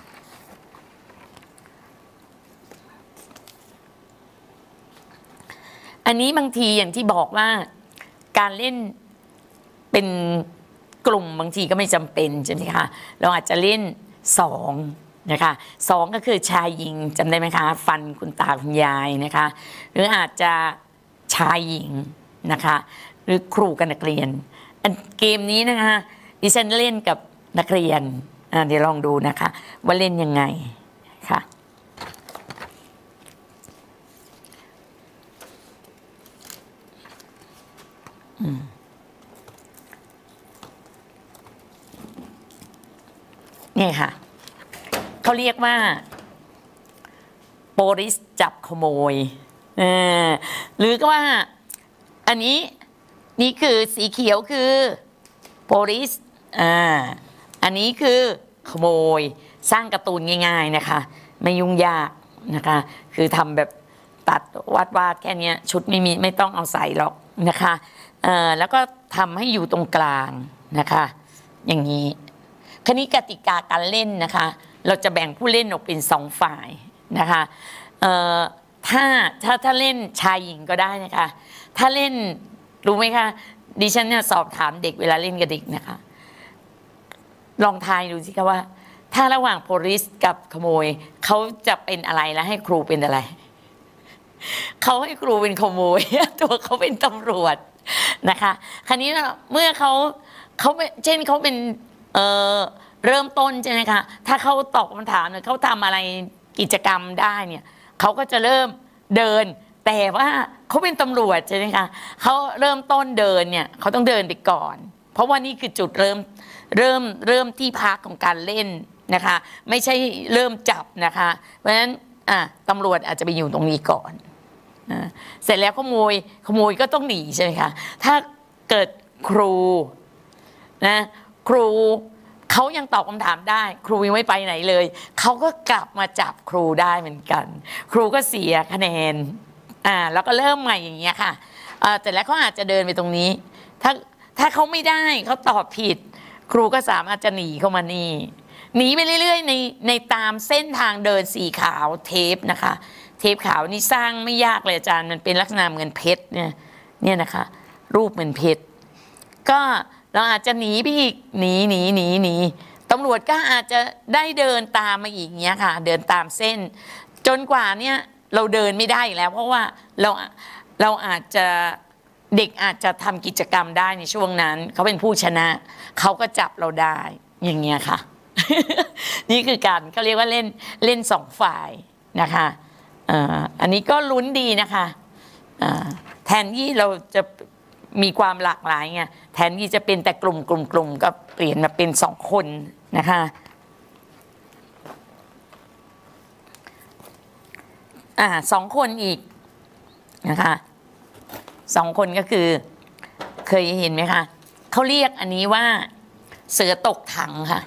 อันนี้บางทีอย่างที่บอกว่าการเล่นเป็นกลุ่มบางทีก็ไม่จำเป็นใช่ไหมคะเราอาจจะเล่น2นะคะ2ก็คือชายหญิงจำได้ไหมคะฟันคุณตาคุณยายนะคะหรืออาจจะชายหญิงนะคะหรือครูกับนักเรียนเกมนี้นะคะดิฉันเล่นกับนักเรียนเดี๋ยวลองดูนะคะว่าเล่นยังไงค่ะนี่ค่ะเขาเรียกว่าโปลิสจับขโมยหรือก็ว่าอันนี้นี่คือสีเขียวคือโปลิสอันนี้คือขโมยสร้างการ์ตูนง่ายๆนะคะไม่ยุ่งยากนะคะคือทำแบบตัดวาดแค่นี้ชุดไม่ต้องเอาใส่หรอกนะคะแล้วก็ทำให้อยู่ตรงกลางนะคะอย่างนี้คราวนี้กติกาการเล่นนะคะเราจะแบ่งผู้เล่นออกเป็น2ฝ่ายนะคะถ้าเล่นชายหญิงก็ได้นะคะถ้าเล่นรู้ไหมคะดิฉันเนี่ยสอบถามเด็กเวลาเล่นกับเด็กนะคะลองทายดูสิคะว่าถ้าระหว่างโพลิสกับขโมยเขาจะเป็นอะไรแล้วให้ครูเป็นอะไรเขาให้ครูเป็นขโมยตัวเขาเป็นตำรวจนะคะคราวนี้เมื่อเขาเช่นเขาเป็นเริ่มต้นใช่ไหมคะถ้าเขาตอบคำถามเขาทำอะไรกิจกรรมได้เนี่ยเขาก็จะเริ่มเดินแต่ว่าเขาเป็นตำรวจใช่ไหมคะเขาเริ่มต้นเดินเนี่ยเขาต้องเดินไปก่อนเพราะว่านี่คือจุดเริ่มที่พักของการเล่นนะคะไม่ใช่เริ่มจับนะคะเพราะฉะนั้นตำรวจอาจจะไปอยู่ตรงนี้ก่อนเสร็จแล้วขโมยก็ต้องหนีใช่ไหมคะถ้าเกิดครูนะครูเขายังตอบคำถามได้ครูยังไม่ไปไหนเลยเขาก็กลับมาจับครูได้เหมือนกันครูก็เสียคะแนนแล้วก็เริ่มใหม่อย่างเงี้ยค่ะแต่แล้วเขาอาจจะเดินไปตรงนี้ถ้าเขาไม่ได้เขาตอบผิดครูก็สามารถจะหนีเข้ามานี่หนีไปเรื่อยๆในตามเส้นทางเดินสีขาวเทปนะคะเทปขาวนี่สร้างไม่ยากเลยอาจารย์มันเป็นลักษณะเหมือนเพชรเนี่ยนะคะรูปเหมือนเพชรก็เราอาจจะหนีไปอีกหนีตำรวจก็อาจจะได้เดินตามมาอีกเงี้ยค่ะเดินตามเส้นจนกว่าเนี่ยเราเดินไม่ได้อีกแล้วเพราะว่าเราอาจจะเด็กอาจจะทำกิจกรรมได้ในช่วงนั้นเขาเป็นผู้ชนะเขาก็จับเราได้อย่างเงี้ยค่ะ นี่คือการเขาเรียกว่าเล่นสองฝ่ายนะคะอันนี้ก็ลุ้นดีนะคะแทนที่เราจะมีความหลากหลายไงแทนที่จะเป็นแต่กลุ่มก็เปลี่ยนมาเป็นสองคนนะคะสองคนอีกนะคะสองคนก็คือเคยเห็นไหมคะเขาเรียกอันนี้ว่าเสือตกถังค่ะ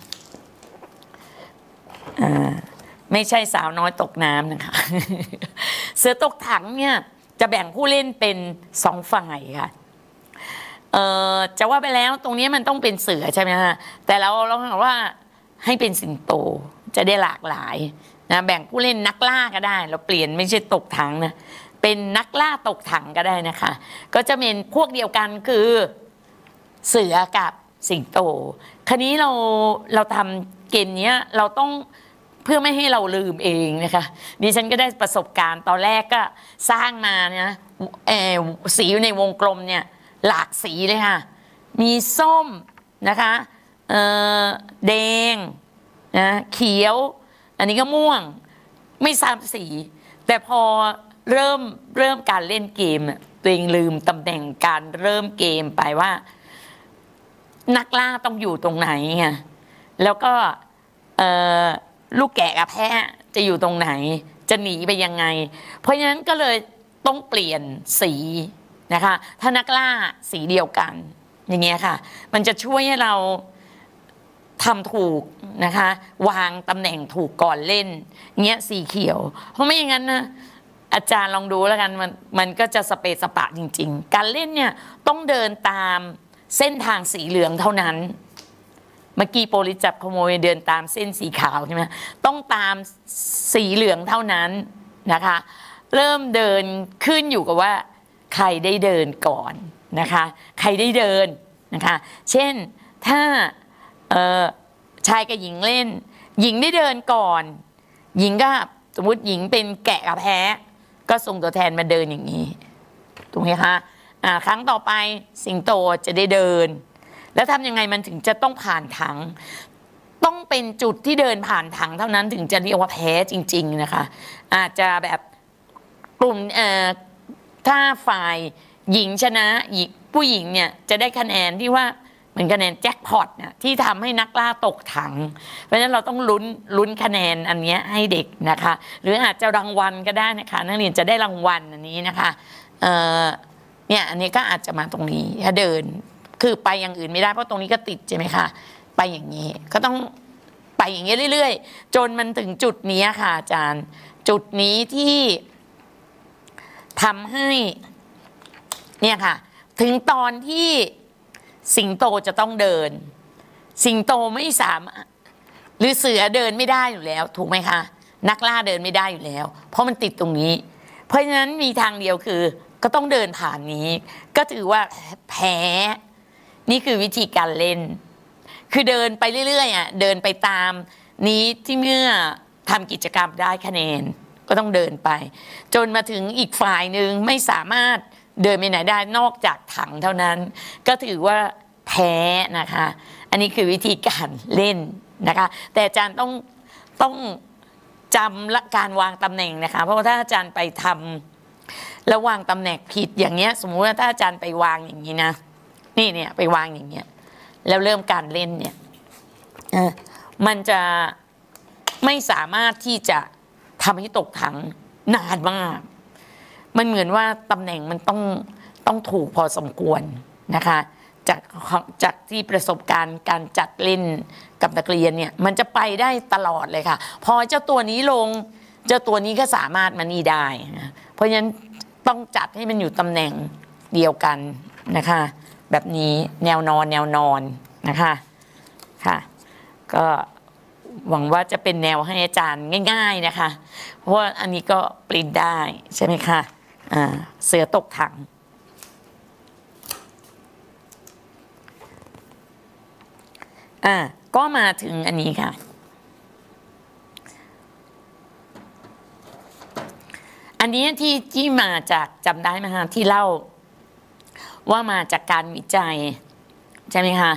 ไม่ใช่สาวน้อยตกน้ำนะคะ เสือตกถังเนี่ยจะแบ่งผู้เล่นเป็นสองฝ่ายค่ะจะว่าไปแล้วตรงนี้มันต้องเป็นเสือใช่ไหมคะแต่เราบอกว่าให้เป็นสิงโตจะได้หลากหลายนะแบ่งผู้เล่นนักล่าก็ได้เราเปลี่ยนไม่ใช่ตกถังนะเป็นนักล่าตกถังก็ได้นะคะก็จะเป็นพวกเดียวกันคือเสือกับสิงโตคราวนี้เราทำเกมนี้เราต้องเพื่อไม่ให้เราลืมเองนะคะดิฉันก็ได้ประสบการณ์ตอนแรกก็สร้างมาเนี่ยสีในวงกลมเนี่ยหลากสีเลยค่ะมีส้มนะคะแดงนะเขียวอันนี้ก็ม่วงไม่ซ้ำสีแต่พอเริ่มการเล่นเกมตัวเองลืมตำแหน่งการเริ่มเกมไปว่านักล่าต้องอยู่ตรงไหนไงแล้วก็ลูกแกะกับแพะจะอยู่ตรงไหนจะหนีไปยังไงเพราะฉะนั้นก็เลยต้องเปลี่ยนสีนะคะถ้านักล่าสีเดียวกันอย่างเงี้ยค่ะมันจะช่วยให้เราทำถูกนะคะวางตำแหน่งถูกก่อนเล่นเงี้ยสีเขียวเพราะไม่อย่างนั้นนะอาจารย์ลองดูแล้วกันมันก็จะสเปซสปะจริงๆการเล่นเนี่ยต้องเดินตามเส้นทางสีเหลืองเท่านั้นเมื่อกี้โปลิจับขโมยเดินตามเส้นสีขาวใช่ไหมต้องตามสีเหลืองเท่านั้นนะคะเริ่มเดินขึ้นอยู่กับว่าใครได้เดินก่อนนะคะใครได้เดินนะคะเช่นถ้าชายกับหญิงเล่นหญิงได้เดินก่อนหญิงก็สมมติหญิงเป็นแกะกับแพะก็ส่งตัวแทนมาเดินอย่างนี้ถูกไหมคะครั้งต่อไปสิงโตจะได้เดินแล้วทำยังไงมันถึงจะต้องผ่านถังต้องเป็นจุดที่เดินผ่านถังเท่านั้นถึงจะเรียกว่าแพ้จริงๆนะคะอาจจะแบบกลุ่มถ้าฝ่ายหญิงชนะผู้หญิงเนี่ยจะได้คะแนนที่ว่าเหมือนคะแนนแจ็คพอตเนี่ยที่ทำให้นักล่าตกถังเพราะฉะนั้นเราต้องลุ้นคะแนนอันนี้ให้เด็กนะคะหรืออาจจะรางวัลก็ได้นะคะนักเรียนจะได้รางวัลอันนี้นะคะเนี่ยอันนี้ก็อาจจะมาตรงนี้ถ้าเดินคือไปอย่างอื่นไม่ได้เพราะตรงนี้ก็ติดใช่ไหมคะไปอย่างนี้ก็ต้องไปอย่างนี้เรื่อยๆจนมันถึงจุดนี้ค่ะอาจารย์จุดนี้ที่ทำให้เนี่ยค่ะถึงตอนที่สิงโตจะต้องเดินสิงโตไม่สามารถหรือเสือเดินไม่ได้อยู่แล้วถูกไหมคะนักล่าเดินไม่ได้อยู่แล้วเพราะมันติดตรงนี้เพราะฉะนั้นมีทางเดียวคือก็ต้องเดินผ่านนี้ก็ถือว่าแพ้นี่คือวิธีการเล่นคือเดินไปเรื่อยๆเดินไปตามนี้ที่เมื่อทำกิจกรรมได้คะแนนก็ต้องเดินไปจนมาถึงอีกฝ่ายหนึ่งไม่สามารถเดินไปไหนได้นอกจากถังเท่านั้นก็ถือว่าแพ้นะคะอันนี้คือวิธีการเล่นนะคะแต่อาจารย์ต้องจำและการวางตำแหน่งนะคะเพราะว่าถ้าอาจารย์ไปทำแล้ววางตำแหน่งผิดอย่างเงี้ยสมมุติว่าถ้าอาจารย์ไปวางอย่างนี้นะนี่เนี่ยไปวางอย่างเงี้ยแล้วเริ่มการเล่นเนี่ยมันจะไม่สามารถที่จะทำให้ตกถังนานมากมันเหมือนว่าตำแหน่งมันต้องถูกพอสมควรนะคะจากที่ประสบการณ์การจัดเล่นกับนักเรียนเนี่ยมันจะไปได้ตลอดเลยค่ะพอเจ้าตัวนี้ลงเจ้าตัวนี้ก็สามารถมานี่ได้นะเพราะฉะนั้นต้องจัดให้มันอยู่ตำแหน่งเดียวกันนะคะแบบนี้แนวนอนนะคะค่ะก็หวังว่าจะเป็นแนวให้อาจารย์ง่ายๆนะคะเพราะว่าอันนี้ก็ปริ้นได้ใช่ไหมคะเสือตกถังก็มาถึงอันนี้ค่ะอัอันนี้ที่มาจากจำได้ไหมคะที่เล่าว่ามาจากการวิจัยใช่ไหมคะ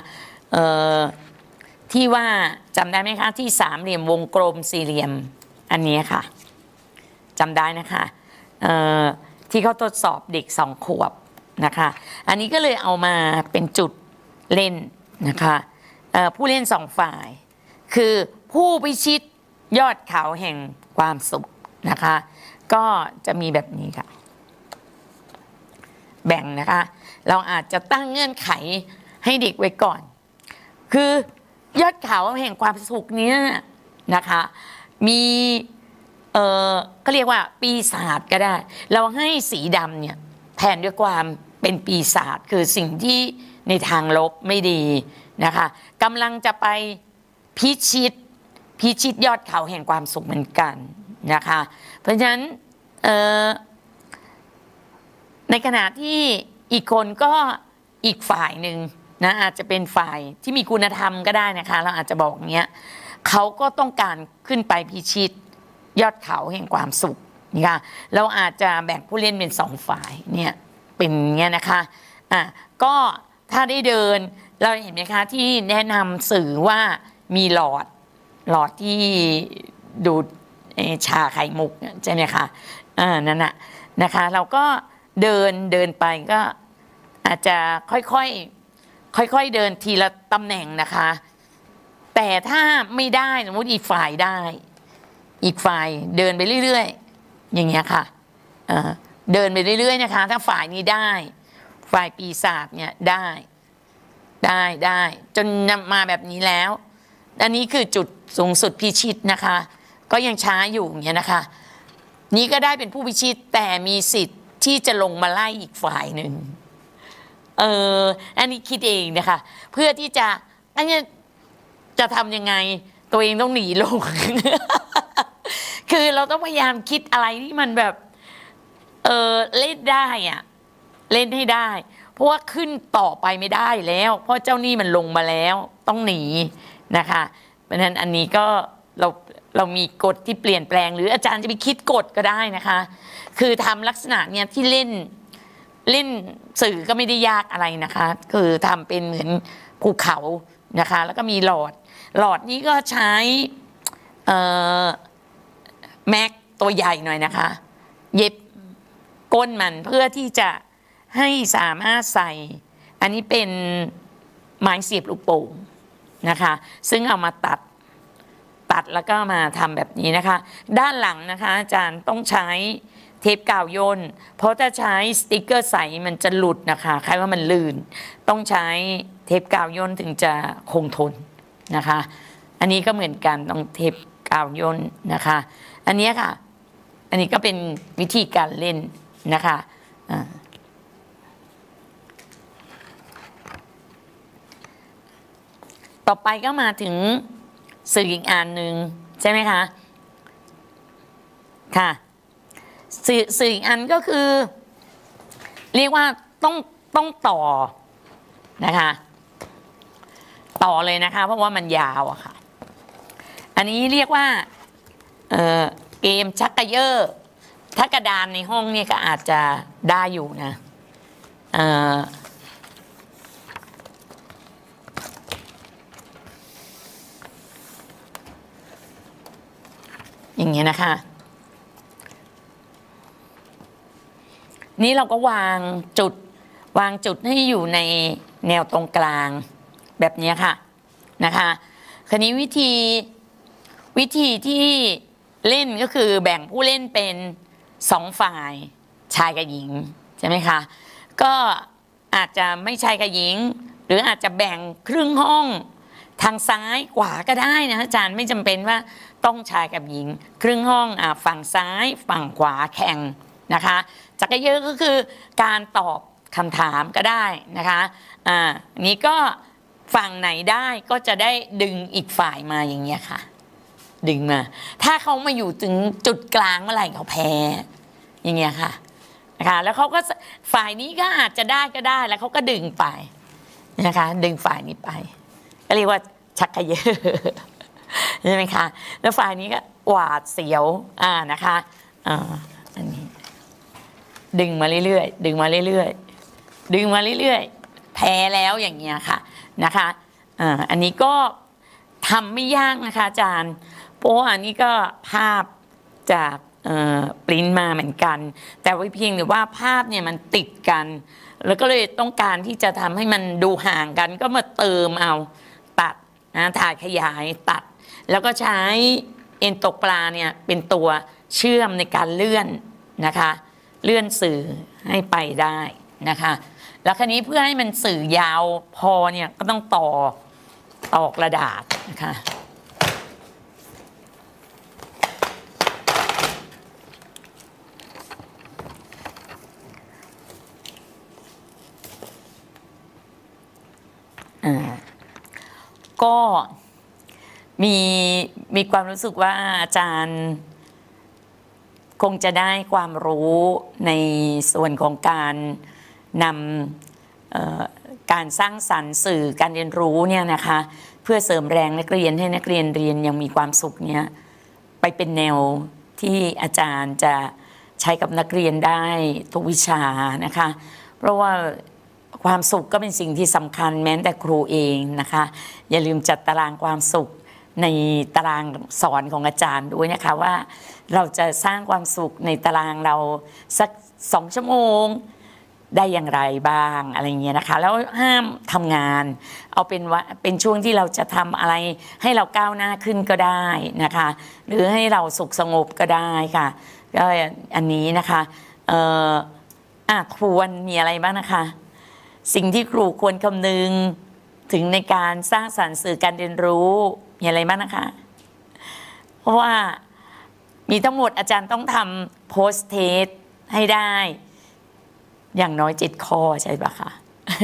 ที่ว่าจำได้ไหมคะที่สามเหลี่ยมวงกลมสี่เหลี่ยมอันนี้ค่ะจำได้นะคะที่เขาทดสอบเด็ก2 ขวบนะคะอันนี้ก็เลยเอามาเป็นจุดเล่นนะคะผู้เล่น2 ฝ่ายคือผู้พิชิตยอดเขาแห่งความสุขนะคะก็จะมีแบบนี้ค่ะแบ่งนะคะเราอาจจะตั้งเงื่อนไขให้เด็กไว้ก่อนคือยอดเขาแห่งความสุขนี้นะคะมีก็เรียกว่าปีศาจก็ได้เราให้สีดำเนี่ยแทนด้วยความเป็นปีศาจคือสิ่งที่ในทางลบไม่ดีนะคะกำลังจะไปพิชิตยอดเขาแห่งความสุขเหมือนกันนะคะเพราะฉะนั้นในขณะที่อีกคนก็อีกฝ่ายหนึ่งนะอาจจะเป็นฝ่ายที่มีคุณธรรมก็ได้นะคะเราอาจจะบอกอย่างเงี้ยเขาก็ต้องการขึ้นไปพิชิตยอดเขาแห่งความสุขนี่ค่ะเราอาจจะแบ่งผู้เล่นเป็น2 ฝ่ายเนี่ยเป็นเงี้ยนะคะก็ถ้าได้เดินเราเห็นไหมคะที่แนะนำสื่อว่ามีหลอดที่ดูดชาไข่มุกใช่ไหมคะนั่นน่ะนะคะเราก็เดินไปก็อาจจะค่อยเดินทีละตำแหน่งนะคะแต่ถ้าไม่ได้สมมติอีกฝ่ายได้อีกฝ่ายเดินไปเรื่อยๆอย่างเงี้ยค่ะเดินไปเรื่อยๆนะคะถ้าฝ่ายนี้ได้ฝ่ายปีศาจเนี่ยได้จนมาแบบนี้แล้วอันนี้คือจุดสูงสุดพิชิตนะคะก็ยังช้าอยู่อย่างเงี้ยนะคะนี้ก็ได้เป็นผู้พิชิตแต่มีสิทธิ์ที่จะลงมาไล่อีกฝ่ายหนึ่งอันนี้คิดเองนะคะเพื่อที่อันนี้จะทำยังไงตัวเองต้องหนีลง คือเราต้องพยายามคิดอะไรที่มันแบบเล่นได้อะเล่นให้ได้เพราะว่าขึ้นต่อไปไม่ได้แล้วเพราะเจ้าหนี้มันลงมาแล้วต้องหนีนะคะเพราะฉะนั้นอันนี้ก็เรามีกฎที่เปลี่ยนแปลงหรืออาจารย์จะไปคิดกฎก็ได้นะคะคือทำลักษณะเนี้ยที่เล่นสื่อก็ไม่ได้ยากอะไรนะคะคือทำเป็นเหมือนภูเขานะคะแล้วก็มีหลอดนี้ก็ใช้แม็กตัวใหญ่หน่อยนะคะเย็บก้นมันเพื่อที่จะให้สามารถใส่อันนี้เป็นไม้เสียบลูกโป่งนะคะซึ่งเอามาตัดแล้วก็มาทำแบบนี้นะคะด้านหลังนะคะอาจารย์ต้องใช้เทปกาวย่นเพราะถ้าใช้สติกเกอร์ใสมันจะหลุดนะคะใครว่ามันลื่นต้องใช้เทปกาวย่นถึงจะคงทนนะคะอันนี้ก็เหมือนกันต้องเทปกาวย่นนะคะอันนี้ค่ะอันนี้ก็เป็นวิธีการเล่นนะคะต่อไปก็มาถึงสื่ออีกอันหนึ่งใช่ไหมคะค่ะสื่ออีกอันก็คือเรียกว่าต้องต่อนะคะต่อเลยนะคะเพราะว่ามันยาวอะค่ะอันนี้เรียกว่าเกมชักกระเยอะถ้ากระดานในห้องเนี่ยก็อาจจะได้อยู่นะอย่างเงี้ยนะคะนี่เราก็วางจุดให้อยู่ในแนวตรงกลางแบบนี้ค่ะนะคะคราวนี้วิธีที่เล่นก็คือแบ่งผู้เล่นเป็น2 ฝ่ายชายกับหญิงใช่ไหมคะก็อาจจะไม่ชายกับหญิงหรืออาจจะแบ่งครึ่งห้องทางซ้ายขวาก็ได้นะอาจารย์ไม่จำเป็นว่าต้องชายกับหญิงครึ่งห้องฝั่งซ้ายฝั่งขวาแข่งนะคะจักรเยอะก็คือการตอบคำถามก็ได้นะคะนี้ก็ฝั่งไหนได้ก็จะได้ดึงอีกฝ่ายมาอย่างเงี้ยค่ะดึงมาถ้าเขามาอยู่ถึงจุดกลางเมื่อไหร่เขาแพ้อย่างเงี้ยค่ะนะคะแล้วเขาก็ฝ่ายนี้ก็อาจจะได้ก็ได้แล้วเขาก็ดึงไปนะคะดึงฝ่ายนี้ไปก็เรียกว่าชักกระเยอะใช่ไหมคะแล้วฝ่ายนี้ก็หวาดเสียวนะคะอันนี้ดึงมาเรื่อยๆดึงมาเรื่อยๆดึงมาเรื่อยๆแพ้แล้วอย่างเงี้ยค่ะนะคะอันนี้ก็ทำไม่ยากนะคะอาจารย์เพราะอันนี้ก็ภาพจากปริ้นมาเหมือนกันแต่ว่าเพียงแต่ว่าภาพเนี่ยมันติดกันแล้วก็เลยต้องการที่จะทำให้มันดูห่างกันก็มาเติมเอาตัดนะถ่ายขยายตัดแล้วก็ใช้เอ็นตกปลาเนี่ยเป็นตัวเชื่อมในการเลื่อนนะคะเลื่อนสื่อให้ไปได้นะคะแล้วคราวนี้เพื่อให้มันสื่อยาวพอเนี่ยก็ต้องต่อกระดาษนะคะก็มีความรู้สึกว่าอาจารย์คงจะได้ความรู้ในส่วนของการนำการสร้างสรรค์สื่อการเรียนรู้เนี่ยนะคะเพื่อเสริมแรงนักเรียนให้นักเรียนเรียนยังมีความสุขเนี่ยไปเป็นแนวที่อาจารย์จะใช้กับนักเรียนได้ทุกวิชานะคะเพราะว่าความสุขก็เป็นสิ่งที่สำคัญแม้แต่ครูเองนะคะอย่าลืมจัดตารางความสุขในตารางสอนของอาจารย์ด้วยนะคะว่าเราจะสร้างความสุขในตารางเราสัก2 ชั่วโมงได้อย่างไรบ้างอะไรเงี้ยนะคะแล้วห้ามทำงานเอาเป็นว่าเป็นช่วงที่เราจะทำอะไรให้เราก้าวหน้าขึ้นก็ได้นะคะหรือให้เราสุขสงบก็ได้ค่ะก็อันนี้นะคะครูวันมีอะไรบ้างนะคะสิ่งที่ครูควรคำนึงถึงในการสร้างสรรค์สื่อการเรียนรู้มีอะไรบ้างนะคะเพราะว่ามีทั้งหมดอาจารย์ต้องทำโพสเทสให้ได้อย่างน้อย7 ข้อใช่ปะคะ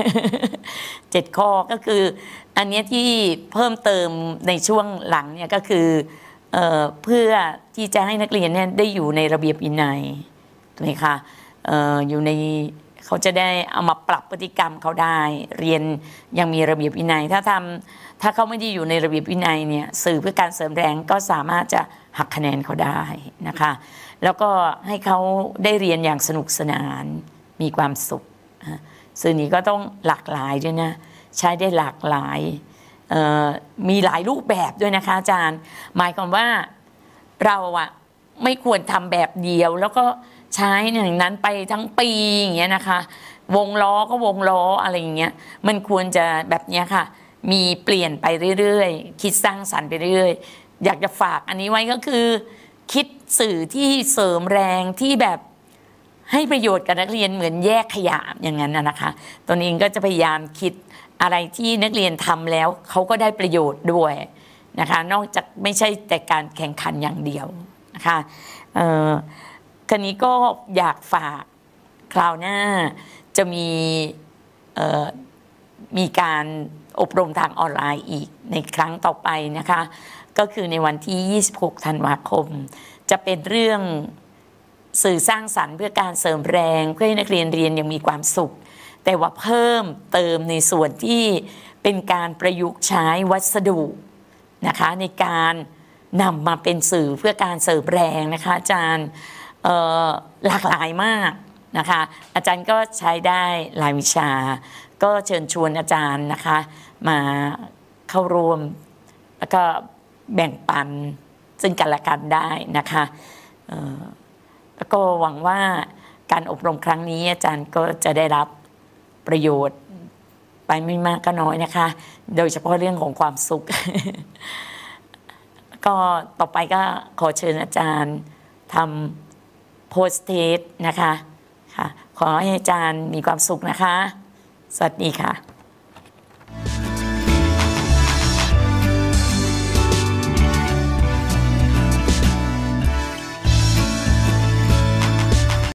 7 ข้อก็คืออันนี้ที่เพิ่มเติมในช่วงหลังเนี่ยก็คือเพื่อที่จะให้นักเรียนเนี่ยได้อยู่ในระเบียบวินัยถูกไหมคะอยู่ในเขาจะได้เอามาปรับพฤติกรรมเขาได้เรียนยังมีระเบียบวินัยถ้าเขาไม่ได้อยู่ในระเบียบวินัยเนี่ยสื่อเพื่อการเสริมแรงก็สามารถจะหักคะแนนเขาได้นะคะแล้วก็ให้เขาได้เรียนอย่างสนุกสนานมีความสุขสื่อนี้ก็ต้องหลากหลายด้วยนะใช้ได้หลากหลายมีหลายรูปแบบด้วยนะคะอาจารย์หมายความว่าเราอะไม่ควรทำแบบเดียวแล้วก็ใช้อย่างนั้นไปทั้งปีอย่างเงี้ยนะคะวงล้อก็วงล้ออะไรอย่างเงี้ยมันควรจะแบบเนี้ยค่ะมีเปลี่ยนไปเรื่อยๆคิดสร้างสรรค์ไปเรื่อยๆอยากจะฝากอันนี้ไว้ก็คือคิดสื่อที่เสริมแรงที่แบบให้ประโยชน์กับนักเรียนเหมือนแยกขยะอย่างนั้นนะคะตนเองก็จะพยายามคิดอะไรที่นักเรียนทำแล้วเขาก็ได้ประโยชน์ด้วยนะคะนอกจากไม่ใช่แต่การแข่งขันอย่างเดียวนะคะคราวนี้ก็อยากฝากคราวหน้าจะมีการอบรมทางออนไลน์อีกในครั้งต่อไปนะคะก็คือในวันที่26 ธันวาคมจะเป็นเรื่องสื่อสร้างสรรค์เพื่อการเสริมแรงเพื่อให้นักเรียนเรียนยังมีความสุขแต่ว่าเพิ่มเติมในส่วนที่เป็นการประยุกต์ใช้วัสดุนะคะในการนำมาเป็นสื่อเพื่อการเสริมแรงนะคะอาจารย์หลากหลายมากนะคะอาจารย์ก็ใช้ได้หลายวิชาก็เชิญชวนอาจารย์นะคะมาเข้าร่วมแล้วก็แบ่งปันซึ่งกันและกันได้นะคะแล้วก็หวังว่าการอบรมครั้งนี้อาจารย์ก็จะได้รับประโยชน์ไปไม่มากก็น้อยนะคะโดยเฉพาะเรื่องของความสุข ก็ต่อไปก็ขอเชิญอาจารย์ทำโพสเทสนะคะค่ะขอให้อาจารย์มีความสุขนะคะสวัสดีค่ะ